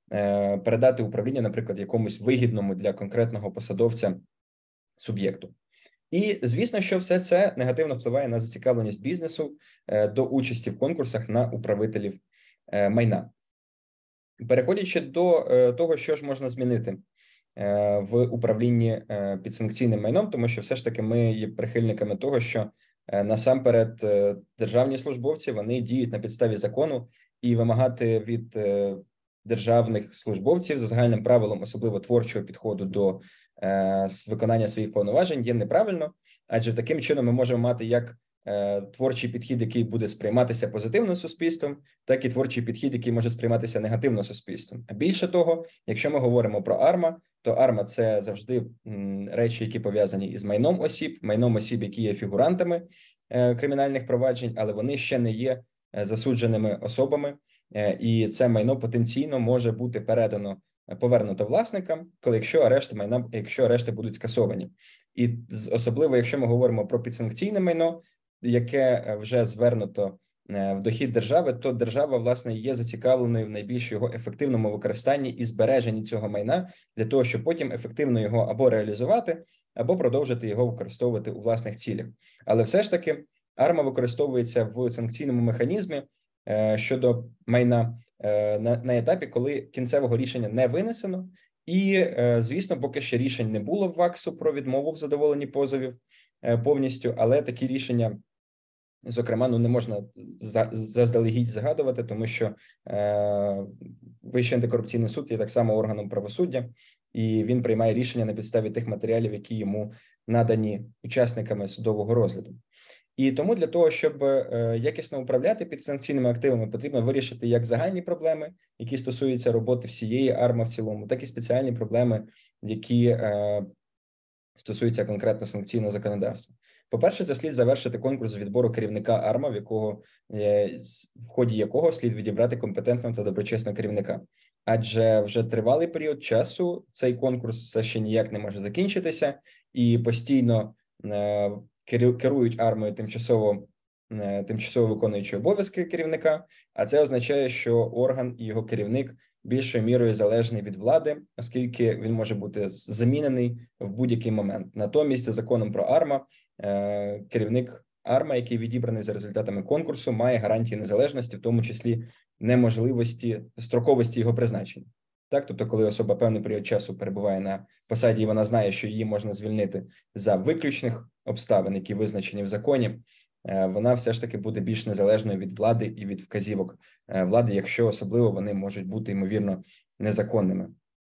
е, передати управління, наприклад, якомусь вигідному для конкретного посадовця суб'єкту. І, звісно, що все це негативно впливає на зацікавленість бізнесу е, до участі в конкурсах на управителів е, майна. Переходячи до е, того, що ж можна змінити е, в управлінні е, підсанкційним майном, тому що все ж таки ми є прихильниками того, що е, насамперед е, державні службовці, вони діють на підставі закону, і вимагати від е, державних службовців за загальним правилом, особливо творчого підходу до е, виконання своїх повноважень, є неправильно, адже таким чином ми можемо мати як творчий підхід, який буде сприйматися позитивно суспільством, так і творчий підхід, який може сприйматися негативно суспільством. А більше того, якщо ми говоримо про АРМА, то АРМА – це завжди м, речі, які пов'язані із майном осіб, майном осіб, які є фігурантами е, кримінальних проваджень, але вони ще не є е, засудженими особами, е, і це майно потенційно може бути передано, повернуто власникам, коли якщо арешти майна, якщо арешти будуть скасовані. І особливо, якщо ми говоримо про підсанкційне майно, яке вже звернуто в дохід держави, то держава, власне, є зацікавленою в найбільш його ефективному використанні і збереженні цього майна для того, щоб потім ефективно його або реалізувати, або продовжити його використовувати у власних цілях. Але все ж таки АРМА використовується в санкційному механізмі щодо майна на, на етапі, коли кінцевого рішення не винесено. І, звісно, поки ще рішень не було в ВАКСу про відмову в задоволенні позовів повністю, але такі рішення, зокрема, ну не можна заздалегідь згадувати, тому що е, Вищий антикорупційний суд є так само органом правосуддя, і він приймає рішення на підставі тих матеріалів, які йому надані учасниками судового розгляду. І тому для того, щоб е, якісно управляти підсанкційними активами, потрібно вирішити як загальні проблеми, які стосуються роботи всієї АРМА в цілому, так і спеціальні проблеми, які е, стосуються конкретно санкційного законодавства. По-перше, це слід завершити конкурс з відбору керівника АРМА, в якого в ході якого слід відібрати компетентного та доброчесного керівника. Адже вже тривалий період часу цей конкурс все ще ніяк не може закінчитися, і постійно керують АРМою тимчасово тимчасово виконуючи обов'язки керівника, а це означає, що орган і його керівник більшою мірою залежний від влади, оскільки він може бути замінений в будь-який момент. Натомість, за законом про АРМА, керівник АРМА, який відібраний за результатами конкурсу, має гарантії незалежності, в тому числі неможливості, строковості його призначення. Так, тобто, коли особа певний період часу перебуває на посаді, і вона знає, що її можна звільнити за виключних обставин, які визначені в законі, вона все ж таки буде більш незалежною від влади і від вказівок влади, якщо особливо вони можуть бути, ймовірно, незаконними.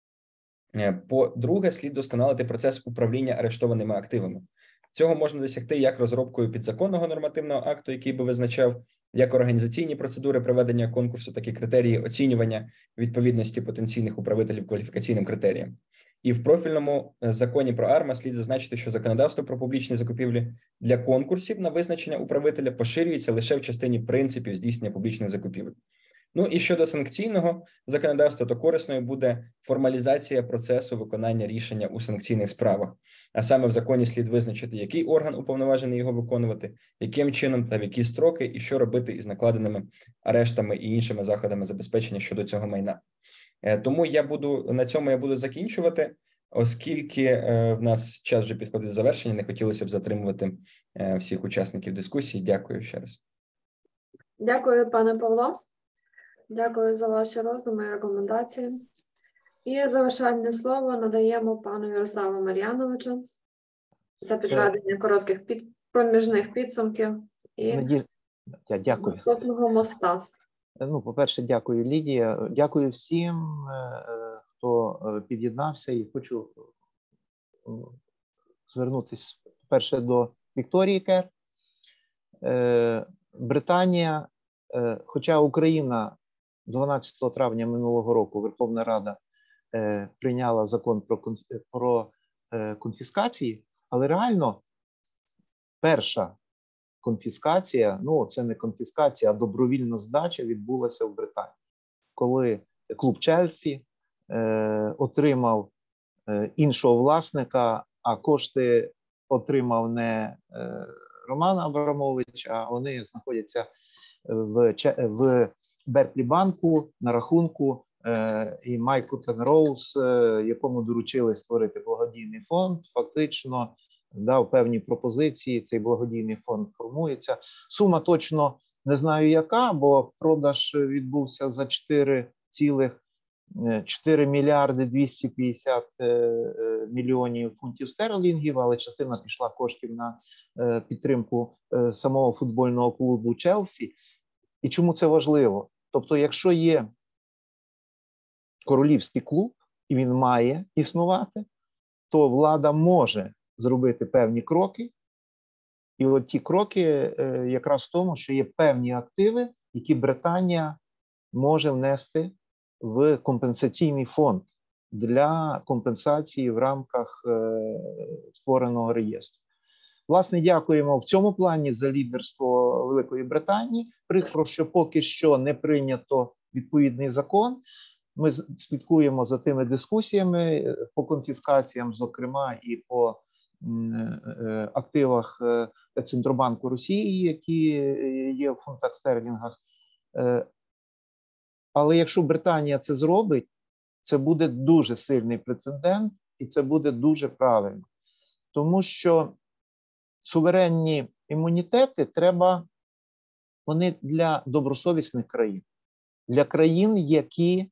По-друге, слід досконалити процес управління арештованими активами. Цього можна досягти як розробкою підзаконного нормативного акту, який би визначав як організаційні процедури проведення конкурсу, так і критерії оцінювання відповідності потенційних управителів кваліфікаційним критеріям. І в профільному законі про АРМА слід зазначити, що законодавство про публічні закупівлі для конкурсів на визначення управителя поширюється лише в частині принципів здійснення публічних закупівель. Ну і щодо санкційного законодавства, то корисною буде формалізація процесу виконання рішення у санкційних справах. А саме в законі слід визначити, який орган уповноважений його виконувати, яким чином та в які строки, і що робити із накладеними арештами і іншими заходами забезпечення щодо цього майна. Тому я буду на цьому я буду закінчувати, оскільки в нас час вже підходить до завершення, не хотілося б затримувати всіх учасників дискусії. Дякую ще раз. Дякую, пане Павло. Дякую за ваші роздуми і рекомендації. І завершальне слово надаємо пану Ярославу Мар'яновичу для підведення коротких під... проміжних підсумків і Дякую. наступного моста. Ну, по-перше, дякую, Лідія. Дякую всім, хто під'єднався, і хочу звернутися перше до Вікторії Кер. Британія, хоча Україна дванадцятого травня минулого року Верховна Рада прийняла закон про, про конфіскації, але реально перша конфіскація, ну це не конфіскація, а добровільна здача відбулася в Британії, коли клуб Челсі е, отримав е, іншого власника, а кошти отримав не е, Роман Абрамович, а вони знаходяться в, в Берклі банку на рахунку е, і Майкл Тенроуз, е, якому доручили створити благодійний фонд, фактично дав певні пропозиції, цей благодійний фонд формується. Сума точно не знаю яка, бо продаж відбувся за чотири цілих чотири мільярди двісті п'ятдесят мільйонів фунтів стерлінгів, але частина пішла коштів на підтримку самого футбольного клубу Челсі. І чому це важливо? Тобто, якщо є королівський клуб, і він має існувати, то влада може зробити певні кроки. І от ті кроки якраз в тому, що є певні активи, які Британія може внести в компенсаційний фонд для компенсації в рамках створеного реєстру. Власне, дякуємо в цьому плані за лідерство Великої Британії. Прикро, що поки що не прийнято відповідний закон. Ми слідкуємо за тими дискусіями по конфіскаціям, зокрема, і по активах Центробанку Росії, які є в фунтах стерлінгах. Але якщо Британія це зробить, це буде дуже сильний прецедент, і це буде дуже правильно. Тому що суверенні імунітети треба, вони для добросовісних країн, для країн, які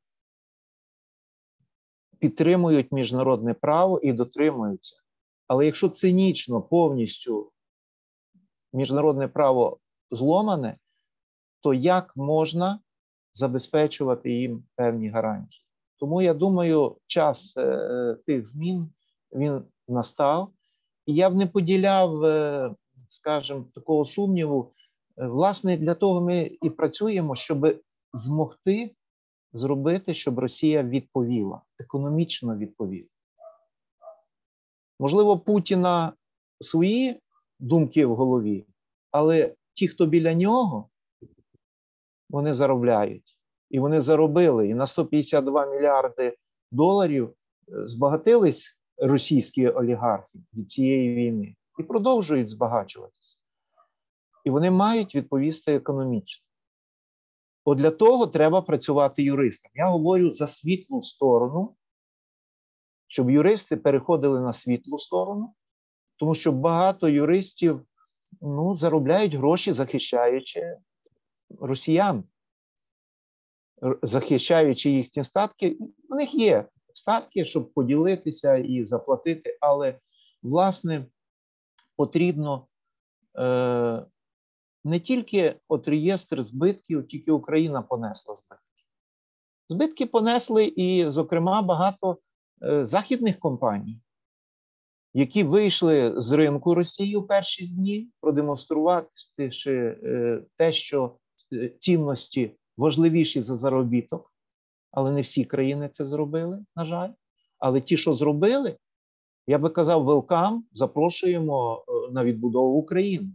підтримують міжнародне право і дотримуються. Але якщо цинічно повністю міжнародне право зломане, то як можна забезпечувати їм певні гарантії? Тому я думаю, час е, тих змін, він настав. І я б не поділяв, е, скажімо, такого сумніву. Е, власне, для того ми і працюємо, щоб змогти зробити, щоб Росія відповіла, економічно відповіла. Можливо, Путіна свої думки в голові, але ті, хто біля нього, вони заробляють. І вони заробили. І на сто п'ятдесят два мільярди доларів збагатились російські олігархи від цієї війни. І продовжують збагачуватися. І вони мають відповісти економічно. От для того треба працювати юристам. Я говорю за світлу сторону, щоб юристи переходили на світлу сторону, тому що багато юристів, ну, заробляють гроші, захищаючи росіян, захищаючи їхні статки. У них є статки, щоб поділитися і заплатити, але, власне, потрібно е, не тільки от реєстр збитків, тільки Україна понесла збитки. Збитки понесли і, зокрема, багато е, західних компаній, які вийшли з ринку Росії у перші дні, продемонструвавши е, те, що цінності важливіші за заробіток, але не всі країни це зробили, на жаль. Але ті, що зробили, я би казав, welcome, запрошуємо на відбудову України.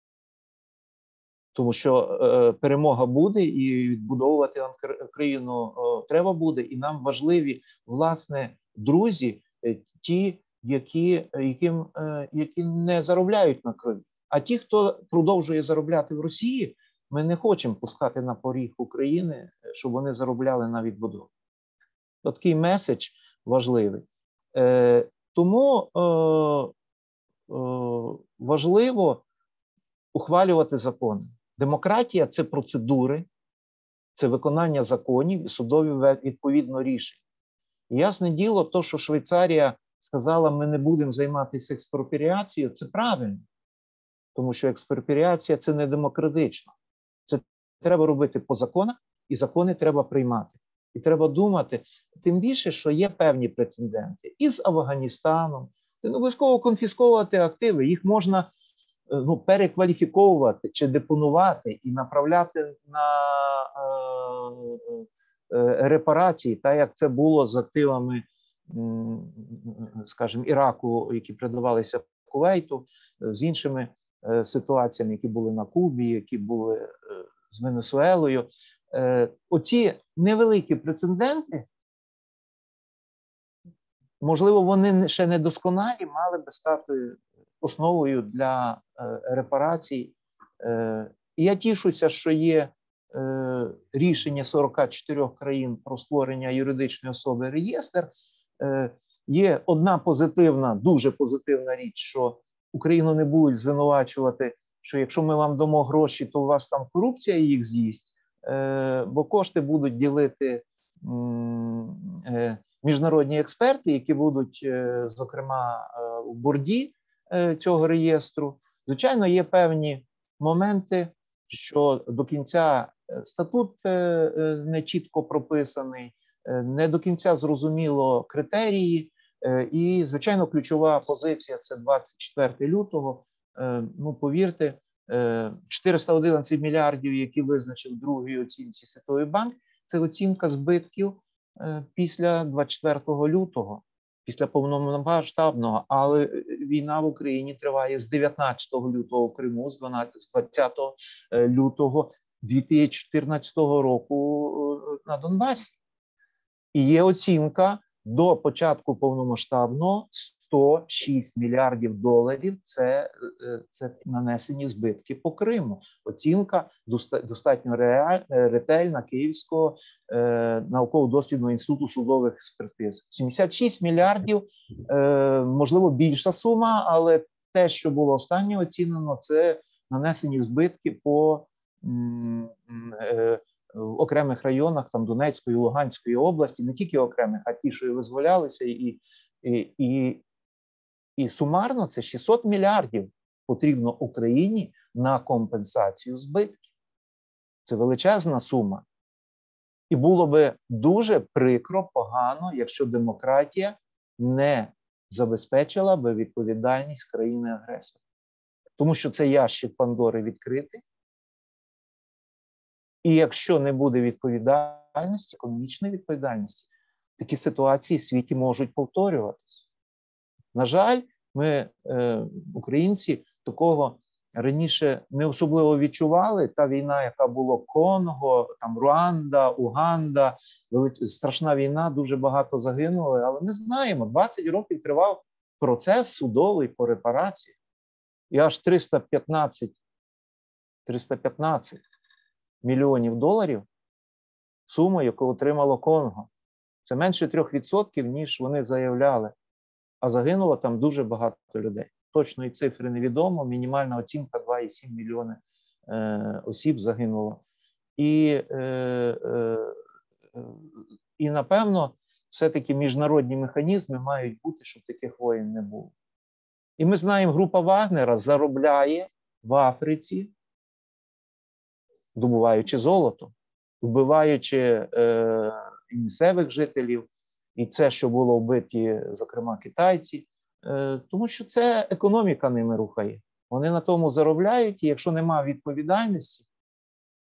Тому що е, перемога буде, і відбудовувати Україну е, треба буде. І нам важливі, власне, друзі, е, ті, які, яким, е, які не заробляють на крові. А ті, хто продовжує заробляти в Росії, ми не хочемо пускати на поріг України, щоб вони заробляли на відбудову. Такий меседж важливий. Е, тому е, е, важливо ухвалювати закони. Демократія – це процедури, це виконання законів і судові відповідно рішень. І ясне діло, то, що Швейцарія сказала, ми не будемо займатися експропріацією, це правильно. Тому що експропріація – це не демократично. Це треба робити по законах, і закони треба приймати. І треба думати, тим більше, що є певні прецеденти. І з Афганістаном. Не обов'язково конфісковувати активи, їх можна ну, перекваліфіковувати чи депонувати і направляти на е, е, репарації, так як це було з активами, скажімо, Іраку, які передавалися Кувейту, з іншими е, ситуаціями, які були на Кубі, які були е, з Венесуелою. Е, оці невеликі прецеденти, можливо, вони ще не досконалі, мали би стати основою для е, репарацій. Е, і я тішуся, що є е, рішення сорока чотирьох країн про створення юридичної особи реєстр. Е, є одна позитивна, дуже позитивна річ, що Україну не будуть звинувачувати, що якщо ми вам дамо гроші, то у вас там корупція їх з'їсть, е, бо кошти будуть ділити е, міжнародні експерти, які будуть, е, зокрема, е, в борді цього реєстру. Звичайно, є певні моменти, що до кінця статут не чітко прописаний, не до кінця зрозуміло критерії, і, звичайно, ключова позиція – це двадцять четвертого лютого. Ну, повірте, чотириста одинадцять мільярдів, які визначив в другій оцінці Світовий банк, це оцінка збитків після двадцять четвертого лютого. Після повномасштабного, але війна в Україні триває з дев'ятнадцятого лютого в Криму, з двадцятого лютого дві тисячі чотирнадцятого року на Донбасі. І є оцінка до початку повномасштабного сто шість мільярдів доларів – це, це нанесені збитки по Криму. Оцінка достатньо реаль, ретельна Київського е, науково-дослідного інституту судових експертиз. сімдесят шість мільярдів, е, можливо, більша сума, але те, що було останнє оцінено, це нанесені збитки по м, е, в окремих районах там Донецької, Луганської області, не тільки окремих, а ті, що і визволялися, і, і, і, і сумарно це шістсот мільярдів потрібно Україні на компенсацію збитків. Це величезна сума. І було би дуже прикро, погано, якщо демократія не забезпечила би відповідальність країни-агресора. Тому що це ящик Пандори відкритий. І якщо не буде відповідальності, економічної відповідальності, такі ситуації в світі можуть повторюватися. На жаль, ми, е, українці, такого раніше не особливо відчували. Та війна, яка була Конго, там Руанда, Уганда, страшна війна, дуже багато загинули. Але ми знаємо, двадцять років тривав процес судовий по репарації. І аж триста п'ятнадцять мільйонів доларів сума, яку отримало Конго. Це менше трьох відсотків, ніж вони заявляли. А загинуло там дуже багато людей. Точної цифри невідомо, мінімальна оцінка два і сім мільйони е, осіб загинуло. І, е, е, і, напевно, все-таки міжнародні механізми мають бути, щоб таких воєн не було. І ми знаємо, група Вагнера заробляє в Африці, добуваючи золото, вбиваючи е, місцевих жителів, і це, що було вбиті, зокрема, китайці, е, тому що це економіка ними рухає. Вони на тому заробляють, і якщо немає відповідальності,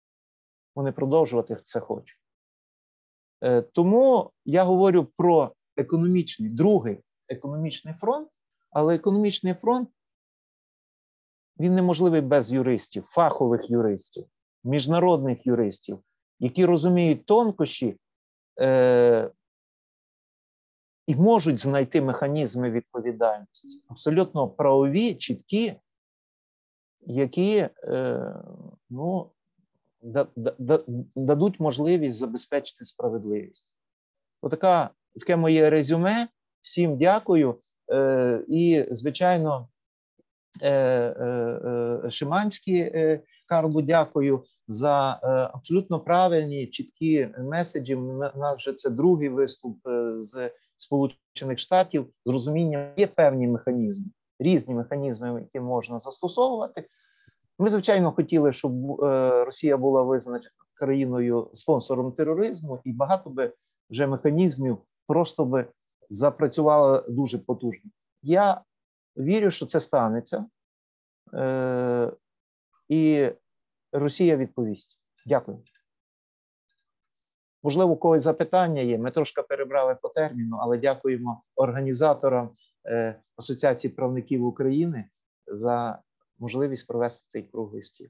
вони продовжувати це хочуть. Е, тому я говорю про економічний, другий економічний фронт, але економічний фронт, він неможливий без юристів, фахових юристів, міжнародних юристів, які розуміють тонкощі е, і можуть знайти механізми відповідальності, абсолютно правові, чіткі, які е, ну, да, да, дадуть можливість забезпечити справедливість. Отака, таке моє резюме. Всім дякую. Е, і, звичайно, е, е, Шиманський е, Карлу дякую за е, абсолютно правильні, чіткі меседжі. У нас вже це другий виступ е, з Сполучених Штатів. З розумінням, є певні механізми, різні механізми, які можна застосовувати. Ми, звичайно, хотіли, щоб е, Росія була визнана країною спонсором тероризму, і багато би вже механізмів просто би запрацювало дуже потужно. Я вірю, що це станеться, е, і Росія відповість. Дякую. Можливо, у когось запитання є. Ми трошки перебрали по терміну, але дякуємо організаторам е, Асоціації правників України за можливість провести цей круглий стіл.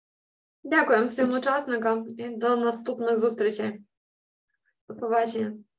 Дякуємо всім учасникам і до наступних зустрічей. До побачення.